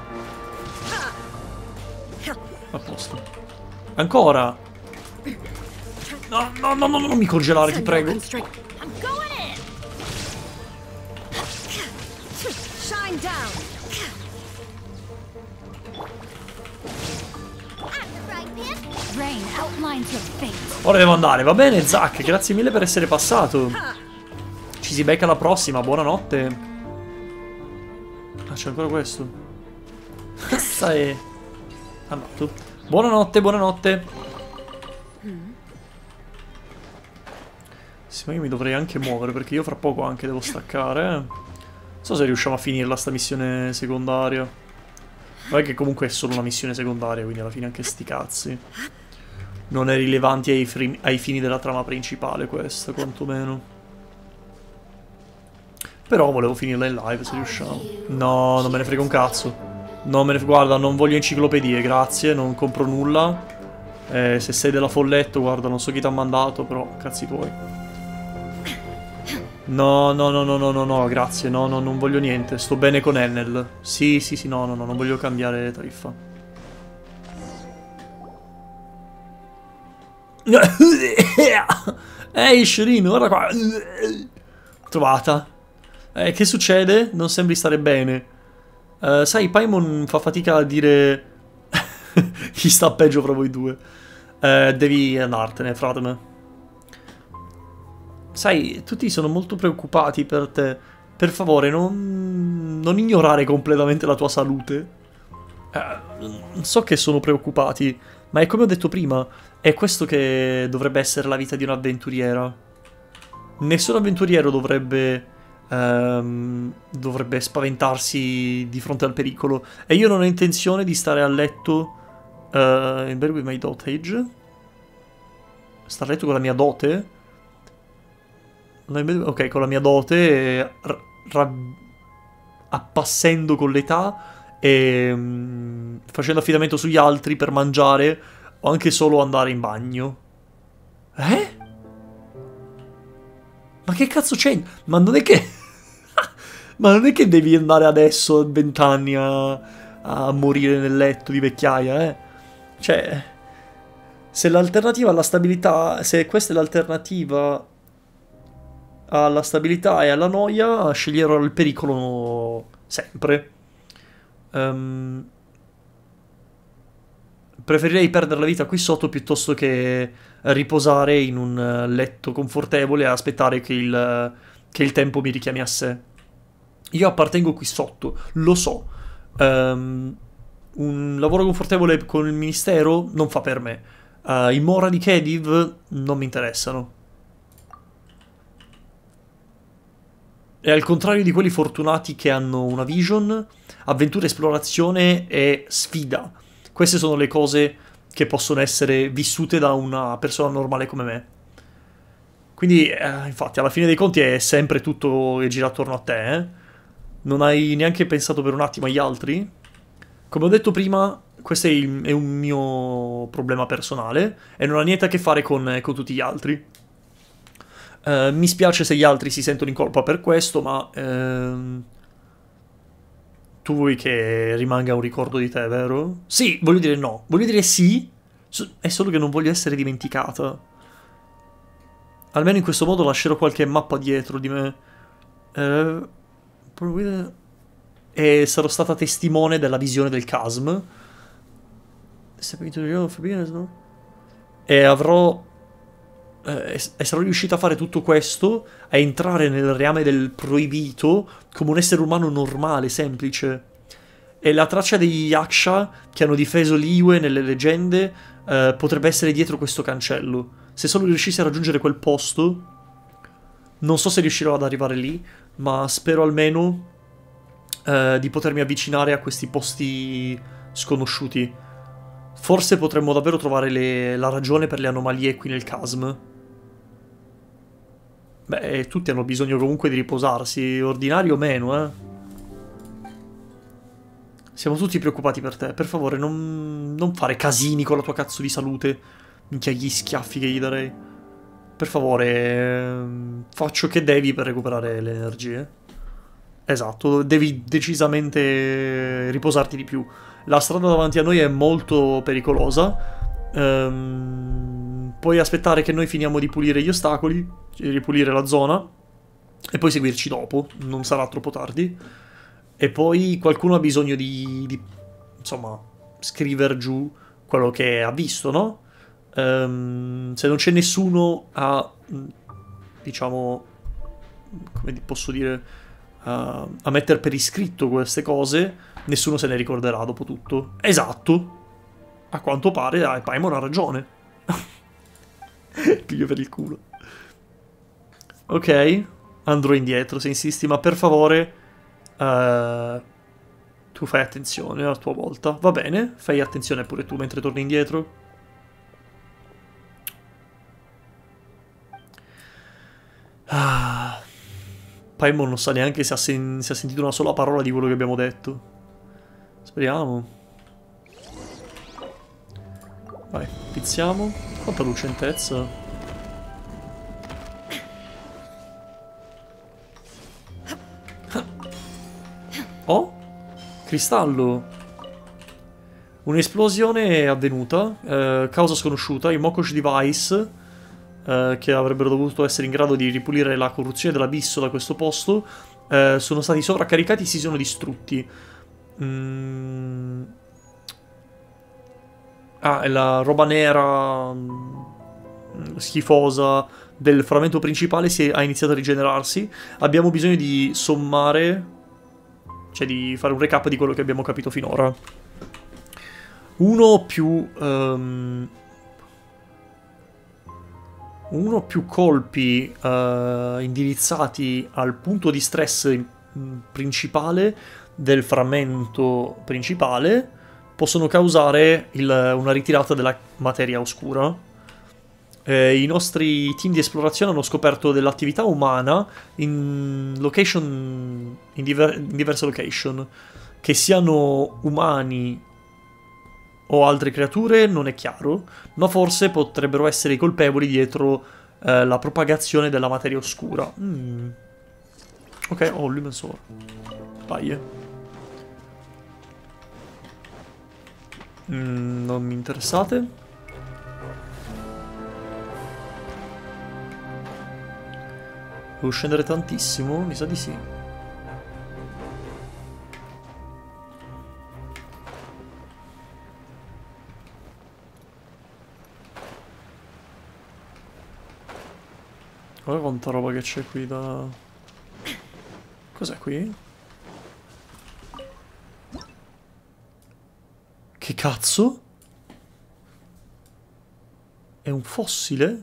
Ancora. No, no, no, no, non mi congelare, ti prego. I'm going in. Shine down. Rain outlines your fate. Ora devo andare, va bene Zack, grazie mille per essere passato. Ci si becca alla prossima, buonanotte. Ah, c'è ancora questo. Cazzo è andato. Buonanotte, buonanotte. Sì, ma io mi dovrei anche muovere perché io fra poco anche devo staccare. eh. Non so se riusciamo a finirla sta missione secondaria. Non è che comunque è solo una missione secondaria, quindi alla fine anche sti cazzi. Non è rilevante ai, fri- ai fini della trama principale questa, quantomeno. Però volevo finirla in live se riusciamo. No, non me ne frega un cazzo. Non me ne frega, guarda, non voglio enciclopedie, grazie, non compro nulla. Eh, se sei della Folletto, guarda, non so chi ti ha mandato, però cazzi tuoi. No, no, no, no, no, no, no, grazie, no, no, non voglio niente, sto bene con Enel. Sì, sì, sì, no, no, no, non voglio cambiare tariffa. Ehi, Shirin, guarda qua. Trovata. Eh, che succede? Non sembri stare bene. Uh, sai, Paimon fa fatica a dire chi sta peggio fra voi due. Uh, devi andartene, frateme. Sai, tutti sono molto preoccupati per te. Per favore, non, non ignorare completamente la tua salute. Uh, so che sono preoccupati, ma è come ho detto prima, è questo che dovrebbe essere la vita di un avventuriera. Nessun avventuriero dovrebbe... Um, dovrebbe spaventarsi di fronte al pericolo. E io non ho intenzione di stare a letto uh, in bed with my dotage. Stare a letto con la mia dote? Ok, con la mia dote, appassendo con l'età e um, facendo affidamento sugli altri per mangiare o anche solo andare in bagno. Eh? Ma che cazzo c'è? Ma non è che... Ma non è che devi andare adesso a vent'anni a, a morire nel letto di vecchiaia, eh? Cioè... Se l'alternativa alla stabilità... Se questa è l'alternativa alla stabilità e alla noia, sceglierò il pericolo sempre. Um, preferirei perdere la vita qui sotto piuttosto che riposare in un letto confortevole e aspettare che il, che il tempo mi richiami a sé. Io appartengo qui sotto, lo so. Um, un lavoro confortevole con il ministero non fa per me. Uh, I Mora di Khedive non mi interessano. E al contrario di quelli fortunati che hanno una vision, avventura, esplorazione e sfida. Queste sono le cose che possono essere vissute da una persona normale come me. Quindi, eh, infatti, alla fine dei conti è sempre tutto che gira attorno a te, eh? Non hai neanche pensato per un attimo agli altri? Come ho detto prima, questo è, il, è un mio problema personale e non ha niente a che fare con, con tutti gli altri. Uh, mi spiace se gli altri si sentono in colpa per questo, ma... Uh, tu vuoi che rimanga un ricordo di te, vero? Sì, voglio dire no. Voglio dire sì, è solo che non voglio essere dimenticata. Almeno in questo modo lascerò qualche mappa dietro di me. Uh, e sarò stata testimone della visione del Chasm. E avrò... Eh, e sarò riuscito a fare tutto questo, a entrare nel reame del proibito come un essere umano normale, semplice. E la traccia degli Yaksha che hanno difeso Liyue nelle leggende eh, potrebbe essere dietro questo cancello. Se solo riuscissi a raggiungere quel posto, non so se riuscirò ad arrivare lì, ma spero almeno eh, di potermi avvicinare a questi posti sconosciuti. Forse potremmo davvero trovare le, la ragione per le anomalie qui nel Chasm. Beh, tutti hanno bisogno comunque di riposarsi, ordinari o meno, eh. Siamo tutti preoccupati per te. Per favore, non, non fare casini con la tua cazzo di salute. Minchia, gli schiaffi che gli darei. Per favore, faccio che devi per recuperare le energie. Esatto, devi decisamente riposarti di più. La strada davanti a noi è molto pericolosa, Um, puoi aspettare che noi finiamo di pulire gli ostacoli, di ripulire la zona, e poi seguirci dopo, non sarà troppo tardi. E poi qualcuno ha bisogno di, di insomma, scrivere giù quello che ha visto, no? Um, se non c'è nessuno a, diciamo, come posso dire, a, a mettere per iscritto queste cose, nessuno se ne ricorderà dopo tutto. Esatto. A quanto pare, dai, Paimon ha ragione. Piglio per il culo. Ok, andrò indietro se insisti, ma per favore uh, tu fai attenzione a tua volta. Va bene, fai attenzione pure tu mentre torni indietro. Ah, Paimon non sa neanche se ha, sen se ha sentito una sola parola di quello che abbiamo detto. Speriamo. Vai, pizziamo. Quanta lucentezza. Oh, cristallo. Un'esplosione è avvenuta, eh, causa sconosciuta. I Mokosh Device, eh, che avrebbero dovuto essere in grado di ripulire la corruzione dell'abisso da questo posto, eh, sono stati sovraccaricati e si sono distrutti. Mm. Ah, è la roba nera mh, schifosa del frammento principale si è, ha iniziato a rigenerarsi. Abbiamo bisogno di sommare, cioè di fare un recap di quello che abbiamo capito finora. Uno più um, uno più colpi uh, indirizzati al punto di stress principale del frammento principale possono causare il, una ritirata della materia oscura. Eh, I nostri team di esplorazione hanno scoperto dell'attività umana in location, in, diver, in diverse location. Che siano umani o altre creature non è chiaro, ma forse potrebbero essere i colpevoli dietro eh, la propagazione della materia oscura. Mm. Ok, oh, Lumen Sword. Vai. Mm, non mi interessate. Devo scendere tantissimo? Mi sa di sì. Guarda quanta roba che c'è qui da... Cos'è qui? Che cazzo? È un fossile?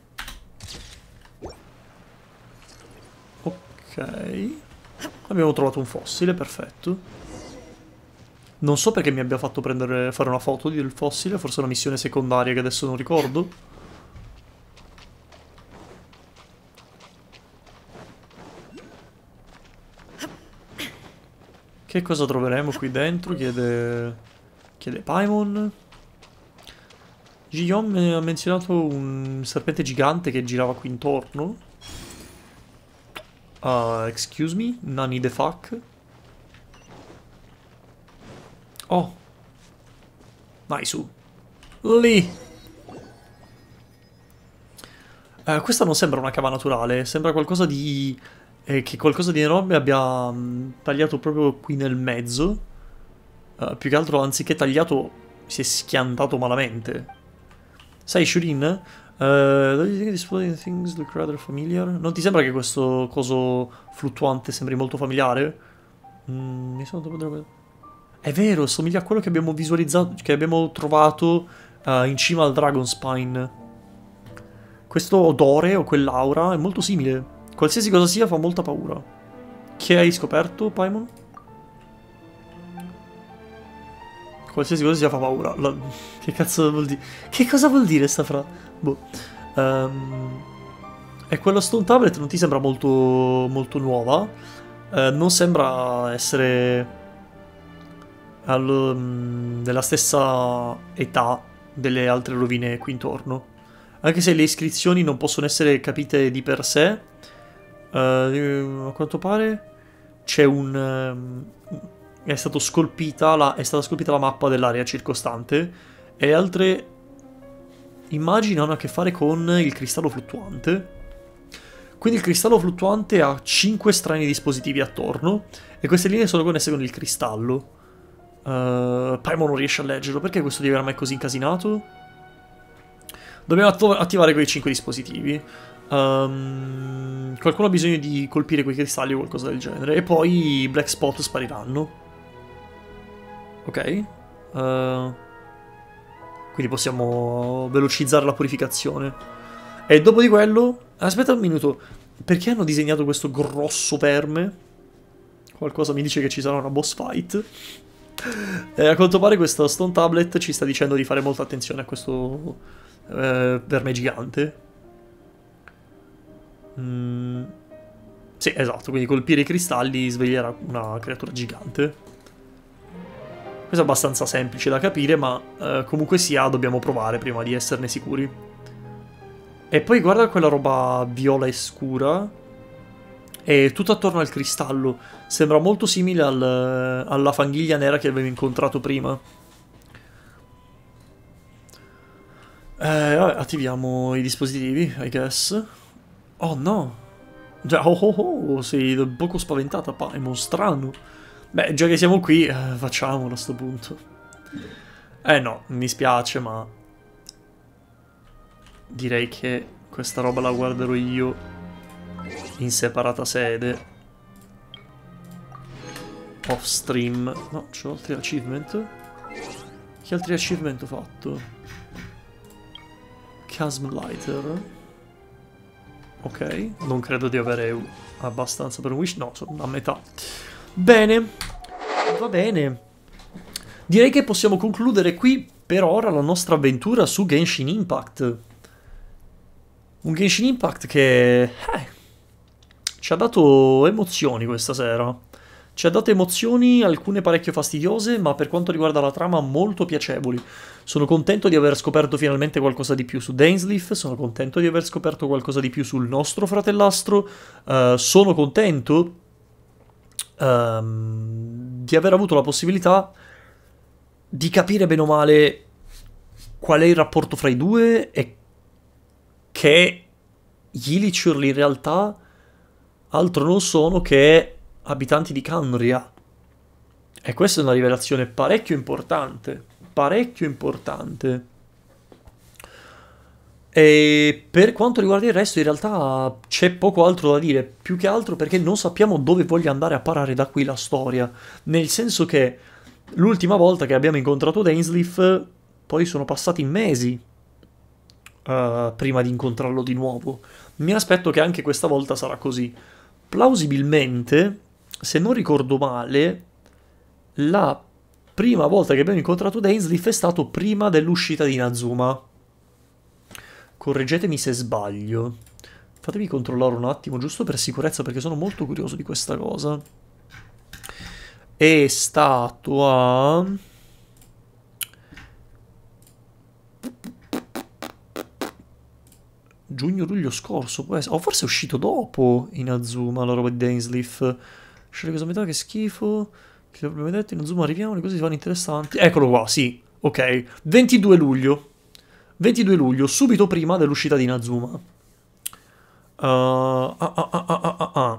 Ok. Abbiamo trovato un fossile, perfetto. Non so perché mi abbia fatto prendere, fare una foto del fossile, forse una missione secondaria che adesso non ricordo. Che cosa troveremo qui dentro? Chiede... Chiede Paimon. Ji-Yon ha menzionato un serpente gigante che girava qui intorno. Uh, excuse me? Nani the fuck? Oh. Vai su. Lì. Uh, questa non sembra una cava naturale. Sembra qualcosa di... Eh, che qualcosa di enorme abbia mh, tagliato proprio qui nel mezzo. Uh, più che altro, anziché tagliato, si è schiantato malamente. Sai, Shurin? Uh, don't you think exploding things look rather familiar? Non ti sembra che questo coso fluttuante sembri molto familiare? Mm, mi sono troppo... È vero, somiglia a quello che abbiamo visualizzato, che abbiamo trovato uh, in cima al Dragonspine. Questo odore o quell'aura è molto simile. Qualsiasi cosa sia fa molta paura. Che hai scoperto, Paimon? Qualsiasi cosa sia fa paura. La... Che cazzo vuol dire? Che cosa vuol dire sta fra... Boh. Um... E quello Stone Tablet non ti sembra molto, molto nuova. Uh, non sembra essere... Al... Um, della stessa età delle altre rovine qui intorno. Anche se le iscrizioni non possono essere capite di per sé. Uh, a quanto pare c'è un um, è stato scolpita la, è stata scolpita la mappa dell'area circostante e altre immagini hanno a che fare con il cristallo fluttuante. Quindi il cristallo fluttuante ha cinque strani dispositivi attorno e queste linee sono connesse con il cristallo. Uh, Paimon non riesce a leggerlo. Perché questo diagramma è così incasinato? Dobbiamo att attivare quei cinque dispositivi. Um, qualcuno ha bisogno di colpire quei cristalli o qualcosa del genere. E poi i black spot spariranno. Ok. Uh, quindi possiamo velocizzare la purificazione. E dopo di quello... Aspetta un minuto. Perché hanno disegnato questo grosso verme? Qualcosa mi dice che ci sarà una boss fight. E a quanto pare questo Stone Tablet ci sta dicendo di fare molta attenzione a questo eh, verme gigante. Mm. Sì, esatto. Quindi colpire i cristalli sveglierà una creatura gigante. Questo è abbastanza semplice da capire, ma eh, comunque sia dobbiamo provare prima di esserne sicuri. E poi guarda quella roba viola e scura. È tutto attorno al cristallo. Sembra molto simile al, alla fanghiglia nera che avevo incontrato prima. Eh, vabbè, attiviamo i dispositivi, I guess. Oh no. Già, oh oh oh, sei un poco spaventata, Paimon, strano. Beh, già che siamo qui, eh, facciamolo a sto punto. Eh no, mi spiace, ma... direi che questa roba la guarderò io in separata sede. Off stream. No, c'ho altri achievement. Che altri achievement ho fatto? Chasm Lighter. Ok, non credo di avere abbastanza per un wish. No, sono a metà. Bene, va bene. Direi che possiamo concludere qui per ora la nostra avventura su Genshin Impact. Un Genshin Impact che eh, ci ha dato emozioni questa sera. Ci ha dato emozioni, alcune parecchio fastidiose, ma per quanto riguarda la trama molto piacevoli. Sono contento di aver scoperto finalmente qualcosa di più su Dainsleif, sono contento di aver scoperto qualcosa di più sul nostro fratellastro, uh, sono contento um, di aver avuto la possibilità di capire bene o male qual è il rapporto fra i due e che gli Ilychur in realtà altro non sono che abitanti di Khaenri'ah. E questa è una rivelazione parecchio importante, parecchio importante. E per quanto riguarda il resto in realtà c'è poco altro da dire, più che altro perché non sappiamo dove voglia andare a parare da qui la storia, nel senso che l'ultima volta che abbiamo incontrato Dainsleif poi sono passati mesi uh, prima di incontrarlo di nuovo. Mi aspetto che anche questa volta sarà così. Plausibilmente, se non ricordo male, la prima volta che abbiamo incontrato Dainsleif è stato prima dell'uscita di Inazuma. Correggetemi se sbaglio. Fatemi controllare un attimo, giusto per sicurezza, perché sono molto curioso di questa cosa. È stato a... giugno-luglio scorso, può essere. O forse è uscito dopo Inazuma, la roba di Dainsleif. Scegli cosa metà, che schifo. Che l'abbiamo detto, Inazuma arriviamo, le cose si fanno interessanti. Eccolo qua, sì, ok. ventidue luglio. ventidue luglio, subito prima dell'uscita di Inazuma. Uh, ah, ah, ah, ah, ah, ah.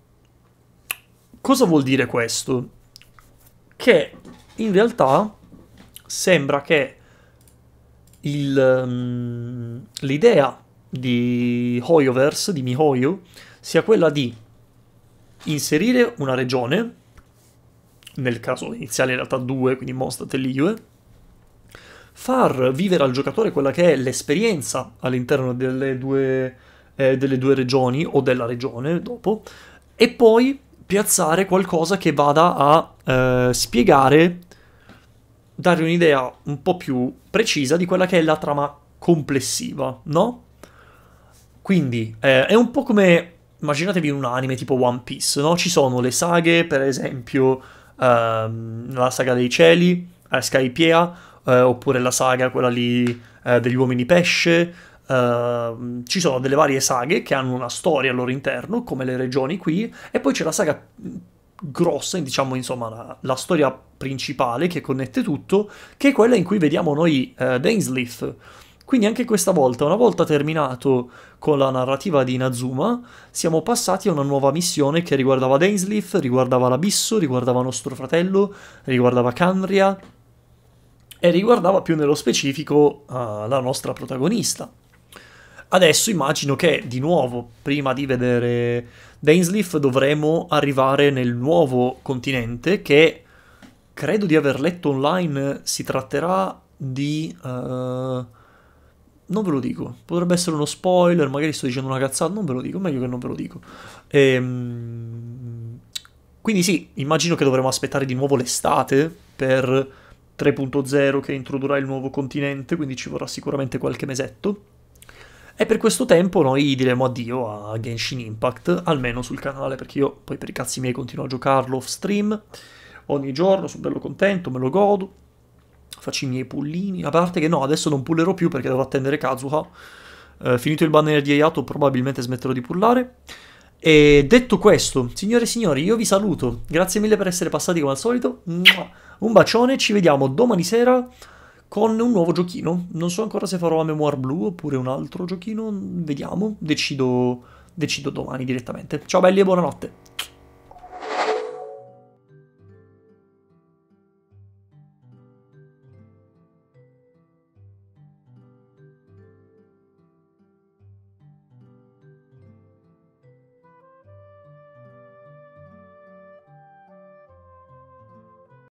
Cosa vuol dire questo? Che in realtà sembra che um, l'idea di Hoyoverse, di MiHoYo, sia quella di inserire una regione, nel caso iniziale in realtà due, quindi Mondstadt e Liyue, far vivere al giocatore quella che è l'esperienza all'interno delle due, eh, delle due regioni, o della regione dopo, e poi piazzare qualcosa che vada a eh, spiegare, dare un'idea un po' più precisa di quella che è la trama complessiva, no? Quindi eh, è un po' come, immaginatevi un anime tipo One Piece, no? Ci sono le saghe, per esempio ehm, la saga dei cieli, eh, Skypiea, eh, oppure la saga, quella lì eh, degli uomini pesce. Uh, ci sono delle varie saghe che hanno una storia al loro interno, come le regioni qui, e poi c'è la saga grossa, diciamo, insomma, la, la storia principale che connette tutto, che è quella in cui vediamo noi uh, Dainsleif. Quindi anche questa volta, una volta terminato con la narrativa di Inazuma, siamo passati a una nuova missione che riguardava Dainsleif, riguardava l'Abisso, riguardava nostro fratello, riguardava Khaenri'ah e riguardava più nello specifico uh, la nostra protagonista. Adesso immagino che, di nuovo, prima di vedere Dainsleif, dovremo arrivare nel nuovo continente che, credo di aver letto online, si tratterà di... Uh, non ve lo dico, potrebbe essere uno spoiler, magari sto dicendo una cazzata, non ve lo dico, meglio che non ve lo dico. Ehm, quindi sì, immagino che dovremo aspettare di nuovo l'estate per tre punto zero che introdurrà il nuovo continente, quindi ci vorrà sicuramente qualche mesetto. E per questo tempo noi diremo addio a Genshin Impact, almeno sul canale, perché io poi per i cazzi miei continuo a giocarlo off stream, ogni giorno, sono bello contento, me lo godo, faccio i miei pullini, a parte che no, adesso non pullerò più perché devo attendere Kazuha, eh, finito il banner di Hayato probabilmente smetterò di pullare. E detto questo, signore e signori, io vi saluto, grazie mille per essere passati come al solito, un bacione, ci vediamo domani sera con un nuovo giochino. Non so ancora se farò la Memoir Blue oppure un altro giochino, vediamo, decido, decido domani direttamente. Ciao belli e buonanotte.